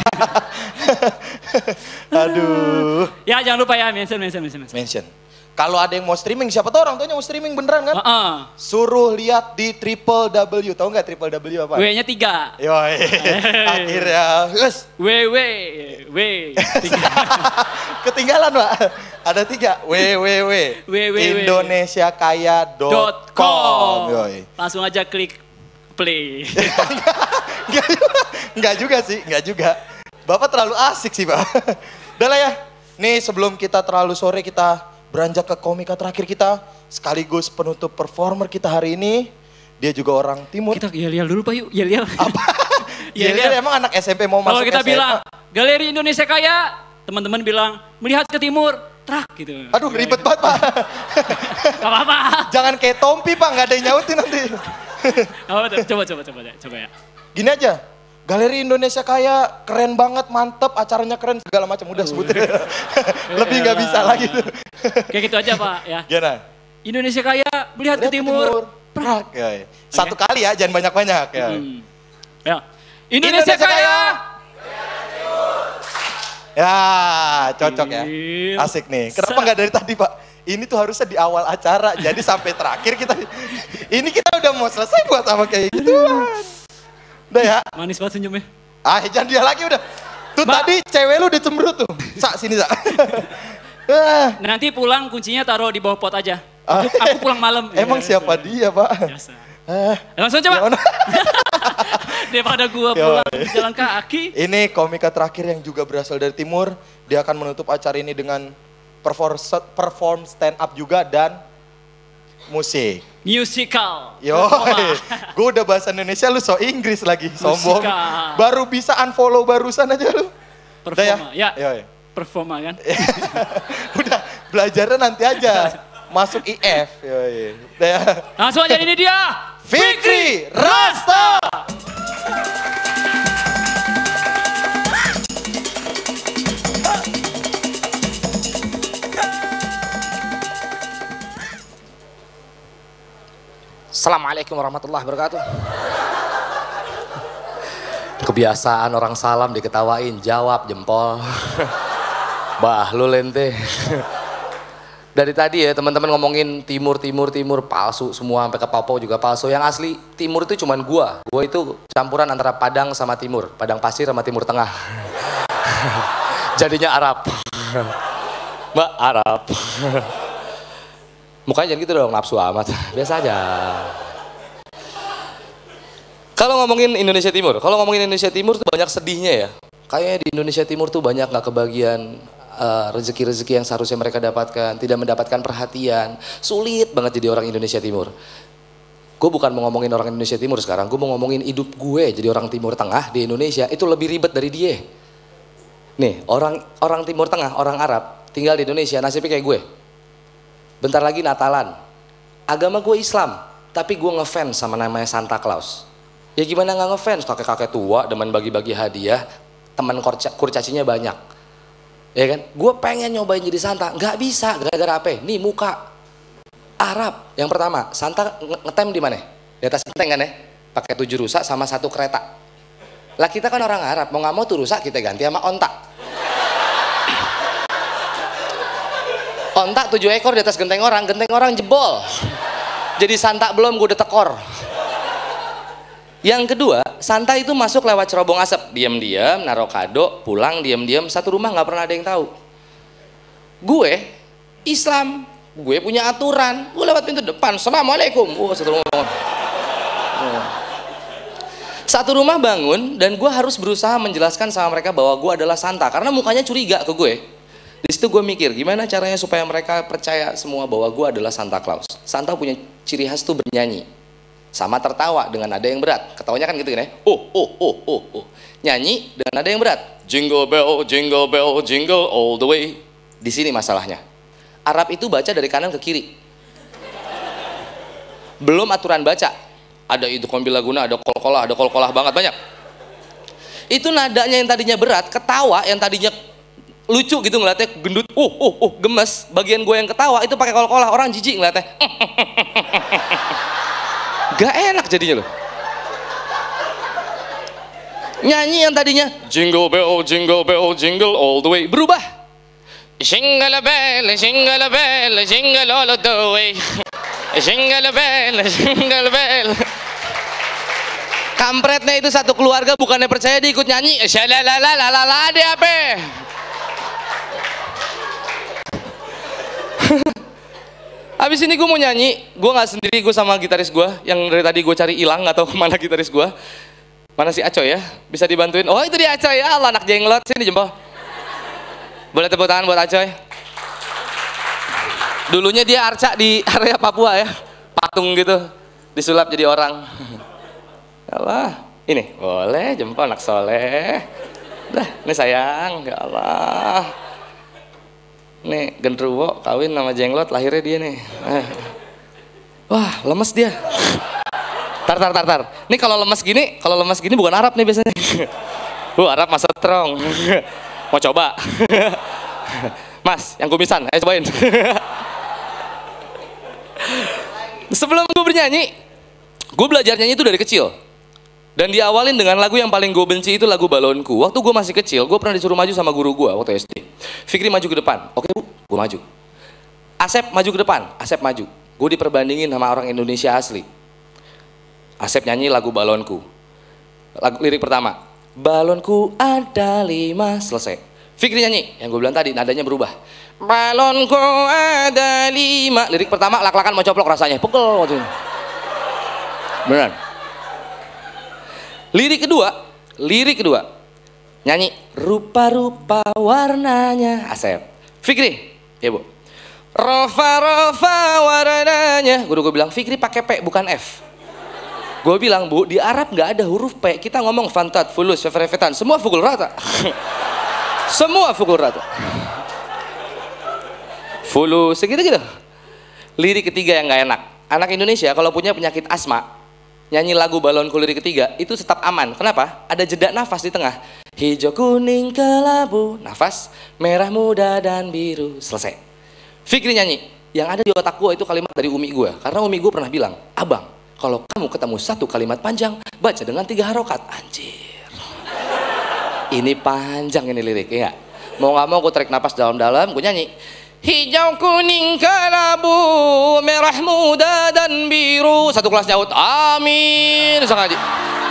Aduh. Ya jangan lupa ya, mention, mention, mention. mention. Mention. Kalau ada yang mau streaming, siapa tahu orang tuanya mau streaming beneran kan? Uh-uh. Suruh lihat di triple W. Tahu nggak triple W apa? W-nya tiga. Yoi. Akhirnya, yes. W, W, W. Tiga. Ketinggalan Pak. Ada tiga. W W W. W, W, W. Indonesiakaya dot Dot com. com. Yoi. Langsung aja klik play. Enggak juga, enggak juga sih, enggak juga. Bapak terlalu asik sih Pak. Udah lah ya. Nih sebelum kita terlalu sore kita beranjak ke komika terakhir kita. Sekaligus penutup performer kita hari ini. Dia juga orang timur. Kita yel-yel dulu Pak yuk, yel-yel. Apa? Yel-yel. Yel-yel emang anak S M P mau Kalau masuk kita S M A? bilang Galeri Indonesia Kaya, teman-teman bilang melihat ke timur, trak gitu. Aduh ribet banget Pak. Gak apa-apa. Jangan kayak Tompi Pak, nggak ada yang nyautin nanti. Gak apa-apa, coba, coba, coba, coba ya. Gini aja, Galeri Indonesia Kaya keren banget, mantep, acaranya keren segala macam. Udah sebutin. Lebih nggak bisa lagi tuh. Kayak gitu aja Pak ya. Gimana? Indonesia Kaya, melihat ke timur. Prak. Ya, ya. Satu kali ya, jangan banyak-banyak ya. Hmm. Ya. Indonesia, Kaya. Ya, cocok ya. Asik nih. Kenapa nggak dari tadi Pak? Ini tuh harusnya di awal acara, jadi sampai terakhir kita. Ini kita udah mau selesai buat apa kayak gitu. Udah ya. Manis banget senyumnya. Ah, jangan dia lagi udah. Tuh tadi cewek lu udah cemberut tuh. Sak sini Sak. Nanti pulang kuncinya taruh di bawah pot aja. Aku, aku pulang malam. Emang Ya, siapa dia Pak? Biasa. Eh, langsung coba. Daripada gua pulang jalan kaki. Ini komika terakhir yang juga berasal dari timur. Dia akan menutup acara ini dengan perform, perform stand up juga dan musik. Musical. Yo, gue udah bahasa Indonesia lu so Inggris lagi, sombong. Musical. Baru bisa unfollow barusan aja lu. Performa, ya. Ya. Yo, Performa kan. udah belajarnya nanti aja. Masuk I F. Yo, udah ya. Langsung aja ini dia. Fikri Rasta. Assalamualaikum warahmatullahi wabarakatuh. Kebiasaan orang salam diketawain, jawab jempol. Bahlul ente. Dari tadi ya teman-teman ngomongin timur, timur, timur, palsu semua, sampai ke Papua juga palsu. Yang asli timur itu cuman gua. Gua itu campuran antara Padang sama timur, Padang pasir sama timur tengah. Jadinya Arab. Mbak Arab. Mukanya jangan gitu dong, nafsu amat. Biasa aja. Kalau ngomongin Indonesia Timur, kalau ngomongin Indonesia Timur tuh banyak sedihnya ya. Kayaknya di Indonesia Timur tuh banyak nggak kebagian uh, rezeki-rezeki yang seharusnya mereka dapatkan, tidak mendapatkan perhatian. Sulit banget jadi orang Indonesia Timur. Gue bukan mau ngomongin orang Indonesia Timur sekarang, gue mau ngomongin hidup gue jadi orang Timur Tengah di Indonesia itu lebih ribet dari dia. Nih, orang orang Timur Tengah, orang Arab tinggal di Indonesia nasibnya kayak gue. Bentar lagi Natalan. Agama gue Islam, tapi gue ngefans sama namanya Santa Claus. Ya gimana nggak ngefans, kakek-kakek tua demen bagi-bagi hadiah, teman kurcacinya banyak. Ya kan? Gue pengen nyobain jadi Santa, nggak bisa gara-gara apa? Nih muka Arab. Yang pertama, Santa ngetem di mana? Di atas genteng kan ya? Pakai tujuh rusa sama satu kereta. Lah kita kan orang Arab, mau nggak mau tuh rusa kita ganti sama onta. Onta tujuh ekor di atas genteng orang, genteng orang jebol. Jadi Santa belum, gue udah tekor. Yang kedua, Santa itu masuk lewat cerobong asap, diam-diam, naruh kado, pulang diam-diam, satu rumah nggak pernah ada yang tahu. Gue Islam, gue punya aturan, gue lewat pintu depan, Assalamualaikum. Oh, satu rumah bangun. Oh. Satu rumah bangun dan gue harus berusaha menjelaskan sama mereka bahwa gue adalah Santa karena mukanya curiga ke gue. Di situ gue mikir gimana caranya supaya mereka percaya semua bahwa gue adalah Santa Claus. Santa punya ciri khas tuh bernyanyi. Sama tertawa dengan nada yang berat. Ketawanya kan gitu kan ya. Oh, oh, oh, oh, oh. Nyanyi dengan nada yang berat. Jingle bell, jingle bell, jingle all the way. Di sini masalahnya. Arab itu baca dari kanan ke kiri. Belum aturan baca. Ada itu kombil laguna, ada kol-kolah, ada kol-kolah banget banyak. Itu nadanya yang tadinya berat, ketawa yang tadinya lucu gitu ngeliatnya gendut. Oh, oh, oh, gemes. Bagian gue yang ketawa itu pakai kol-kolah, orang jijik ngeliatnya. Gak enak jadinya loh. Nyanyi yang tadinya jingle bell, jingle bell, jingle all the way berubah. Jingle bell, jingle bell, jingle all the way. Jingle bell, jingle bell. Kampretnya itu satu keluarga bukannya percaya dia ikut nyanyi. Shalalalalala dia apa? Habis ini gue mau nyanyi, gue nggak sendiri, gue sama gitaris gue yang dari tadi gue cari hilang atau kemana gitaris gue. Mana si Acoy ya? Bisa dibantuin? Oh itu dia Acoy ya, Allah anak jenglot, sini jempol. Boleh tepuk tangan buat Acoy. Dulunya dia arca di area Papua ya, patung gitu, disulap jadi orang. Allah, ini boleh jempol anak soleh. Dah, ini sayang, ya Allah. Nih genderuwo kawin sama jenglot lahirnya dia nih. Eh. Wah lemes dia. Tar tar tar tar. Nih kalau lemes gini, kalau lemes gini bukan Arab nih biasanya. Uh Arab masa strong. Mau coba? Mas yang kumisan, ayo cobain. Sebelum gue bernyanyi, gue belajar nyanyi itu dari kecil. Dan diawalin dengan lagu yang paling gue benci itu lagu Balonku. Waktu gue masih kecil, gue pernah disuruh maju sama guru gue waktu S D. Fikri maju ke depan, oke bu, gue maju. Asep maju ke depan, Asep maju. Gue diperbandingin sama orang Indonesia asli. Asep nyanyi lagu Balonku. Lagu lirik pertama, balonku ada lima, selesai. Fikri nyanyi, yang gue bilang tadi nadanya berubah. Balonku ada lima, lirik pertama lak-lakan mau coplok rasanya, pegel waktu ini. Beneran. Lirik kedua, lirik kedua, nyanyi rupa-rupa warnanya, Asep. Fikri, ya bu. Rofa-rofa warnanya. Guru gue bilang, Fikri pakai P bukan F. Gue bilang, bu, di Arab nggak ada huruf P. Kita ngomong fantat, fulus, feferefetan, semua pukul rata. Semua pukul rata. Fulus, segitu-gitu. Lirik ketiga yang nggak enak. Anak Indonesia kalau punya penyakit asma, nyanyi lagu Balonku lirik ketiga itu tetap aman. Kenapa? Ada jeda nafas di tengah. Hijau kuning kelabu, nafas merah muda dan biru, selesai. Fikri nyanyi. Yang ada di otak gue itu kalimat dari umi gue. Karena umi gue pernah bilang, abang, Kalau kamu ketemu satu kalimat panjang, baca dengan tiga harokat. Anjir. Ini panjang ini lirik, ya nggak? Mau nggak mau gue tarik napas dalam-dalam, gue nyanyi. Hijau, kuning, kelabu, merah muda dan biru. Satu kelas nyaut, amin. Sang Haji.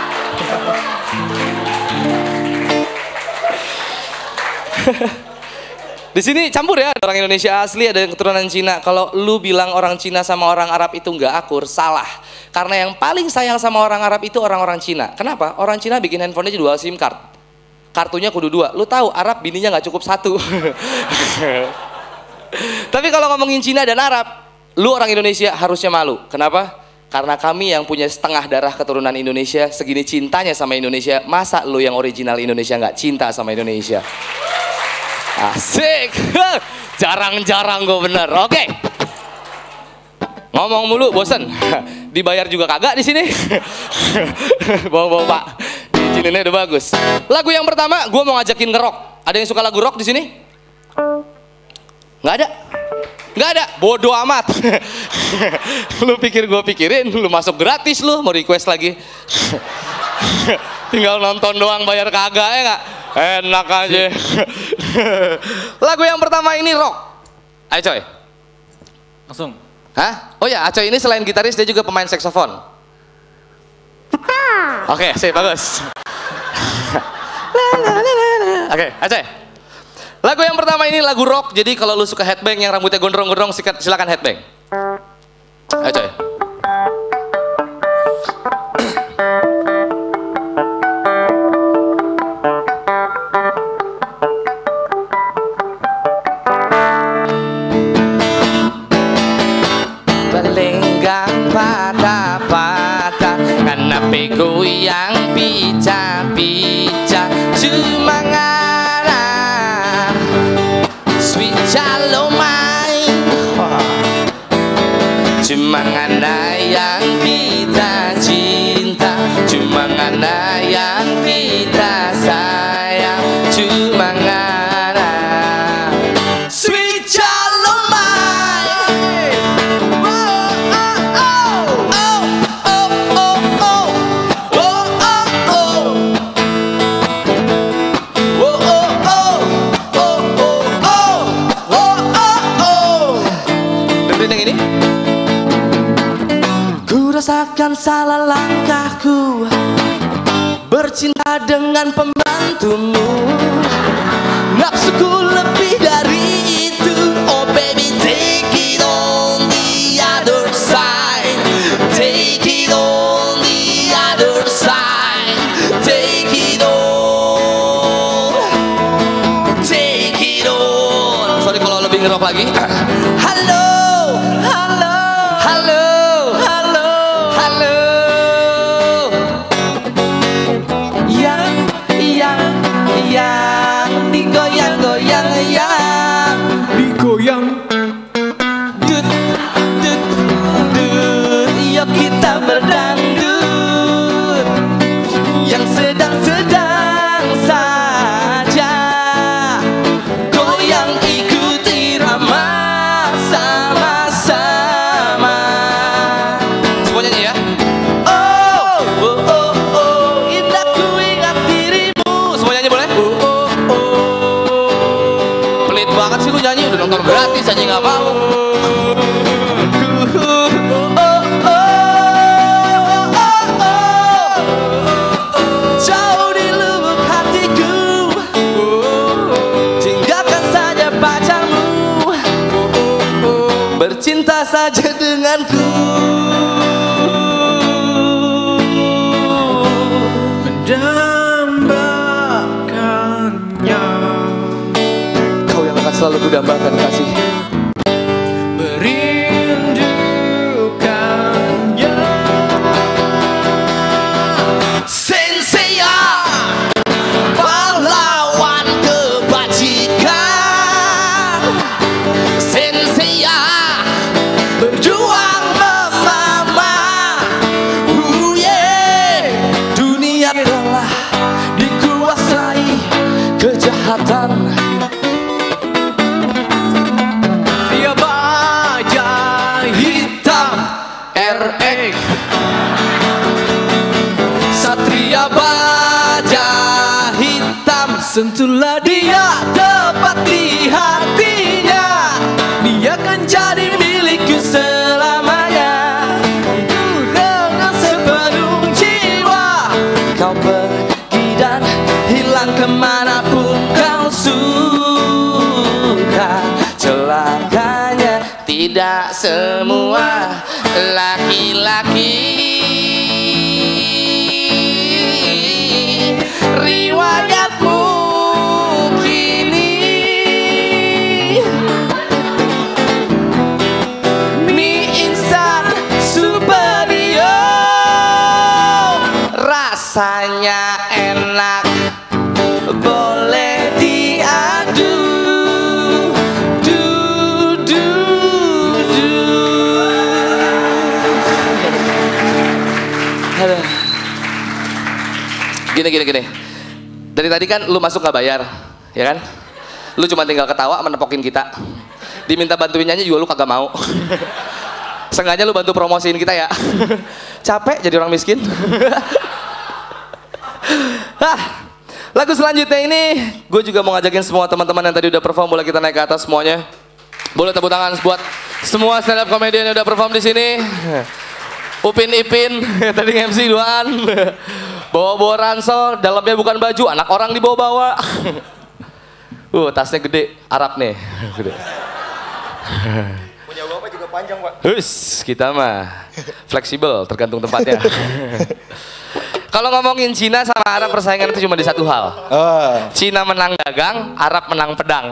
Di sini campur ya, ada orang Indonesia asli, ada yang keturunan Cina. Kalau lu bilang orang Cina sama orang Arab itu nggak akur, salah. Karena yang paling sayang sama orang Arab itu orang-orang Cina. Kenapa? Orang Cina bikin handphonenya dual SIM card. Kartunya kudu dua. Lu tahu Arab bininya nggak cukup satu. Tapi kalau ngomongin Cina dan Arab, lu orang Indonesia harusnya malu. Kenapa? Karena kami yang punya setengah darah keturunan Indonesia, segini cintanya sama Indonesia, masa lu yang original Indonesia nggak cinta sama Indonesia? Asik. Jarang-jarang gue bener. Oke. Ngomong mulu bosen. Dibayar juga kagak di sini. Bawa-bawa Pak. Izininnya udah bagus. Lagu yang pertama gue mau ngajakin ngerok. Ada yang suka lagu rock di sini? Nggak ada? Nggak ada? Bodoh amat. Lu pikir gue pikirin, lu masuk gratis lu, mau request lagi. Tinggal nonton doang, bayar kagak ya nggak? Enak aja. Lagu yang pertama ini rock. Ayo coy. Langsung. Hah? Oh ya, Acoy ini selain gitaris dia juga pemain saksofon. Oke, sip, bagus. Oke, Acoy. Lagu yang pertama ini lagu rock, jadi kalau lu suka headbang yang rambutnya gondrong-gondrong silakan headbang. Ayo coy. Belenggang patah-patah karena goyang pica-pica cuma Shalom main cuma ngana yang kita cinta, cuma ngana yang kita sayang, cuma ngana sweet shalom main. Oh oh oh oh oh oh oh oh oh oh yang ini. Ku rasakan salah langkahku bercinta dengan pembantumu. Nafsuku lebih dari itu. Oh baby, take it on the other side. Take it on the other side. Take it on. Take it on. Sorry kalau lebih ngerok lagi. Halo. Halo, halo, halo, halo. Yang, yang, yang digoyang-goyang, yang digoyang. Dut, dut, dut. Yuk kita berdangdut. Yang sedang-sedang saja. Goyang ikuti irama. Nyanyi udah nonton gratis aja nggak mau. Jauh di lubuk hatiku, tinggalkan saja pacarmu, bercinta saja denganku. Mendambakannya selalu ku dambakan kasih. Merindukannya. Senseiya, pahlawan kebajikan. Senseiya, berjuang bersama. Uh, yeah. Dunia telah dikuasai kejahatan. sentuhlah dia tepat di hatinya. Dia kan jadi milikku selamanya. Dengan sepenuh jiwa kau pergi dan hilang kemanapun kau suka. Celakanya tidak semua laki-laki riwayatmu kini mie instan superior, rasanya enak boleh diadu. Du, du, du. Aduh. Gini gini gini. Dari tadi kan lu masuk gak bayar, ya kan? Lu cuma tinggal ketawa menepokin kita. Diminta bantuin nyanyi juga lu kagak mau. Sengaja lu bantu promosiin kita ya. Capek jadi orang miskin. Hah, lagu selanjutnya ini gue juga mau ngajakin semua teman-teman yang tadi udah perform, boleh kita naik ke atas semuanya. Boleh tepuk tangan buat semua stand up comedian yang udah perform di sini. Upin Ipin tadi M C duaan. Bawa-bawa ransel, dalamnya bukan baju, anak orang dibawa-bawa. Uh, tasnya gede, Arab nih. Gede. Punya bapak juga panjang, Pak. Hus, kita mah fleksibel, tergantung tempatnya. Kalau ngomongin Cina sama Arab, persaingan itu cuma di satu hal. Oh. Cina menang dagang, Arab menang pedang.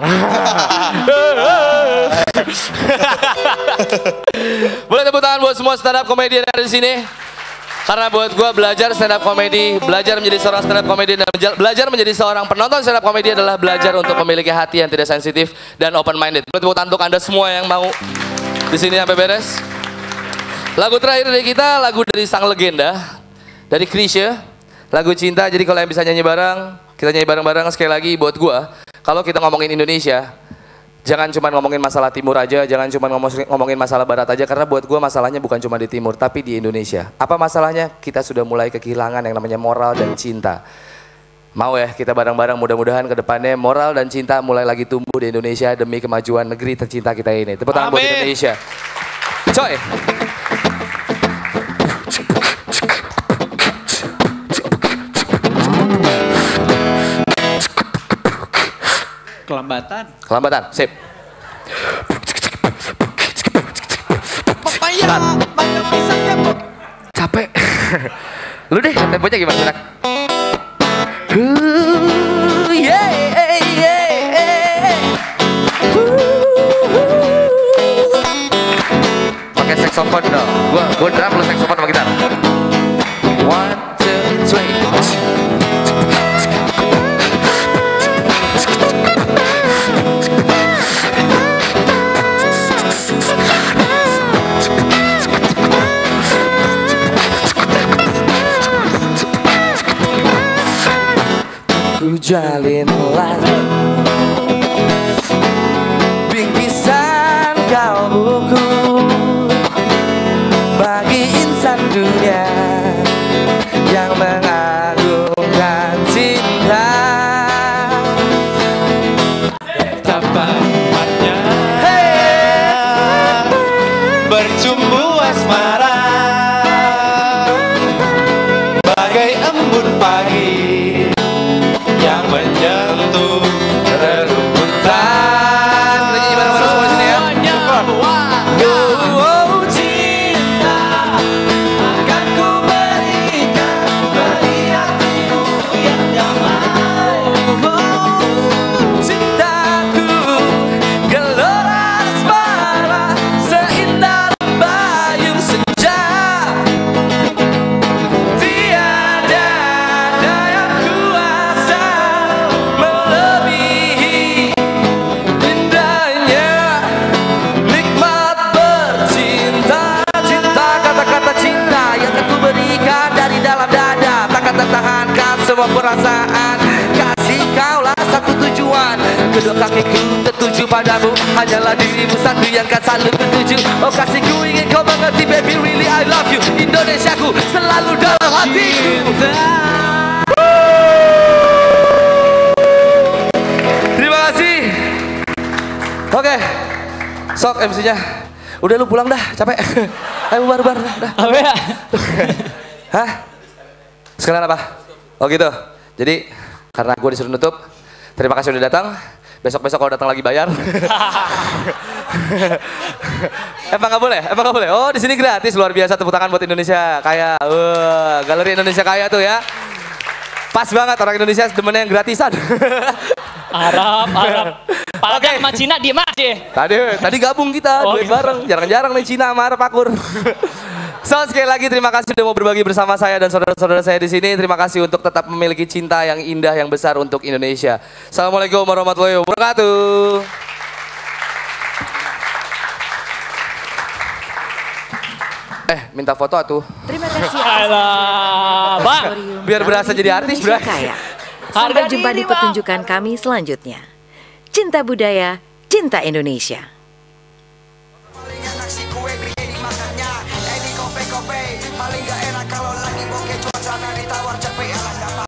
Boleh tepuk tangan buat semua stand up comedian yang ada di sini. Karena buat gue belajar stand up comedy, belajar menjadi seorang stand up comedy dan belajar menjadi seorang penonton stand up comedy adalah belajar untuk memiliki hati yang tidak sensitif dan open minded. Boleh tepuk tangan untuk Anda semua yang mau di sini sampai beres. Lagu terakhir dari kita, lagu dari sang legenda, dari Chrisye, lagu cinta. Jadi kalau yang bisa nyanyi bareng, kita nyanyi bareng-bareng sekali lagi buat gue. Kalau kita ngomongin Indonesia, jangan cuma ngomongin masalah timur aja, jangan cuma ngomongin masalah barat aja, karena buat gue masalahnya bukan cuma di timur, tapi di Indonesia. Apa masalahnya? Kita sudah mulai kehilangan yang namanya moral dan cinta. Mau ya kita bareng-bareng, mudah-mudahan ke depannya moral dan cinta mulai lagi tumbuh di Indonesia demi kemajuan negeri tercinta kita ini. Tepuk tangan buat Indonesia. Coy. Kelambatan. Kelambatan, sip. Papaya, banyak pisangnya. Capek. Lu deh, temponya gimana, Sanak? Uh, yeah, yeah. Pakai saxophone dong. Gua gua drum, lu saxophone sama gitar. One, two, three. Ku jalinlah bingkisan kau buku bagi insan dunia yang mengagungkan cinta. Betapa nikmatnya hey, bercumbu asmara bagai embun pagi yang menyentuh rerumputan. Kita nyanyi bareng-bareng semua sini ya. Oh, cinta akan ku berikan beri hatimu yang damai. Oh, cintaku gelora asmara seindah bayung senja. Tiada daya kuasa melebihi indahnya nikmat bercinta. Cinta, kata-kata cinta yang aku berikan dari dalam dada, takkan tertahankan semua perasaan. Kasih kaulah satu tujuan, kedua kakiku tertuju padamu, hanyalah dirimu satu yang kan selalu bertuju. Oh kasihku ingin kau mengerti, baby really I love you. Indonesiaku selalu dalam hatiku. Sok M C-nya. Udah lu pulang dah, capek. Ayo bubar bubar dah. Apa ya? Hah? Sekalian apa? Oh gitu. Jadi karena gue disuruh nutup, terima kasih udah datang. Besok-besok kalau datang lagi bayar. Emang nggak boleh? Emang nggak boleh? Oh di sini gratis, luar biasa, tepuk tangan buat Indonesia Kaya. Uh, Galeri Indonesia Kaya tuh ya. Pas banget orang Indonesia demennya yang gratisan. Arab, Arab. Padang sama Cina diem aja. Tadi tadi gabung kita, Oh, duit gitu. bareng. Jarang-jarang nih Cina sama Arab akur. So sekali lagi terima kasih sudah mau berbagi bersama saya dan saudara-saudara saya di sini. Terima kasih untuk tetap memiliki cinta yang indah yang besar untuk Indonesia. Assalamualaikum warahmatullahi wabarakatuh. Eh, minta foto atuh. Terima kasih. Alah, Bang. Biar berasa jadi artis, Bro. Kaya. Sampai Harga jumpa diri, di Bang. pertunjukan kami selanjutnya. Cinta budaya, cinta Indonesia.